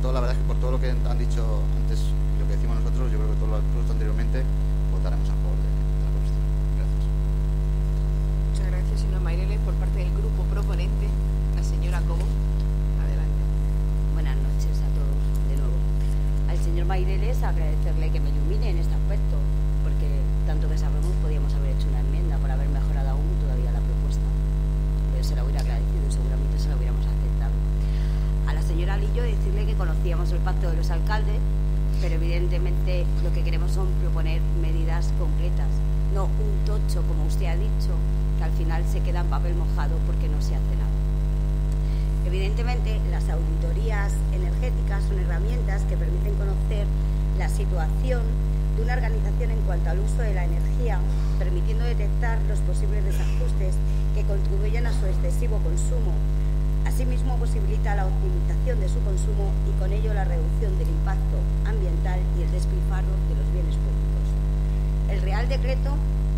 todo, la verdad es que por todo lo que han dicho antes y lo que decimos nosotros, yo creo que todo lo expuesto anteriormente votaremos a favor de la proposición. Gracias. Muchas gracias, señor Maireles. Por parte del grupo proponente, la señora Cobo. Adelante. Buenas noches a todos de nuevo. Al señor Maireles agradecerle que me ilumine en este aspecto, porque tanto que sabemos podíamos haber hecho una enmienda para haber mejorado aún todavía la propuesta. Pero se la hubiera agradecido y seguramente se la hubiéramos aceptado. A la señora Lillo decirle que conocíamos el pacto de los alcaldes, pero evidentemente lo que queremos son proponer medidas concretas, no un tocho, como usted ha dicho, que al final se queda en papel mojado porque no se hace nada. Evidentemente, las auditorías energéticas son herramientas que permiten conocer la situación de una organización en cuanto al uso de la energía, permitiendo detectar los posibles desajustes que contribuyen a su excesivo consumo. Asimismo, posibilita la optimización de su consumo y con ello la reducción del impacto ambiental y el despilfarro de los bienes públicos. El Real Decreto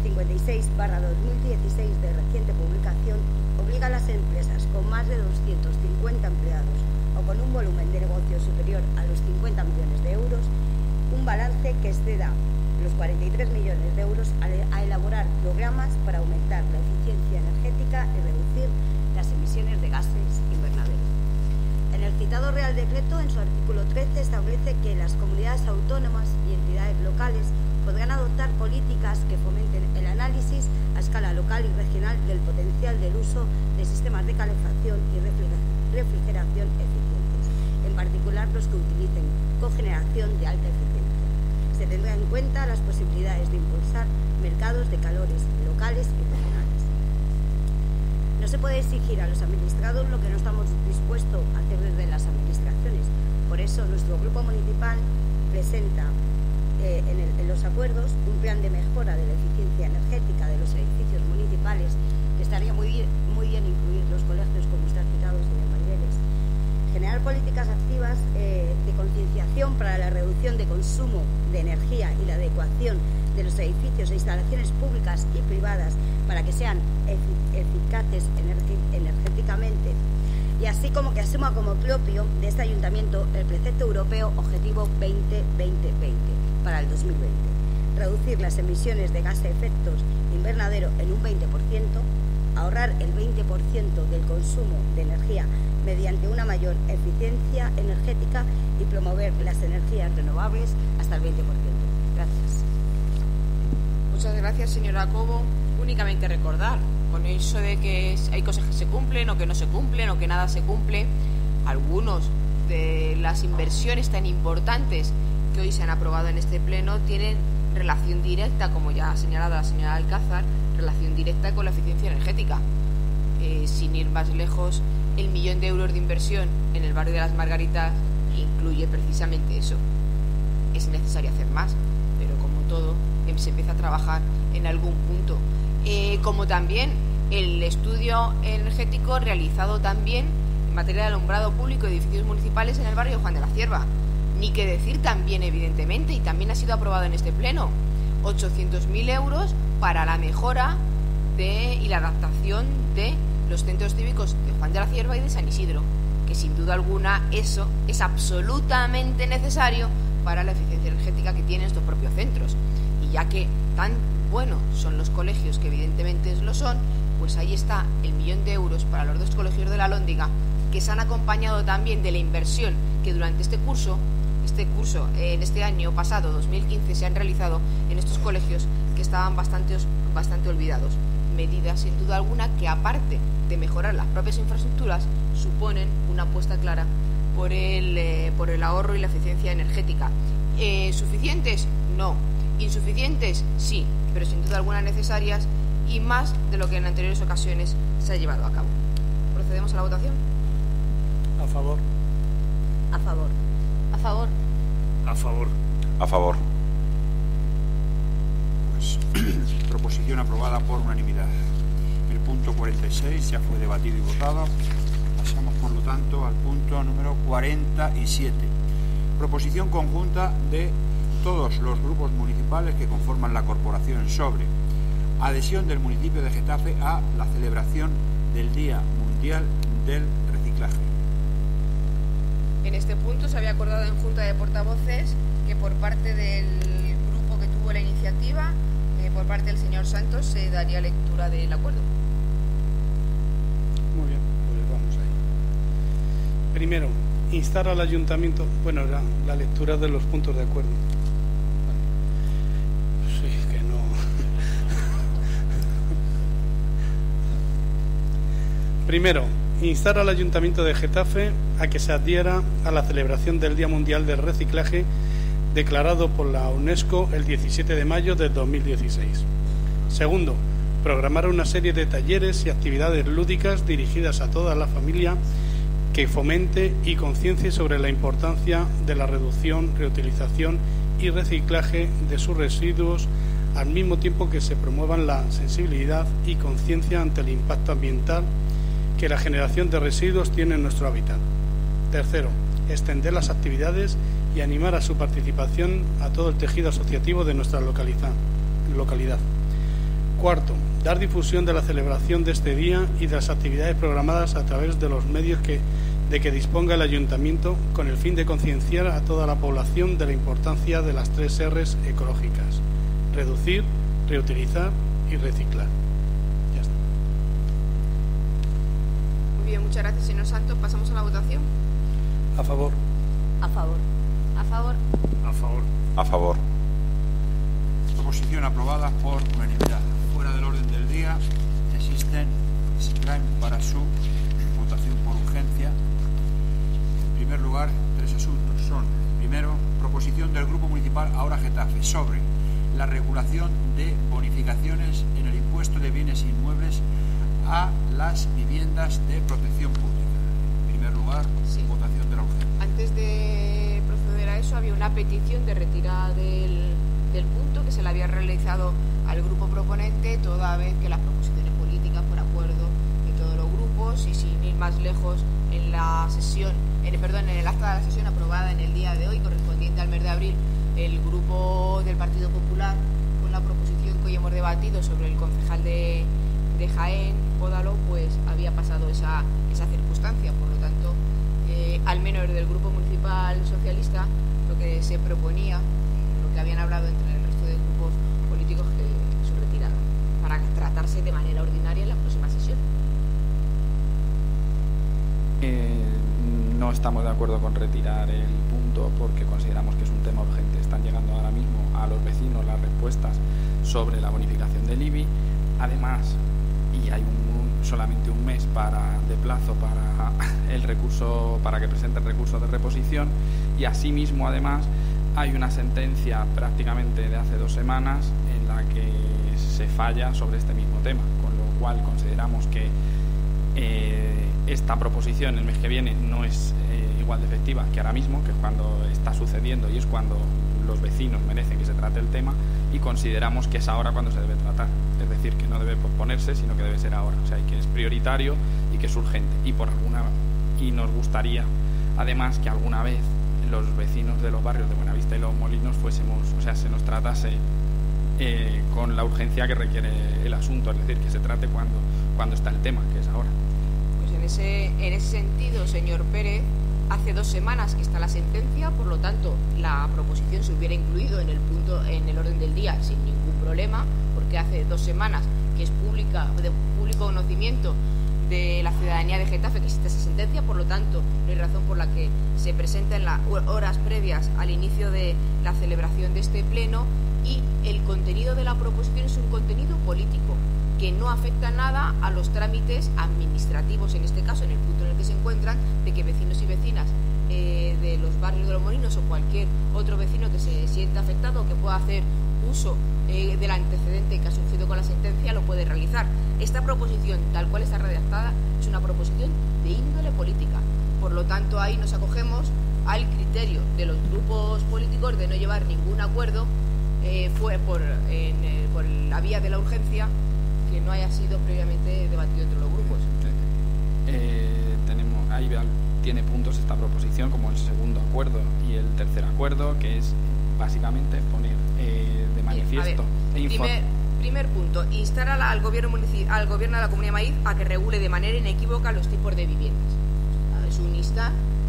56/2016 de reciente publicación obliga a las empresas con más de 250 empleados o con un volumen de negocio superior a los 50 millones de euros, un balance que exceda los 43 millones de euros a elaborar programas para aumentar la eficiencia energética y reducir las emisiones de gases invernadero. En el citado Real Decreto, en su artículo 13, establece que las comunidades autónomas y entidades locales podrán adoptar políticas que fomenten el análisis a escala local y regional del potencial del uso de sistemas de calefacción y refrigeración eficientes, en particular los que utilicen cogeneración de alta eficiencia. Se tendrá en cuenta las posibilidades de impulsar mercados de calores locales y regionales. No se puede exigir a los administrados lo que no estamos dispuestos a hacer desde las administraciones. Por eso, nuestro grupo municipal presenta en los acuerdos un plan de mejora de la eficiencia energética de los edificios municipales, que estaría muy bien incluir los colegios, como usted ha citado, señor Maireles. Generar políticas activas de concienciación para la reducción de consumo de energía y la adecuación de los edificios e instalaciones públicas y privadas para que sean eficaces energéticamente, y así como que asuma como propio de este ayuntamiento el precepto europeo Objetivo 20-20-20 para el 2020. Reducir las emisiones de gas de efectos invernadero en un 20%, ahorrar el 20% del consumo de energía mediante una mayor eficiencia energética y promover las energías renovables hasta el 20%. Gracias. Muchas gracias, señora Cobo. Únicamente recordar, con eso de que hay cosas que se cumplen o que no se cumplen o que nada se cumple, algunos de las inversiones tan importantes que hoy se han aprobado en este pleno tienen relación directa, como ya ha señalado la señora Alcázar, relación directa con la eficiencia energética. Sin ir más lejos, el 1 millón de euros de inversión en el barrio de las Margaritas incluye precisamente eso. Es necesario hacer más, pero como todo, se empieza a trabajar en algún punto. Como también el estudio energético realizado también en materia de alumbrado público de edificios municipales en el barrio Juan de la Cierva. Ni que decir también, evidentemente, y también ha sido aprobado en este pleno, 800.000 euros para la mejora y la adaptación de los centros cívicos de Juan de la Cierva y de San Isidro, que sin duda alguna eso es absolutamente necesario para la eficiencia energética que tienen estos propios centros. Y ya que tan buenos son los colegios, que evidentemente lo son, pues ahí está el 1 millón de euros para los 2 colegios de la Alhóndiga, que se han acompañado también de la inversión que durante este curso, en este año pasado, 2015, se han realizado en estos colegios que estaban bastante olvidados. Medidas, sin duda alguna, que aparte de mejorar las propias infraestructuras, suponen una apuesta clara por el ahorro y la eficiencia energética. ¿Suficientes? No. ¿Insuficientes? Sí, pero sin duda alguna necesarias y más de lo que en anteriores ocasiones se ha llevado a cabo. ¿Procedemos a la votación? A favor. A favor. A favor. A favor. A favor. Pues proposición aprobada por unanimidad. El punto 46 ya fue debatido y votado. Pasamos, por lo tanto, al punto número 47. Proposición conjunta de todos los grupos municipales que conforman la corporación sobre adhesión del municipio de Getafe a la celebración del Día Mundial del Reciclaje. En este punto se había acordado en Junta de Portavoces que por parte del grupo que tuvo la iniciativa, por parte del señor Santos, se daría lectura del acuerdo. Muy bien, pues vamos ahí. Primero, instar al ayuntamiento, bueno, la lectura de los puntos de acuerdo. Sí, que no. Primero, instar al ayuntamiento de Getafe a que se adhiera a la celebración del Día Mundial del Reciclaje declarado por la UNESCO el 17 de mayo de 2016. Segundo, programar una serie de talleres y actividades lúdicas dirigidas a toda la familia que fomente y conciencie sobre la importancia de la reducción, reutilización y reciclaje de sus residuos, al mismo tiempo que se promuevan la sensibilidad y conciencia ante el impacto ambiental que la generación de residuos tiene en nuestro hábitat. Tercero, extender las actividades y animar a su participación a todo el tejido asociativo de nuestra localidad. Cuarto, dar difusión de la celebración de este día y de las actividades programadas a través de los medios de que disponga el Ayuntamiento, con el fin de concienciar a toda la población de la importancia de las 3 R's ecológicas: reducir, reutilizar y reciclar. Ya está. Muy bien, muchas gracias, señor Santos. Pasamos a la votación. A favor. A favor. A favor. A favor. A favor. Proposición aprobada por unanimidad. Fuera del orden del día se traen para su votación por urgencia. En primer lugar, 3 asuntos son: primero, proposición del Grupo Municipal Ahora Getafe sobre la regulación de bonificaciones en el impuesto de bienes inmuebles a las viviendas de protección pública. En primer lugar, votación de la urgencia. Antes de proceder a eso, había una petición de retirada del punto que se le había realizado al grupo proponente, toda vez que las proposiciones políticas, por acuerdo de todos los grupos, y sin ir más lejos, en la sesión, en el acta de la sesión aprobada en el día de hoy, correspondiente al mes de abril, el grupo del Partido Popular, con la proposición que hoy hemos debatido sobre el concejal de Jaén, Pódalo, pues había pasado esa circunstancia. Por lo tanto, al menos del Grupo Municipal Socialista, lo que se proponía, lo que habían hablado entre el resto de grupos políticos, que su retirada, para tratarse de manera ordinaria en la próxima sesión. No estamos de acuerdo con retirar el punto porque consideramos que es un tema urgente. Están llegando ahora mismo a los vecinos las respuestas sobre la bonificación del IBI. Además, y hay solamente un mes de plazo para el recurso, para que presente el recurso de reposición, y asimismo, además, hay una sentencia prácticamente de hace 2 semanas en la que se falla sobre este mismo tema, con lo cual consideramos que esta proposición el mes que viene no es igual de efectiva que ahora mismo, que es cuando está sucediendo y es cuando los vecinos merecen que se trate el tema, y consideramos que es ahora cuando se debe tratar. Es decir, que no debe posponerse, sino que debe ser ahora. O sea, que es prioritario y que es urgente. Y nos gustaría, además, que alguna vez los vecinos de los barrios de Buenavista y Los Molinos se nos tratase con la urgencia que requiere el asunto. Es decir, que se trate cuando está el tema, que es ahora. Pues en ese sentido, señor Pérez, hace 2 semanas que está la sentencia, por lo tanto, la proposición se hubiera incluido en el orden del día sin ningún problema, porque hace 2 semanas que es de público conocimiento de la ciudadanía de Getafe que existe esa sentencia. Por lo tanto, no hay razón por la que se presenta en las horas previas al inicio de la celebración de este pleno, y el contenido de la proposición es un contenido político que no afecta nada a los trámites administrativos, en este caso, en el punto en el que se encuentran, de que vecinos y vecinas de los barrios de Los Molinos o cualquier otro vecino que se sienta afectado o que pueda hacer uso del antecedente que ha surgido con la sentencia lo puede realizar. Esta proposición, tal cual está redactada, es una proposición de índole política. Por lo tanto, ahí nos acogemos al criterio de los grupos políticos de no llevar ningún acuerdo fue por la vía de la urgencia, que no haya sido previamente debatido entre los grupos. Ahí tiene puntos esta proposición, como el segundo acuerdo y el tercer acuerdo, que es básicamente poner de manifiesto primer punto: instar al gobierno de la Comunidad de Madrid a que regule de manera inequívoca los tipos de viviendas. Es un instar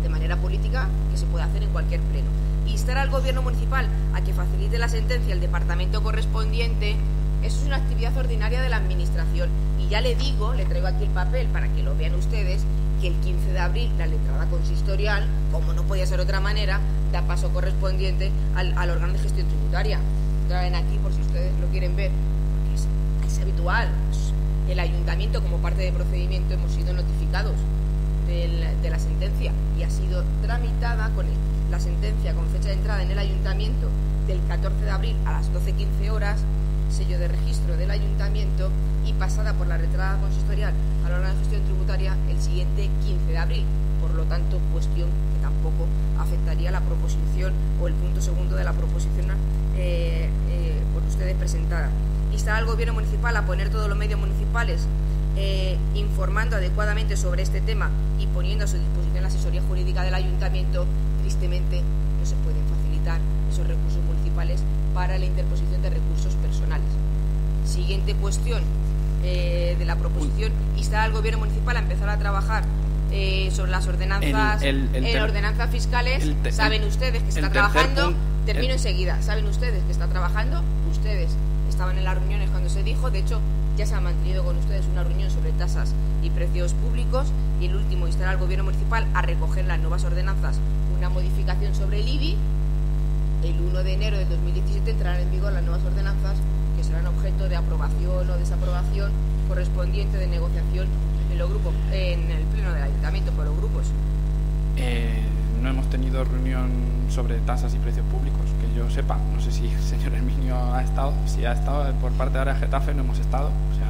de manera política que se puede hacer en cualquier pleno. Instar al Gobierno municipal a que facilite la sentencia al departamento correspondiente, eso es una actividad ordinaria de la Administración. Y ya le digo, le traigo aquí el papel para que lo vean ustedes, que el 15 de abril la letrada consistorial, como no podía ser de otra manera, da paso correspondiente al órgano de gestión tributaria. Traen aquí por si ustedes lo quieren ver, porque es habitual. El ayuntamiento, como parte del procedimiento, hemos sido notificados de la sentencia y ha sido tramitada con la sentencia con fecha de entrada en el ayuntamiento del 14 de abril a las 12:15 horas, sello de registro del ayuntamiento, y pasada por la letrada consistorial al órgano de gestión tributaria el siguiente 15 de abril. Por lo tanto, cuestión que tampoco afectaría la proposición o el punto segundo de la proposición por ustedes presentada. Instar al Gobierno municipal a poner todos los medios municipales informando adecuadamente sobre este tema y poniendo a su disposición la asesoría jurídica del ayuntamiento. Tristemente no se pueden facilitar esos recursos municipales para la interposición de recursos personales. Siguiente cuestión de la proposición: instar al Gobierno municipal a empezar a trabajar sobre las ordenanzas ordenanzas fiscales. Saben ustedes que está trabajando, termino enseguida, saben ustedes que está trabajando, ustedes estaban en las reuniones cuando se dijo, de hecho ya se ha mantenido con ustedes una reunión sobre tasas y precios públicos, y el último, instar al Gobierno municipal a recoger las nuevas ordenanzas una modificación sobre el IBI. El 1 de enero de 2017 entrarán en vigor las nuevas ordenanzas, que serán objeto de aprobación o desaprobación correspondiente de negociación en los grupos, en el pleno del ayuntamiento por los grupos. No hemos tenido reunión sobre tasas y precios públicos, que yo sepa. No sé si el señor Herminio ha estado. Si ha estado por parte de Área Getafe, no hemos estado.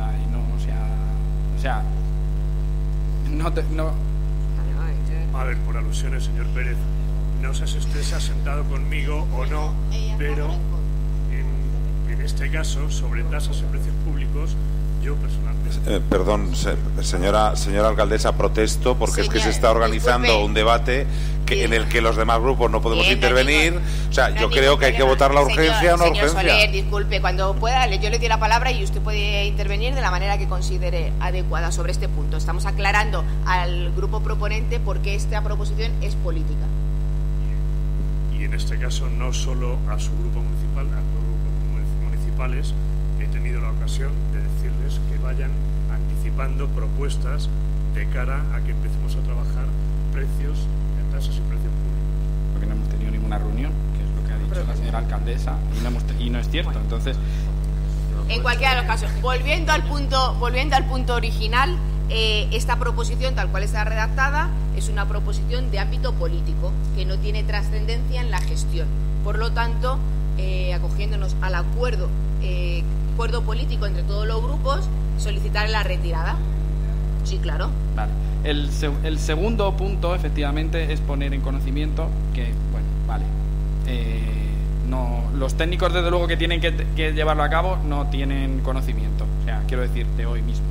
A ver, por alusiones, señor Pérez, no sé si usted se ha sentado conmigo o no, pero en este caso, sobre tasas y precios públicos, yo personalmente... Perdón, señora alcaldesa, protesto porque es que se está organizando un debate en el que los demás grupos no podemos intervenir. O sea, yo creo que hay que votar la urgencia o no urgencia. Señor Soler, disculpe, cuando pueda, yo le doy la palabra y usted puede intervenir de la manera que considere adecuada sobre este punto. Estamos aclarando al grupo proponente por qué esta proposición es política. Y en este caso, no solo a su grupo municipal, a los grupos municipales, he tenido la ocasión de decirles que vayan anticipando propuestas de cara a que empecemos a trabajar precios en tasas y precios públicos. Porque no hemos tenido ninguna reunión, que es lo que ha dicho la señora alcaldesa, y no es cierto. Entonces, en cualquiera de los casos, volviendo al punto original, esta proposición, tal cual está redactada, es una proposición de ámbito político que no tiene trascendencia en la gestión. Por lo tanto, acogiéndonos al acuerdo político entre todos los grupos, solicitar la retirada. Sí, claro. Vale. El segundo punto, efectivamente, es poner en conocimiento que, bueno, vale, no, los técnicos, desde luego, que tienen que llevarlo a cabo, no tienen conocimiento. O sea, quiero decir, de hoy mismo.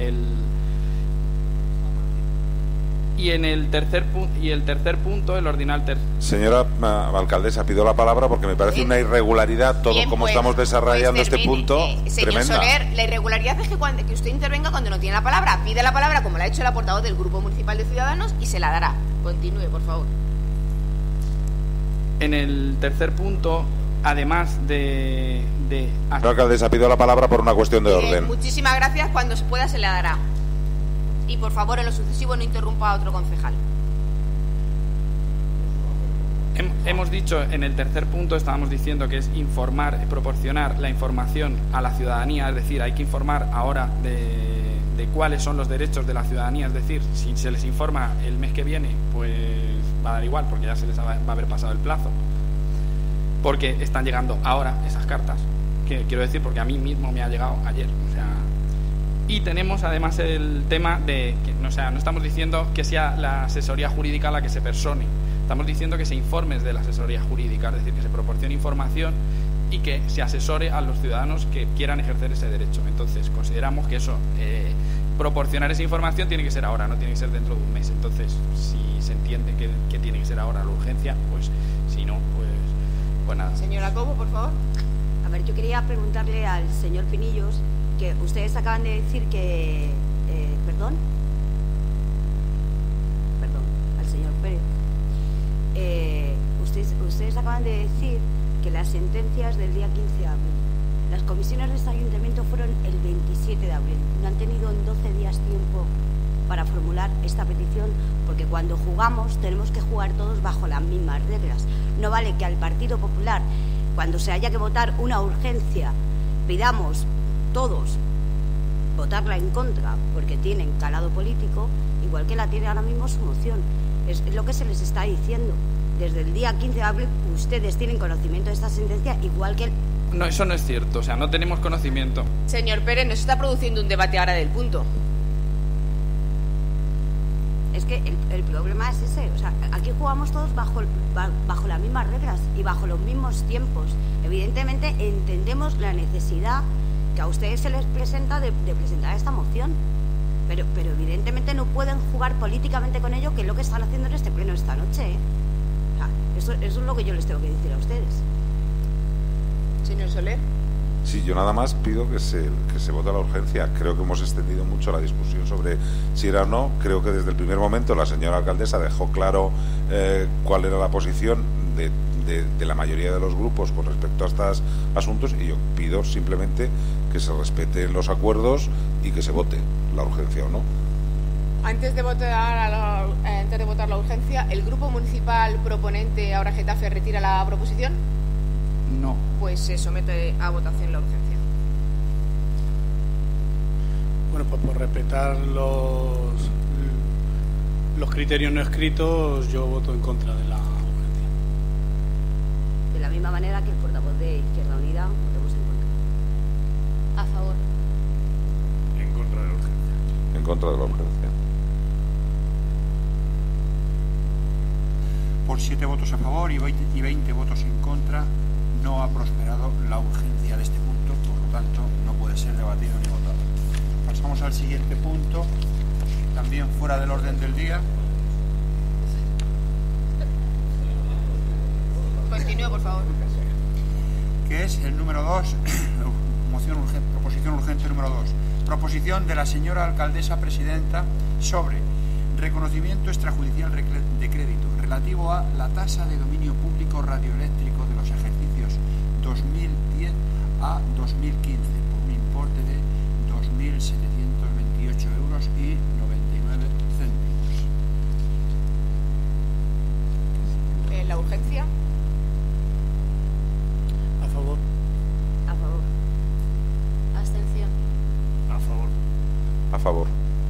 Y el tercer punto, el ordinal Señora alcaldesa, pido la palabra porque me parece una irregularidad todo como estamos desarrollando este punto. Señor Tremenda. Soler, la irregularidad es que usted intervenga cuando no tiene la palabra. Pide la palabra, como la ha hecho la portavoz del Grupo Municipal de Ciudadanos, y se la dará. Continúe, por favor. En el tercer punto, además de Señora alcaldesa, pido la palabra por una cuestión de orden. Muchísimas gracias. Cuando se pueda se le dará. Y por favor, en lo sucesivo, no interrumpa a otro concejal. Hemos dicho en el tercer punto, estábamos diciendo que es informar, proporcionar la información a la ciudadanía, es decir, hay que informar ahora de cuáles son los derechos de la ciudadanía, es decir, si se les informa el mes que viene, pues va a dar igual, porque ya se les va a haber pasado el plazo, porque están llegando ahora esas cartas, que quiero decir, porque a mí mismo me ha llegado ayer, o sea. Y tenemos además el tema de que, o sea, no estamos diciendo que sea la asesoría jurídica la que se persone, estamos diciendo que se informe de la asesoría jurídica, es decir, que se proporcione información y que se asesore a los ciudadanos que quieran ejercer ese derecho. Entonces, consideramos que eso, proporcionar esa información tiene que ser ahora, no tiene que ser dentro de un mes. Entonces, si se entiende que tiene que ser ahora la urgencia, pues si no, pues nada. Señora Cobo, por favor. A ver, yo quería preguntarle al señor Pinillos, que ustedes acaban de decir que... Perdón, al señor Pérez. ustedes acaban de decir que las sentencias del día 15 de abril. Las comisiones de este ayuntamiento fueron el 27 de abril. No han tenido en 12 días tiempo para formular esta petición, porque cuando jugamos tenemos que jugar todos bajo las mismas reglas. No vale que al Partido Popular, cuando se haya que votar una urgencia, pidamos todos votarla en contra porque tienen calado político, igual que la tiene ahora mismo su moción. Es lo que se les está diciendo. Desde el día 15 de abril ustedes tienen conocimiento de esta sentencia, igual que No, eso no es cierto, o sea, no tenemos conocimiento. Señor Pérez, no se está produciendo un debate ahora del punto. Es que el problema es ese, o sea, aquí jugamos todos bajo las mismas reglas y bajo los mismos tiempos. Evidentemente entendemos la necesidad que a ustedes se les presenta de presentar esta moción, pero evidentemente no pueden jugar políticamente con ello, que es lo que están haciendo en este pleno esta noche, ¿eh? O sea, eso es lo que yo les tengo que decir a ustedes. Señor Soler. Sí, yo nada más pido que se vote la urgencia. Creo que hemos extendido mucho la discusión sobre si era o no. Creo que desde el primer momento la señora alcaldesa dejó claro cuál era la posición de la mayoría de los grupos con respecto a estos asuntos, y yo pido simplemente que se respeten los acuerdos y que se vote la urgencia o no. Antes de votar la urgencia, ¿el grupo municipal proponente ahora Getafe retira la proposición? No. Pues se somete a votación la urgencia. Bueno, pues por respetar los criterios no escritos, yo voto en contra de la urgencia. De la misma manera que el portavoz de Izquierda Unida, votemos en contra. A favor. En contra de la urgencia. En contra de la urgencia. Por 7 votos a favor y 20 votos en contra, no ha prosperado la urgencia de este punto, por lo tanto no puede ser debatido ni votado. Pasamos al siguiente punto, también fuera del orden del día. Continúe, por favor. Que es el número 2, proposición urgente número 2. Proposición de la señora alcaldesa presidenta sobre reconocimiento extrajudicial de crédito relativo a la tasa de dominio público radioeléctrico de los ejercicios 2010 a 2015 por un importe de 2.728 euros y 99 céntimos. ¿La urgencia? A favor. A favor. Abstención. A favor. A favor.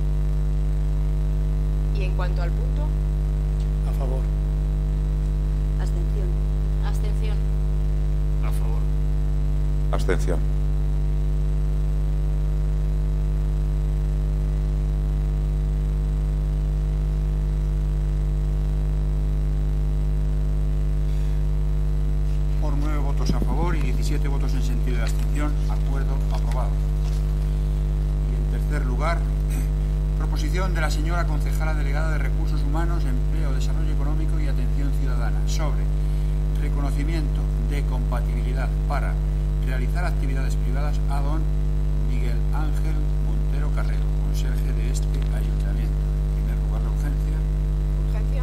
¿Y en cuanto al punto? A favor. Abstención. Abstención. A favor. Abstención. Por 9 votos a favor y 17 votos en sentido de abstención, acuerdo aprobado. Y en tercer lugar, proposición de la señora concejala delegada de Recursos Humanos, Empleo, Desarrollo Económico y Atención Ciudadana sobre reconocimiento de compatibilidad para realizar actividades privadas a don Miguel Ángel Montero Carrero, conserje de este ayuntamiento. En primer lugar, la urgencia. ¿Urgencia?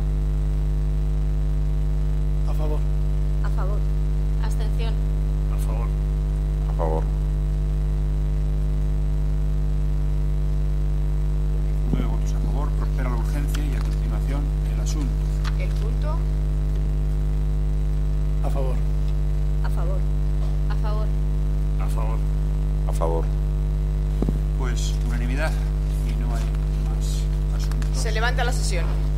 A favor. A favor. Abstención. A favor. A favor. 9 votos a favor, prospera la urgencia y a continuación el asunto. ¿El punto? A favor. A favor. A favor. A favor. A favor. Pues unanimidad y no hay más asuntos. Se levanta la sesión.